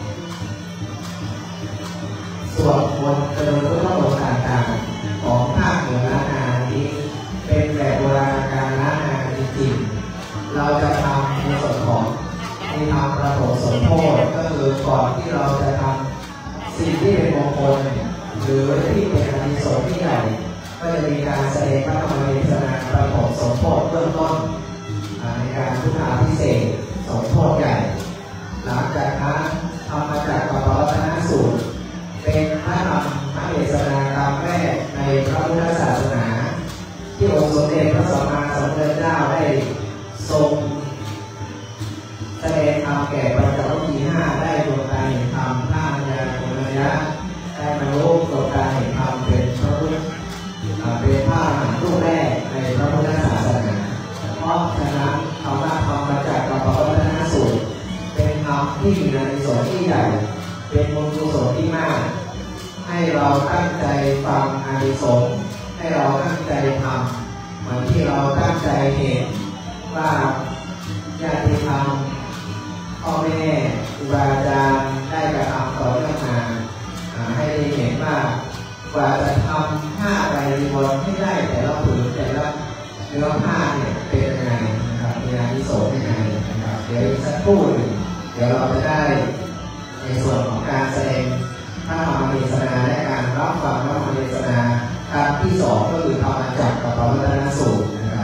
สวดมนต์เจริญพุทธมนต์ต่างๆของภาคเหนือล้านนานี้เป็นแบบโบราณการล้านนาจริงๆเราจะทำในส่วนของที่ทำประโถสมโภชก็คือก่อนที่เราจะทำสิ่งที่เป็นมงคลหรือที่เป็นอานิสงส์ที่ใหญ่ก็จะมีการแสดงพระธรรมเทศนาประโถสมโภชเบื้องต้นในการพุทธาพิเศษสมโภชใหญ่หลังจากนั้นทำมาจากกระเป๋าธนสูตรเป็นพระธรรมเทศนากรรมแรกในพระพุทธศาสนาที่องค์สมเด็จพระสัมมาสัมพุทธเจ้าได้ทรงแสดงธรรมแก่ปัญจวัคคีย์ห้าได้ดวงตาเห็นธรรมท่านญาโกณยะได้มารู้ดวงตาเห็นธรรมเป็นพระพุทธเป็นพระอรหันต์รูปแรกในพระพุทธศาสนาเพราะฉะนั้นคำว่าธรรมมาจากกระเป๋าธนสูตรเป็นธรรมที่มีอานิสงส์ที่ใหญ่เป็นบุญกุศลที่มากให้เราตั้งใจฟังอานิสงส์ให้เราตั้งใจทำเหมือนที่เราตั้งใจเห็นว่าญาติธรรมพ่อแม่ครูบาอาจารย์ได้กระทำต่อเนื่องมาให้ได้เห็นว่ากว่าจะทำผ้าไตรจีวรให้ได้แต่ละผืนแต่ละเนื้อผ้าเนี่ยเป็นยังไงนะครับมีอานิสงส์ยังไงนะครับเดี๋ยวสักครู่หนึ่งเดี๋ยวเราจะได้ในส่วนของการแสดงพระธรรมเทศนาและการรับฟังพระธรรมเทศนาครั้งที่สองก็คือทำมาจากกระเป๋าธนสูตรนะครับ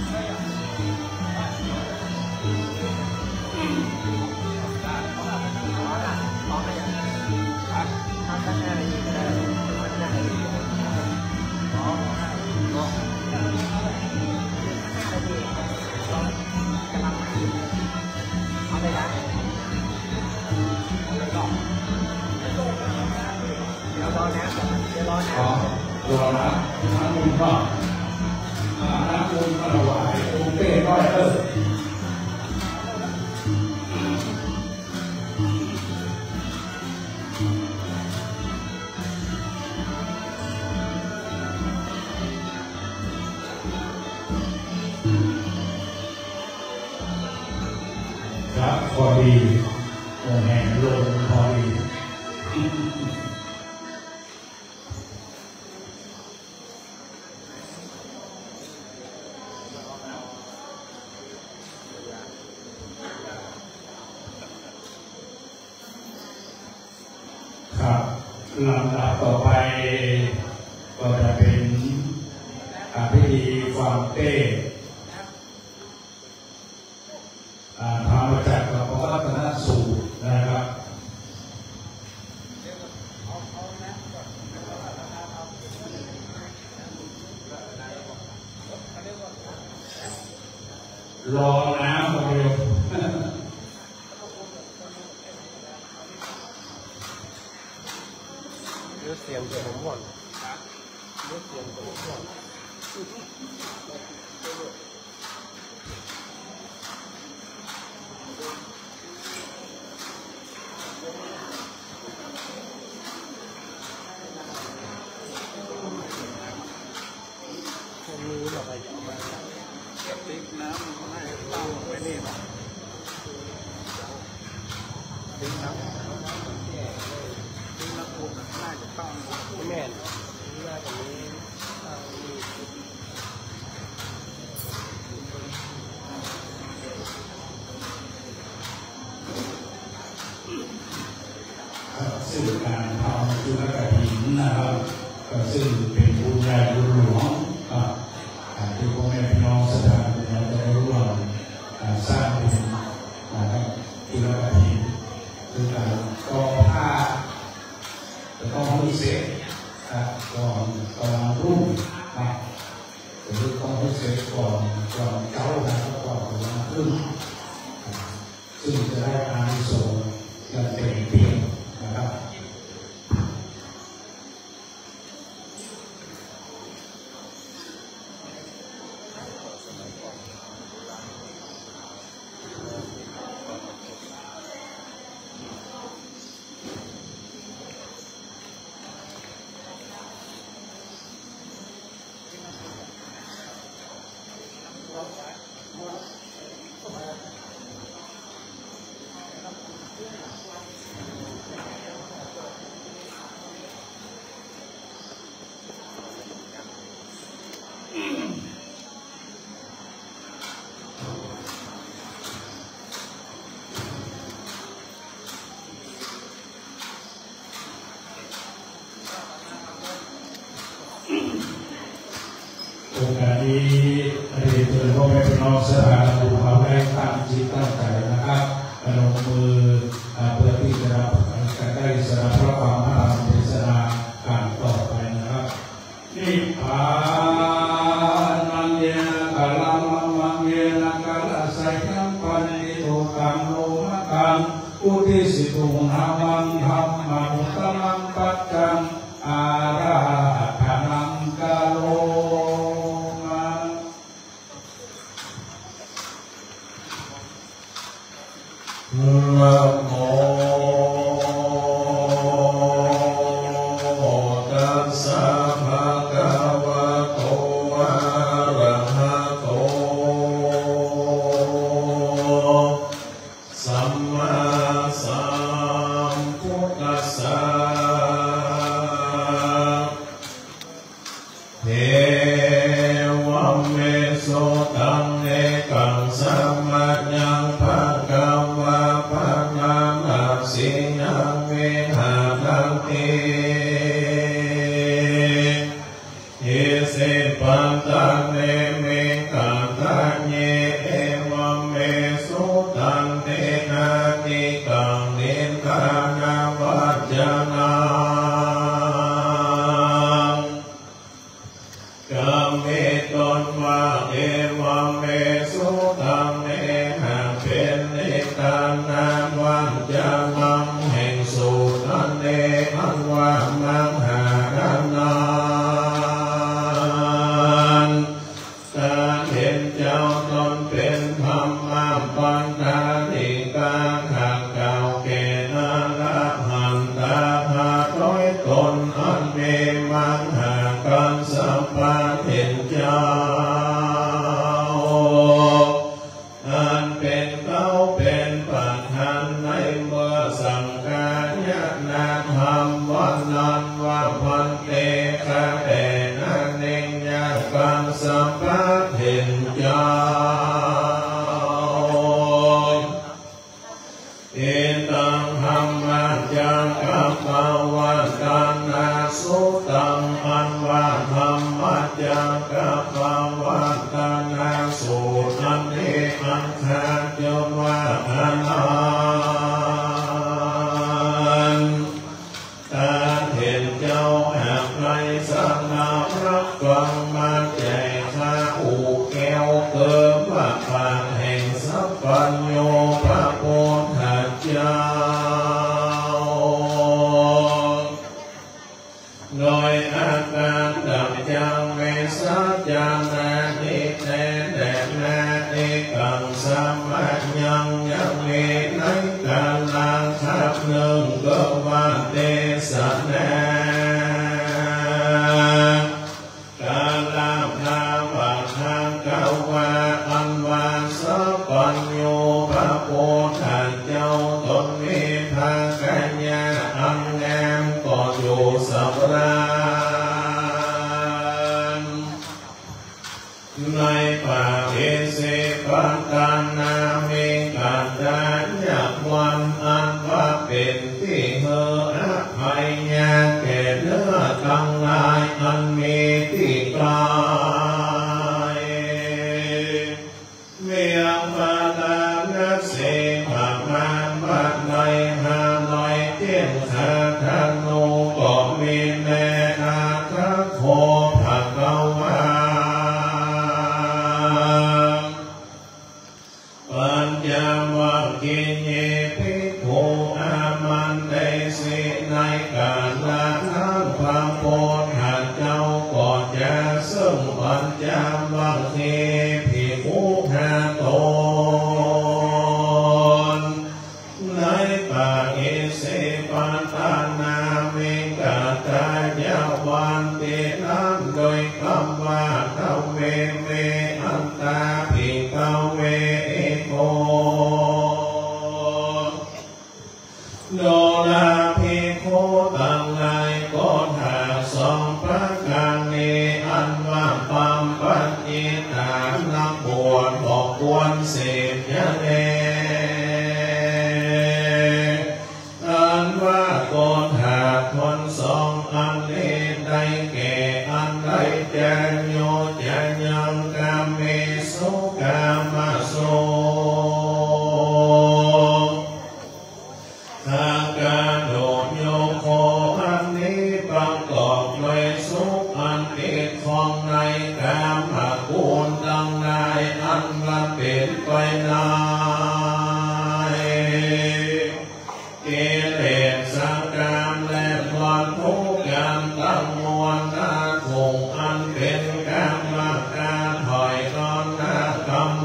เอ๋อรอนะน้ำมูลก็น้ำมูลก็ถวายองค์เต้ร้อยเออครับพอดีองค์แห่งลมพอดีครับลำดับต่อไปก็จะเป็นพิธีฟังเต้ธรรมจักรกับพระรัตนสูตรนะครับรอน้ำมาเร็วเลือดเสียงเดี๋ยวผมก่อนเลือดเสียงเดี๋ยวผมก่อนมีแบบอะไรออกมาติ๊กน้ำมันให้ตั้งไว้นี่ป่ะติ๊กน้ำติ๊กน้ำปูนน่าจะตั้งแม่นน่าจะมีตั้งนี่ซึ่งการทำจุลกฐินนะครับซึ่งเป็นบุญใหญ่บุญหลวงที่พ่อแม่พี่น้องศรัทธาญาติโยมได้ร่วมสร้างเป็นจุลกฐินคือการกองผ้าแล้วก็ห้อยเสกก่อนก่อนรุ่งนะหรือกองห้อยเสกก่อนก่อนเก้านะก่อนวันรุ่งซึ่งจะได้อานิสงส์อย่างเต็มเปี่ยมนะครับ โอกาสนี้เรียนเชิญพ่อแม่พี่น้องสถาบันเราได้ตั้งจิตตั้งใจนะครับลงมือเพื่อที่จะรับการได้สารพระความพระธรรมเทศนาการต่อไปนะครับนิพพานันเยนะกาลังมังเยนะกาลาสัยนังปันติโตตังโลมะกังอุทิสิตุนามังธัมมังตมังปัจจังอาราธนังกาโลนะโมตัสสะภะคะวะโตอะระหะโตสัมมาสัมพุทธัสสะเทวะเมโสตังเอกังสัมมาญังภะคะวะสินังเวหาลังเตเอเสปันตังเนเมกังตัญเยเอวัมเมสุตังเตนะติกังเนกานาวัจจานังกัมเมตนวะเอวัมเมสุตังเนหะเป็นเนกานาวัจจานังสุตันเนอันวะมังหานในเมื่อสังฆาญาณธรรมวันนั้นว่าพันเตฆะเตนะเนงยากังสัมปะเทนจาเอตังธรรมัจจังกัปปวัตตานาสุตังอันว่าธรรมัจจังกัปปวัตตานาสุตันเออันขาดจนว่าอนันต์ตาเห็นเจ้าแอบไรสังนารับฟังมาใจข้าอูแก้วเกิดว่าปากแห่งสัพพัญโยพระโพธิเจ้าโดยอาการดับจังเมสัจจานานิเตเดนาเอกังสัมมัญญังยังเมในกาลังทับหนึ่งก็ว่าเตสนากาลาภาวะทางกาวาอันวาสัพพัญโยพระโพธิเจ้าตนมีภากัญญาอันงามก่ออยู่สัพพะในป่าเอเสปัตตานามิกันดาญาวันอันว่าเป็นที่เฮออภัยญาแก่เนื้อทั้งหลายอันมีที่กลายเมียงบาลานักเสภามาบัดในหาหน่อยเทียนทาธนูก็มีแม่อาคาโคภะคะวาปัญญาวังกิเยภิกขุอามันเตสิในกาลทั้งพระโพธิเจ้าก่อนจะซึ่งปัญญาวังเทภิกขุหาตนในป่าเอเสปัตตานามิกาตายาวันเตนันโดยคำว่าเทเวเมอันตาภิกขเวเอโกโดลาภิกขุต่างหลายก็หาสองประการนี้อันว่าปัมปัญญิตานักบวชบอกควรเสพยาเนอันว่าก่อนหาคนสองอันนี้ได้แก่อันใดจะโยจะยังกาเมสุกามาโสทางการโดดโยโคอันนี้ประกอบด้วยสุขอันติดของในกามกุลดังในอันว่าเป็นไปในเกเรสังกามและวันทุกอย่างตั้งมวลนาคงอันเป็นกรรมการถอยตอนนาคโม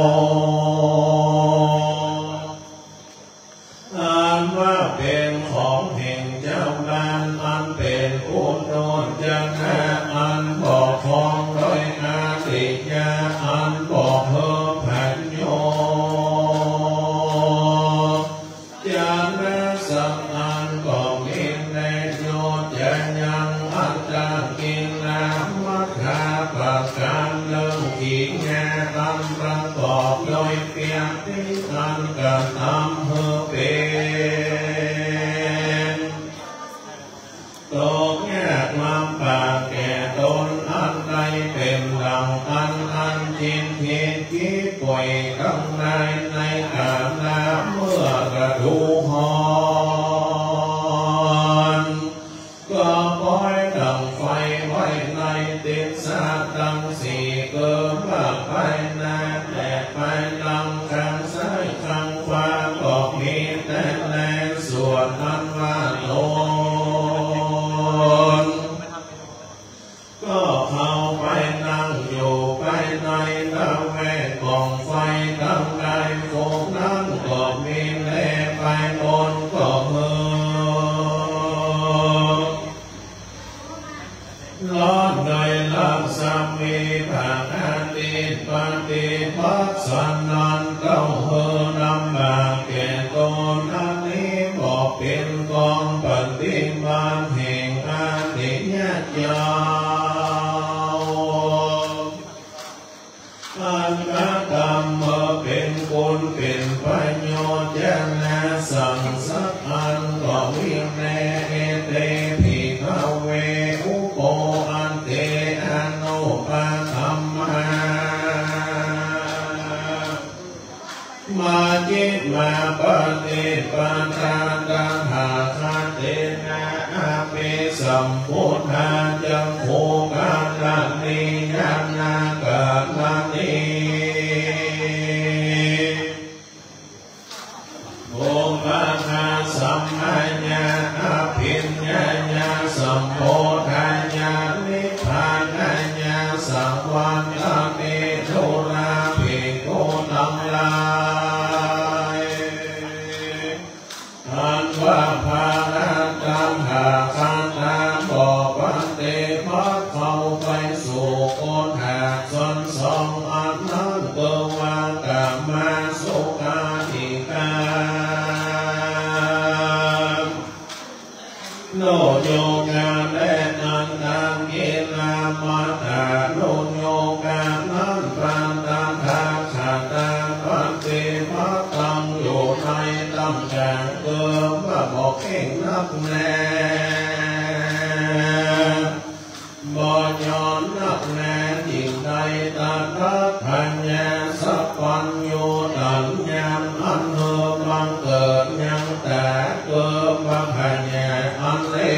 อันว่าเป็นของแห่งเจ้าบ้านอันเป็นอุดรจักรอันบอกคองโดยอาติยาอันบอกเพิ่มผันโยจานและสังอันก็มีในโยจะยังอันตากินน้ำมัคคาประการเลื่องขีดงาอันประกอบโดยเพียงที่อันกระทำเพื่อเป็นตกแยกลำบากแก่ตนอันใดเป็นดังอันอันจินเทียนคิดป่วยกังในในกาลาเมื่อกระดูหอนก็ปล่อยดังไฟไว้ในติดสาตังสี่เกิดว่าไปนาแต่ไปดังข้างซ้ายข้างขวาก็มีแต่แลส่วนนั้นว่าโลนก็เข้าไปนั่งอยู่ไปในละแวกกองไฟตั้งใดโคงนั้นก็มีแลไปบนก็เมื่อร้อนโดยลักษมีภาคอาทิตปฏิปัสสนันเก้าเฮอนำบาแก่ตนนอันนี้บอกเป็นกองปฏิบัติแห่งอาติญาญาอันกกรรมเมื่อเป็นคุณเป็นประโยชน์ญาณสังสักอันก็วิเนเอเตภิกขเวอุโปอันเตอนุปาธัมมามาจิตมาปฏิปทาตังหาคาเตนะอาเปสัมพุทธาจังโคกาลานิยานากาลานิโอปะคาสัมมาญาอภิญญาญาสัมโพธัญญานิพพานัญญาสังวันตเตโทราภิกขุทั้งหลายอันว่าภาระตัมหาคันธาบอกวันเตมักเข้าไปสู่คนหาสนสองอันนั้นเกิดว่ากามาสุขาธิการโนโยกาและนันตังเกลามาตาโนโยกานันปานตังทาขาตาปันเตมักตังอยู่ในตั้งแต่เกิดว่าบอกเก่งนักแน่บ่ย้อนนักแน่ยิ่งใดตาทัพพัญญาสัพพัญโยตัญญามอันเฮบังเกิดยังแต่เกิดว่าพัญญาอันเล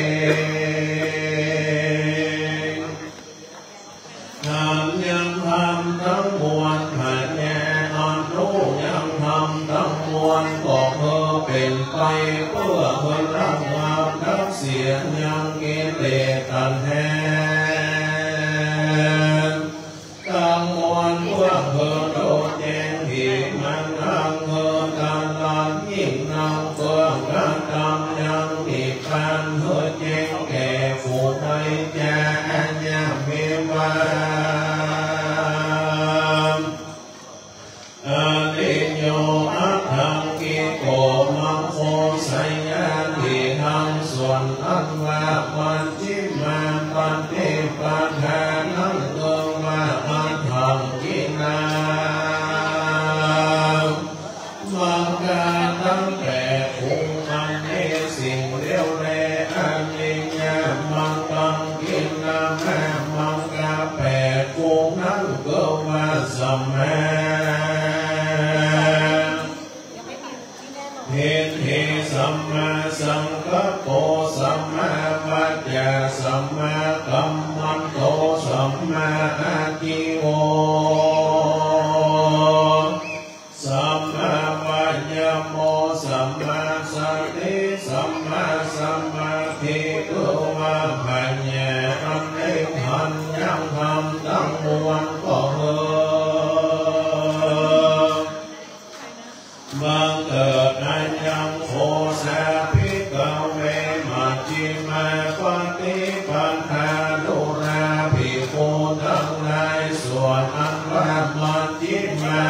ทำยังทำทั้งมวลพัญญาอันรู้ยังทำทั้งมวลก็เพื่อเป็นไปเพื่อเพื่อรักงามรักเสียยังกิเลสตัณหาตั้งมวลเพื่อเพื่อโดดแจ้งเหตุมันนั่งเพื่อการลานยิ่งนั่งเพื่อการทำยังมีการเพื่อแจ้งแก่ฝูงไปจาอัญญาเมวาอาติโยอัตถังกิโกมังโคสัยญาติทังส่วนอันว่าปัญจิมาปันเทปัฏฐานังเกิงว่าอันถังกินามังกาตั้งแต่ภูมันเนสิ่งเดียวแลอันนิยามังกังกินาแม่มังกาแปดภูนั้นเกิงว่าสัมมาเห็นเหสัมมาสังกัปโปสัมมาวาจาสัมมากัมมันโตสัมมาอาจิโวสัมมาวายโมสัมมาสติสัมมาสัมมาทิฏฐิวะปัญญาอันเล็กหันยังทำตั้งมวลก็เหิบังเกิดอันยังโคสาภิกขเวมัจจิมาปฏิปันธาดุราภิกขุทั้งหลายส่วนอันว่ามัจจิมา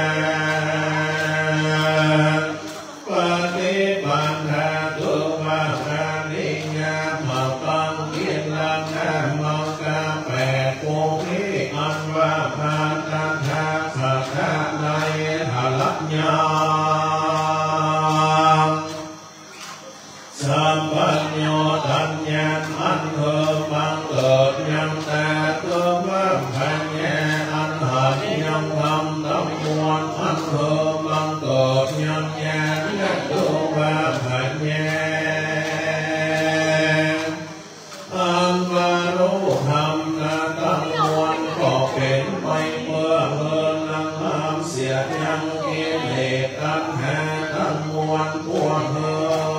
ปฏิปันธาตุมาอานิยามปังกิลังนามังกาแปดโกภิอันว่าพาตันทาสัทธาในหลัญญาสัมปัญโยตัญญาอันเธอบังเกิดยังแต่เกิดว่าพัญญาอันหันยังทำทั้งมวลอันเธอบังเกิดยังญาและตัวว่าพัญญาอันว่ารู้ธรรมนาทั้งมวลก็เป็นไปเพื่อเพื่อนังทำเสียยังกิเลสตัณหาทั้งมวลพวกเธอ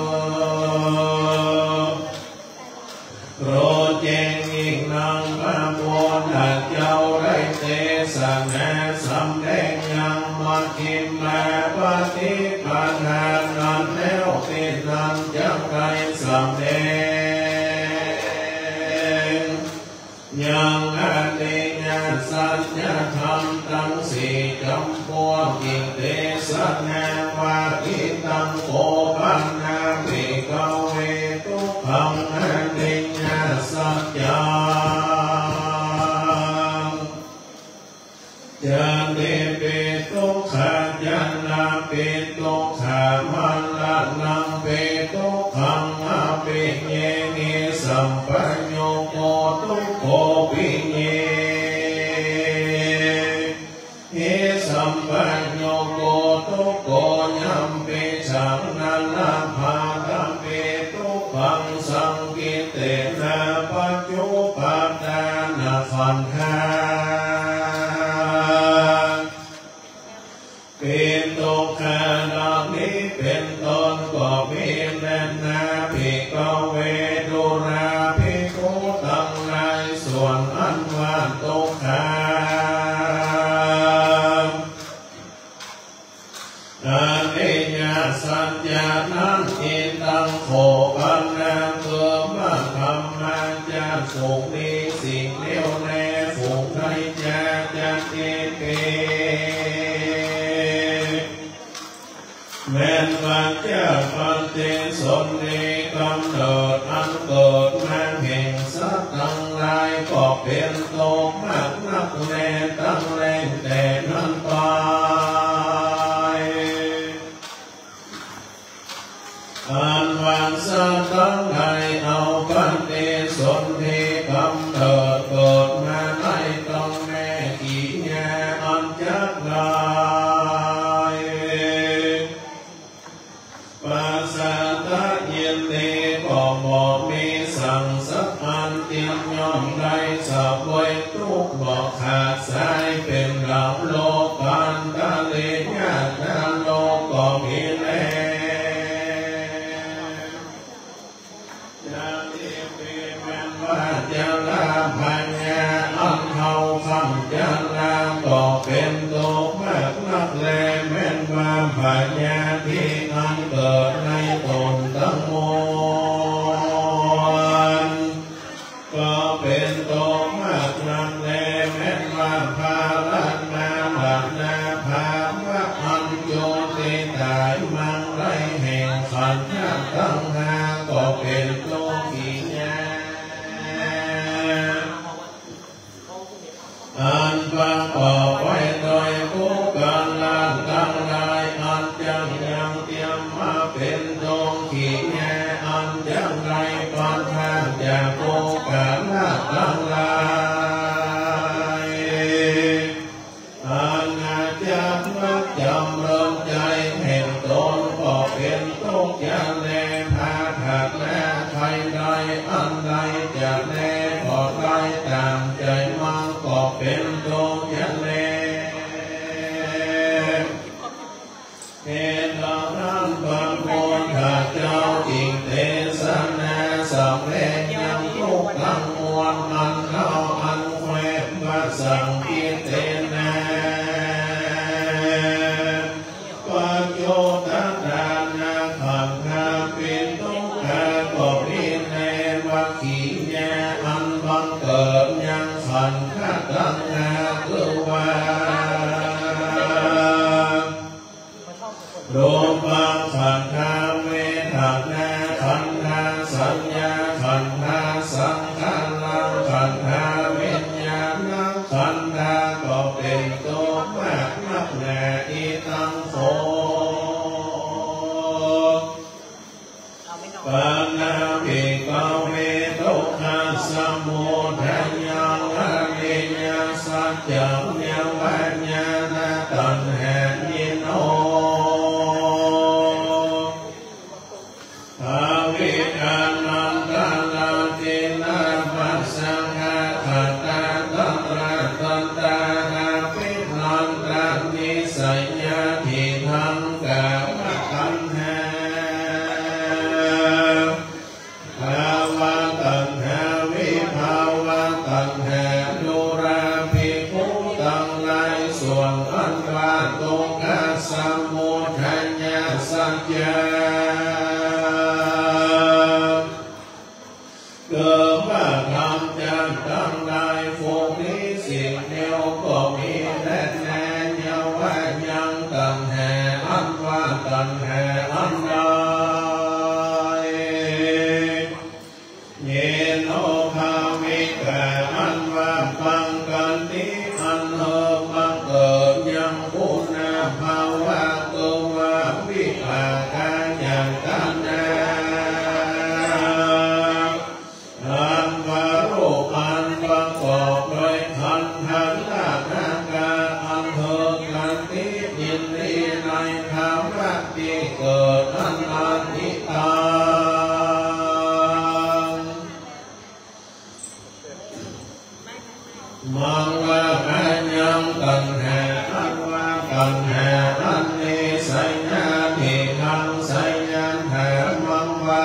โปรดแจ้งยิ่งนังพระมวลหากเจ้าได้เทศนาสำแดงยังมัชฌิมาปฏิปทานั้นแล้วติดนั้นจักไกสำแดงยังอาติญาสัญญาธรรมตั้งสี่จำพวกกิเตสนาวาทิตังโกภาทุกขังอภิเยหิสัมปัญโยโกทุกโขปิเยหิสัมปัญโยโกทุกโกยัมปิสังนันนาภาตัมปิทุกขังสังกิเตนะปัจจุปัฏฐานะขันธาเป็นทุกขาดังนี้เป็นต้นก็มีแน่นาภิกขเวดุราภิกขุทั้งหลายส่วนอันว่าทุกขาอานิญญาสัจจานังอิตังโขปันนังเกิดมาธรรมาจาสุขนี้สิ่งเลี้ยวแน่ฝูงในจาจักเกเกแม้นว่าเจ้าปัจเจสนนี้กำเนิดอันเกิดมาแห่งสัตว์ทั้งหลายก็เป็นโตมากนักแน่ตั้งแรงแต่นั้นไปอันวันสัตว์ทั้งหลายเอาปัจเจสนนี้กำเนิดเกิดมาในต้องแม่กิญาอันจักลายปัสสะตะเยติก็บ่มีสังสักอันเตียมย่อมได้สับไว้ทุกบอกขาดสายเป็นเหล่าโลกันตะเลญาตาโลก็มีแลจะที่เป็นแม้นว่าจะลาพัญญาอันเฮาคำจะลาก็เป็นโตมากนักแลแม้นว่าพัญญาที่อันเกิดในตนทั้งมวลก็เป็นโตมากนักแลแม้นว่าภาลันนาบัดนาภาวะอันโยติตายมังไรแห่งขันธ์ทั้งห้าก็เป็นโลกิญาอันประกอบไว้โดยทุกการละทั้งหลายอันจังยังเตรียมมาเป็นโลกิญาอันจังไรก่อนทางจากโอกาสละทั้งหลายอันอาจจะมักจำเริ่มใจแห่งตนก็เป็นทุกอย่างแลพาถัดแลใครใดอันใดจะแลก็ไล่ตามใจมาก็เป็นทุกอย่างแลเหตุนั้นบางคนถ้าเจ้าจริงเทศนาสังเวยยังทุกทั้งมวลอันเข้าอันแควบว่าสังกิเตนะปัจโยตัฏฐานะขันธาเป็นทุกขาก็มีแน่ว่าขีญาอันบังเกิดยังขันธาตั้งหาคือว่าโลภะขันธาเวทนาขันธาสัญญาขันธาสังขารขันธาวิญญาณขันธาก็เป็นตัวมากนักแน่อีตังโสปานาภิกขเวทุกขสมุทัยยังอริยสัจจังยังปัญญาณตัณหานิโนภาวิกานันตาลาตินาปัสสังฆาขัตตาตันตระตันตานาภินันตานิสัยญาทิทังกามตัณหาภาวะตัณหาวิภาวะตัณหาดุราภิกขุทั้งหลายส่วนอันว่าทุกขสมุทัยสัจจา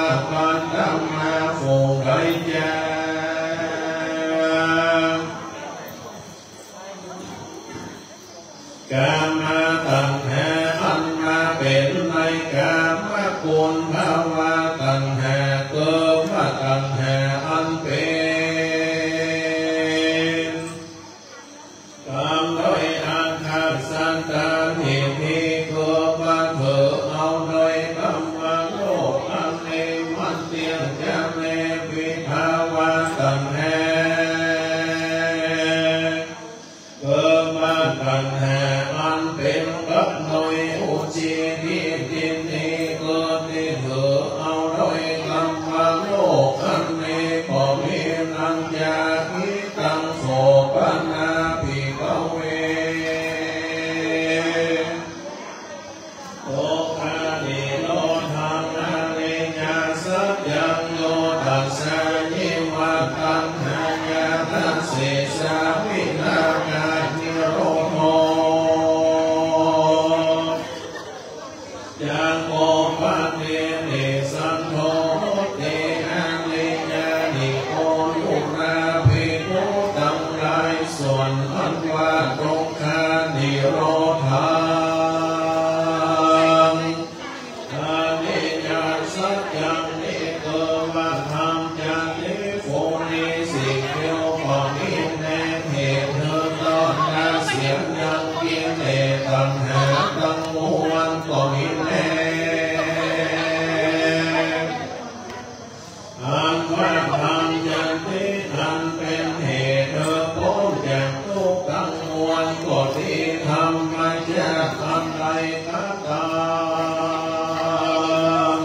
กันธรรมาฟูไรจากามาตัณหาอันมาเป็นในกามกุลภาวะตัณหาเกิดมาตัณหาอันเป็นกามโดยอันทัศสันตาหิทิเกิดมาเถอเอาโดยกำลังโลกอันเองมันเตียงจำเลวิภาวะตัณหาเกิดมาตัณหาอันเป็นกับโดยอุจิติตินิเกิดที่เถอเอาโดยกำลังโลกอันเองก็มีนังยาคิตังโสปนาภิกเวโอคาดิโลธังนาเรญาสัจยังโยตัสสะยิวัตตังหายาทัสเสสาวินากานิโรโธยังโอปัฏเนเนสันโธเตอังเลญานิโกยุราภิกขุตั้งหลายส่วนอันว่าตรงคานิโรธาอานิยาสัจจังนิเกวะธรรมจันนิโฟนิสิเกียวปอนิเนเหตุเธอตอนนาเสียงยังเกียนเอตังหาตังมวนปอนิเนอันว่าธรรมจันติอันเป็นเหตุเธอพ้นจากทุกข์ทั้งมวลก็ที่ทำมาจากอะไรก็ตาม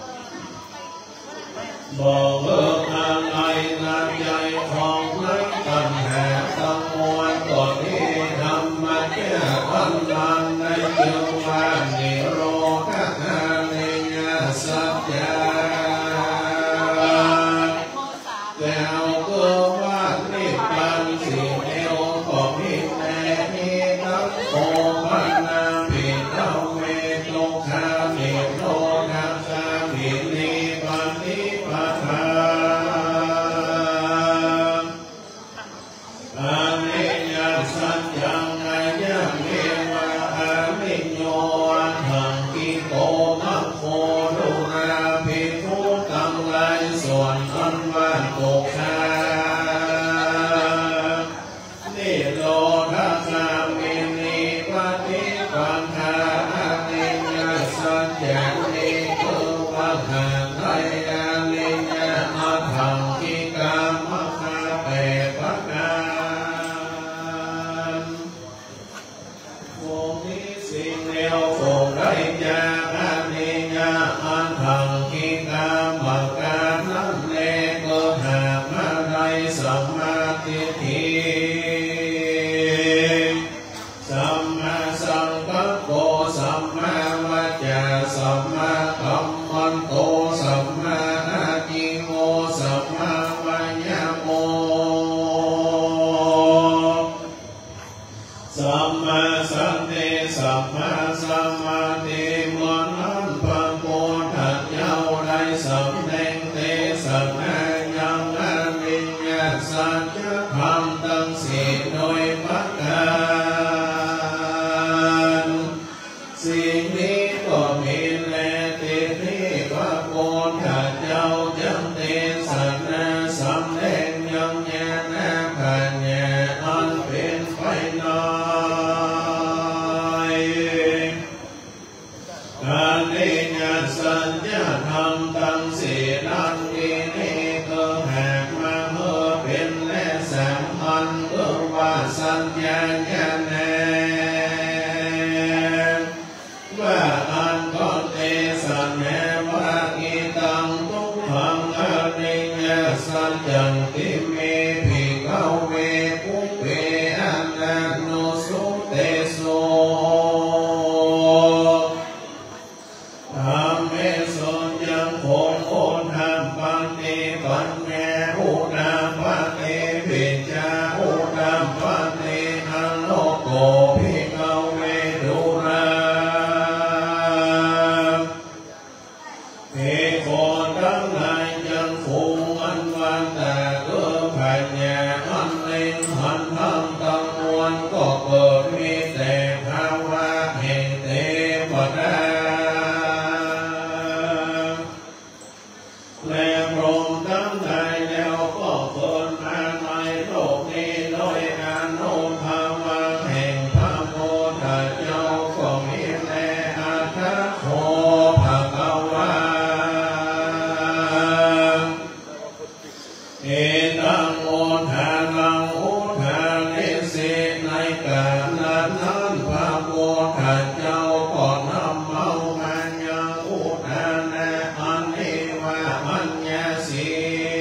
บอกเลิกอะไรนักใจของนักตัณหาทั้งมวลก็ที่ทำมาจากอันนั้นในเจ้าว่านิโรธานิยสัจจาแล้วก็ว่านิพพานสิเอวก็มิแน่นิทัพโอปันนาภิกขเวโลคามิโลทัสสะมินิปานิปะทาอานิยสัจจังอายะเมวะอามิโยหังกิโกมัคโคดุราภิกขุตั้งหลายส่วนอันว่าตกคานิโรธคามินิปฏิปันธาอานิยสัจจังนิโกวัฏังไทยานิยอัตถังกิกามะคาเปปะการโมนิสิเนวโฟไรจาอานิยอัตถังกิกามะการนั้นเลก็หามาไรสัมมาทิฏฐิสัมมาสังกัปโปสัมมาวาจาสัมมากัมมันโตสัมมาอาจิโมสัมมาวายาโมสัมมาสันติสัมมาสมาธิมวลนั้นปังโพธัดเจ้าได้สำแดงเตสังอายังอาวิญญาสัจจะธรรมตั้งสิโดยประการสิ่งนี้ก็มีแลติที่พระโพธัดเจ้าจังเตสังอาสำแดงยังญาณปัญญาอันเป็นไปน้อยอานิยสัจจะธรรมตั้งสินันกินิก็หากมาเมื่อเป็นและสามพันก็ว่าสัญญาญาณว่าอันก็เตสันแหว่ากิตังทุกขังอานิยสัจจังติเมภิกขเวปุเปอะนันโนสุเตโสธรรมเมสุยังคงโอนธรรมปันติปันแมอุณาปันติปิจจาอุณาปันติอันโลโกภิกขเวดุราภิกขุทั้งสี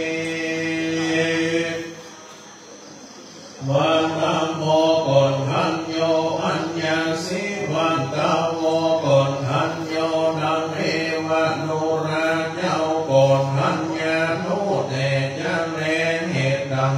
วันตัมโมก่อนทันโยอัญญาสีวันตัมโมก่อนทันโยดังเอวะโนราเจ้าก่อนทันญาโนเตจะเลเหตุดัง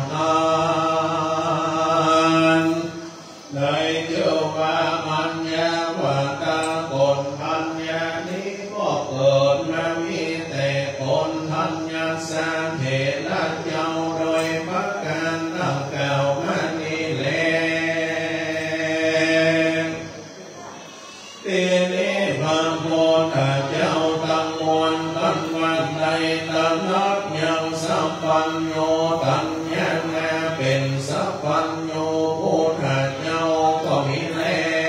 นั้นได้เจ้าว่าอัญญาวาตาก่อนทันญานี้ก็เกิดมามีแต่คนทันญาสาเหตุละเจ้าโดยประการดังกล่าวมานี้แลเตเนพังโพธาเจ้าตั้งมวลตั้งวันใดตั้งนับยังสัพพัญโยตั้งยังแลเป็นสัพพัญโยพุทธเจ้าก็มีแล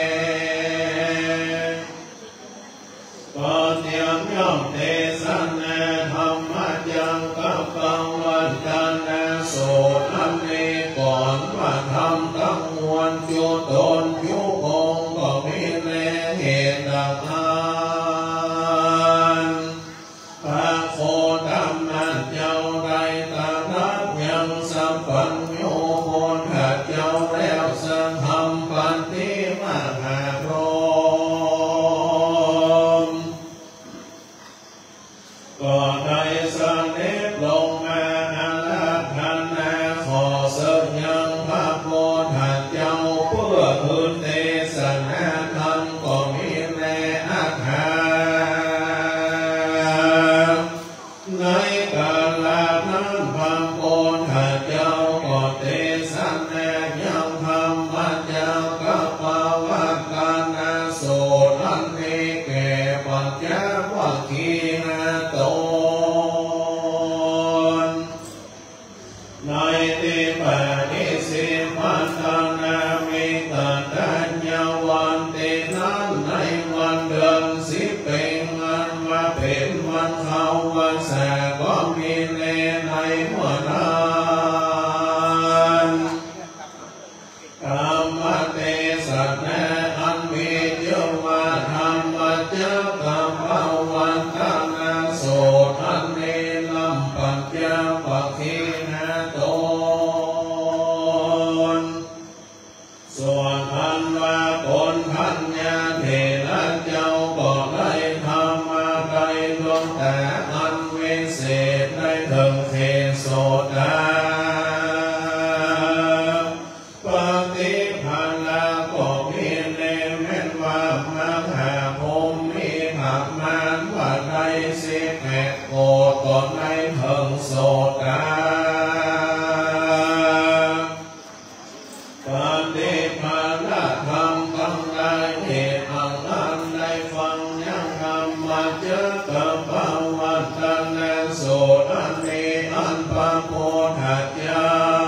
ก็เทียมย่อมเทศนาธรรมะยังกับกังวันกันนาโสดอันนี้ก่อนว่าทำตั้งมวลจุตนยุคงก็มีแลเหตุดังนั้นพระโคธรรมเจ้าใดตานับยังสัพพัญโยโพธาเจ้าแล้วสังธรรมปันติมหาพรหมก็ได้เสด็จลงมาอาราธนาขอเสด็จยังพระโพธิเจ้าเพื่อคืนเทศนาธรรมก็มีแลอาคาในกาลนั้นพระโพธิเจ้าก็เทศนายังธรรมะเจ้ากับปวัตตนาโสตันติแก่ปัญจวัคคีย์ตนในที่ปฏิสิปัตตนามิตันตัญญาวันตินั้นในวันเดือนสิบเป็นวันมาเป็นวันเข้าวันแสก็มีในในเมื่อนั้นธรรมเทศนาอันมีเจ้าว่าธรรมเจ้ากับภาวันตานาโสทันเนลำปัญจวัคคีย์ตนส่วนทันว่าคนทันญาเถระเจ้าก็ได้ทำมาได้ดวงตาอันวิเศษได้ถึงเทโสดาปฏิพันละก็มีเนเม่นว่ามหาพรหมมีผักมันว่าได้สิแปดโกดก็ได้ถึงโสดาปฏิพันละธรรมทั้งหลายเหตุอันนั้นได้ฟังยังธรรมะเจอกับภาวัตตนาโสตันติอันพระโพธิเจ้า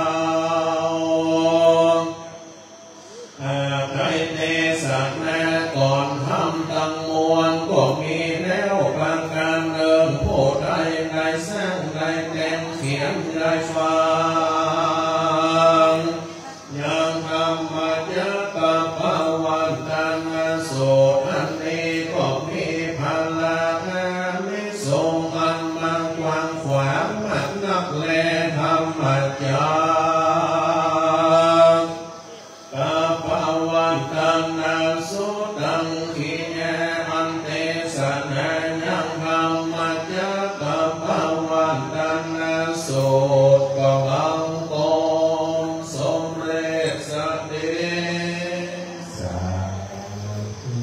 หากใครเทศนาก่อนทำตั้งมวลก็มีแล้วประการเดิมผู้ใดได้สร้างได้แต่งเขียนได้ฟังยังธรรมะเจ้ากับภาวัตตนาโสตันติก็มีพลังไม่ทรงอันมันกว้างขวางมันนักแลธรรมะเจ้ากับภาวัตตนาโสตังขีญาอันเทศนายังธรรมะเจ้ากับภาวัตตนาโสก็บังกรสมเร็จสติสาธุ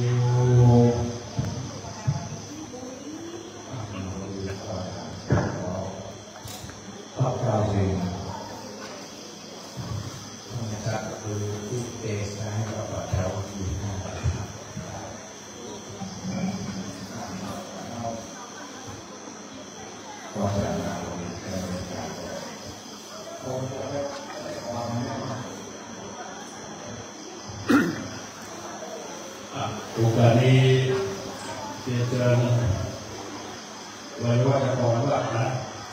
ขอบเราเองนะครับคือที่เทศนาให้เราแถวอยู่ห้าก็จะมาลงในการโอ้ความโอกาสนี้เรียนเชิญไว้ว่าจะขอว่านะ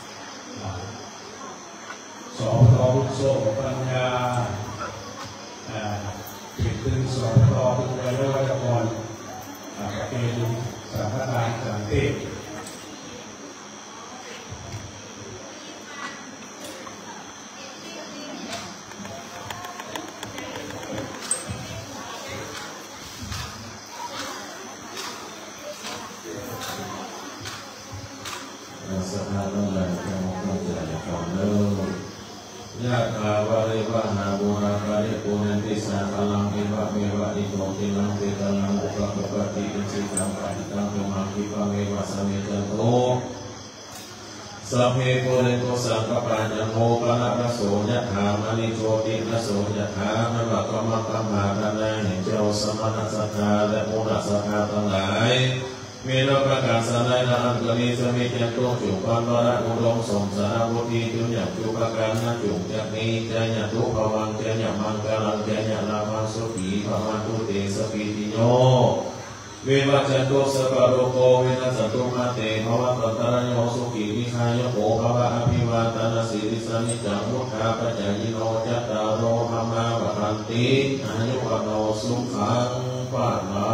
สองพอวุโสปัญญาติดตึงสองพอวุไว้ว่าจะขอเป็นสังฆทานสังเทศภาทั้งหลายทั้งหมดทั้งใจฟังเลิศยะถาวะริวะหาบุราคาริปุเรนติสาคลังเอวะเมวะอิโตตินังเตตนังอุปกปติอิจิตังปะทิตังตุมาคิปะเมวะสมิจันโตสัพเพปุเรนโตสังกปะจันโมปะนะระโสยะถามณิโชติระโสยะถามะวะกะมะกะมหารานะแห่งเจ้าสมณสัทธาและโมนะสัทธาทั้งหลายมีโลประกาศสลายละอันกนิสมิจันโตจุปันวระอุดมสมสารวุฒิจุญญจุปการนะจุจักนีเจญทุภวังเจญมังกาลังเจญลาภังสุขีภวันตุเตสปิติโยเววัจจันโตสปะโรโกเวนัสตุมาเตภวะตัตระโยสุขีวิชายโภภวะอภิวาทนาสิริสนิจังมุขะปัจจายโนจัตตารโอธรรมาวะทันติอายุวโนสุขังปะมา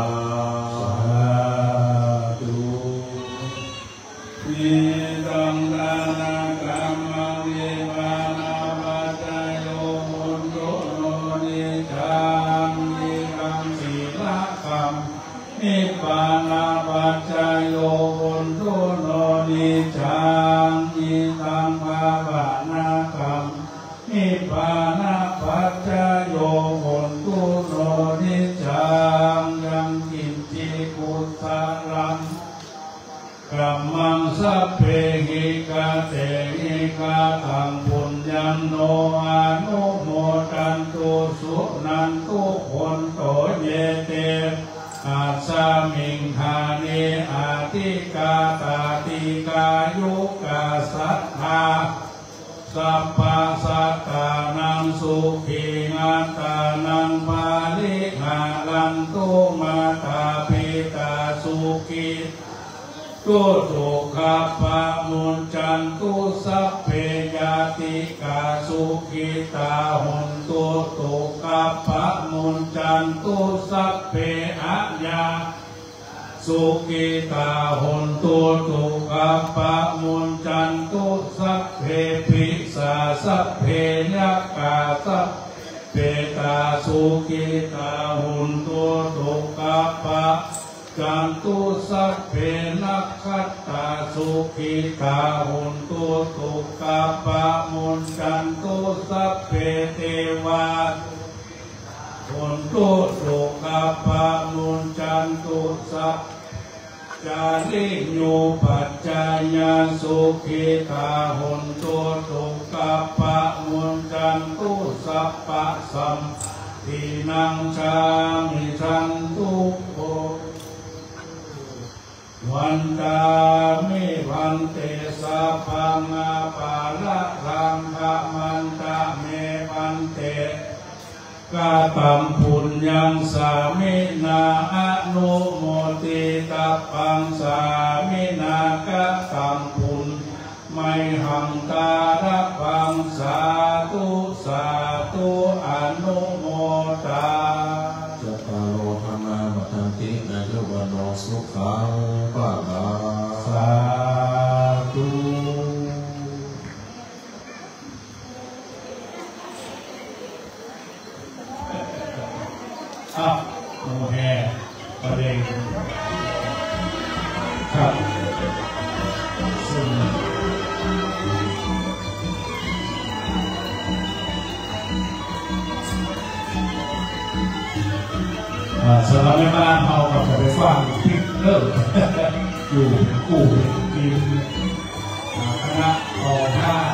นิตังดานากัมมังเยวานาปัจจโยโหตุโนนิจังนิรังสีละกัมนิพพานาปัจจโยโหตุโนนิจังนิตังภาวนากัมนิพพานาปัจจโยโหตุโนนิจังยังกินจิกุสลังกัมมังสัพเพหิกาเตหิกาตังปุญญันโนอนุโมทันตุสุนันตุคนโตเยเตอาสามิงคาเนอาติกาตาติกายุกาสัทธาสัพพะสัตตานังสุขีงัตตานังปาลิหาลันตุมาตาปิตาสุขีตุสุขปะมุนจันตุสัพเพยติกาสุขิตาหุนตุตุขปะมุนจันตุสัพเพอะยาสุขิตาหุนตุตุขปะมุนจันตุสัพเพปิสาสัพเพยักกาสัพเพตาสุขิตาหุนตุตุขปะจันตุสัพเพนักขัตตาสุขิตาหุนตุตุกะปะมุนจันตุสัพเพเทวาหุนตุตุกะปะมุนจันตุสัพจาริโยปัจจายาสุขิตาหุนตุตุกะปะมุนจันตุสัพพะสัมทินังชามิชันตุโภวันตามิวันเตสัพพังอาปาละรังขมันตะเมวันเตกาตัมปุญญังสามินาอนุโมติตัพพังสามินากะตัมปุญไมหังตาระพังสาธุสาธุอนุโมตาจัตตารโอธรรมาวะทันติอายุวโนสุขังปะมาสาธุอ้าวโอเคประเด็นครับซึ่งสำหรับแม่บ้านเราก็จะไปฟังพิกเลิกอยู่เป็นกูเป็นทีมคณะอห้า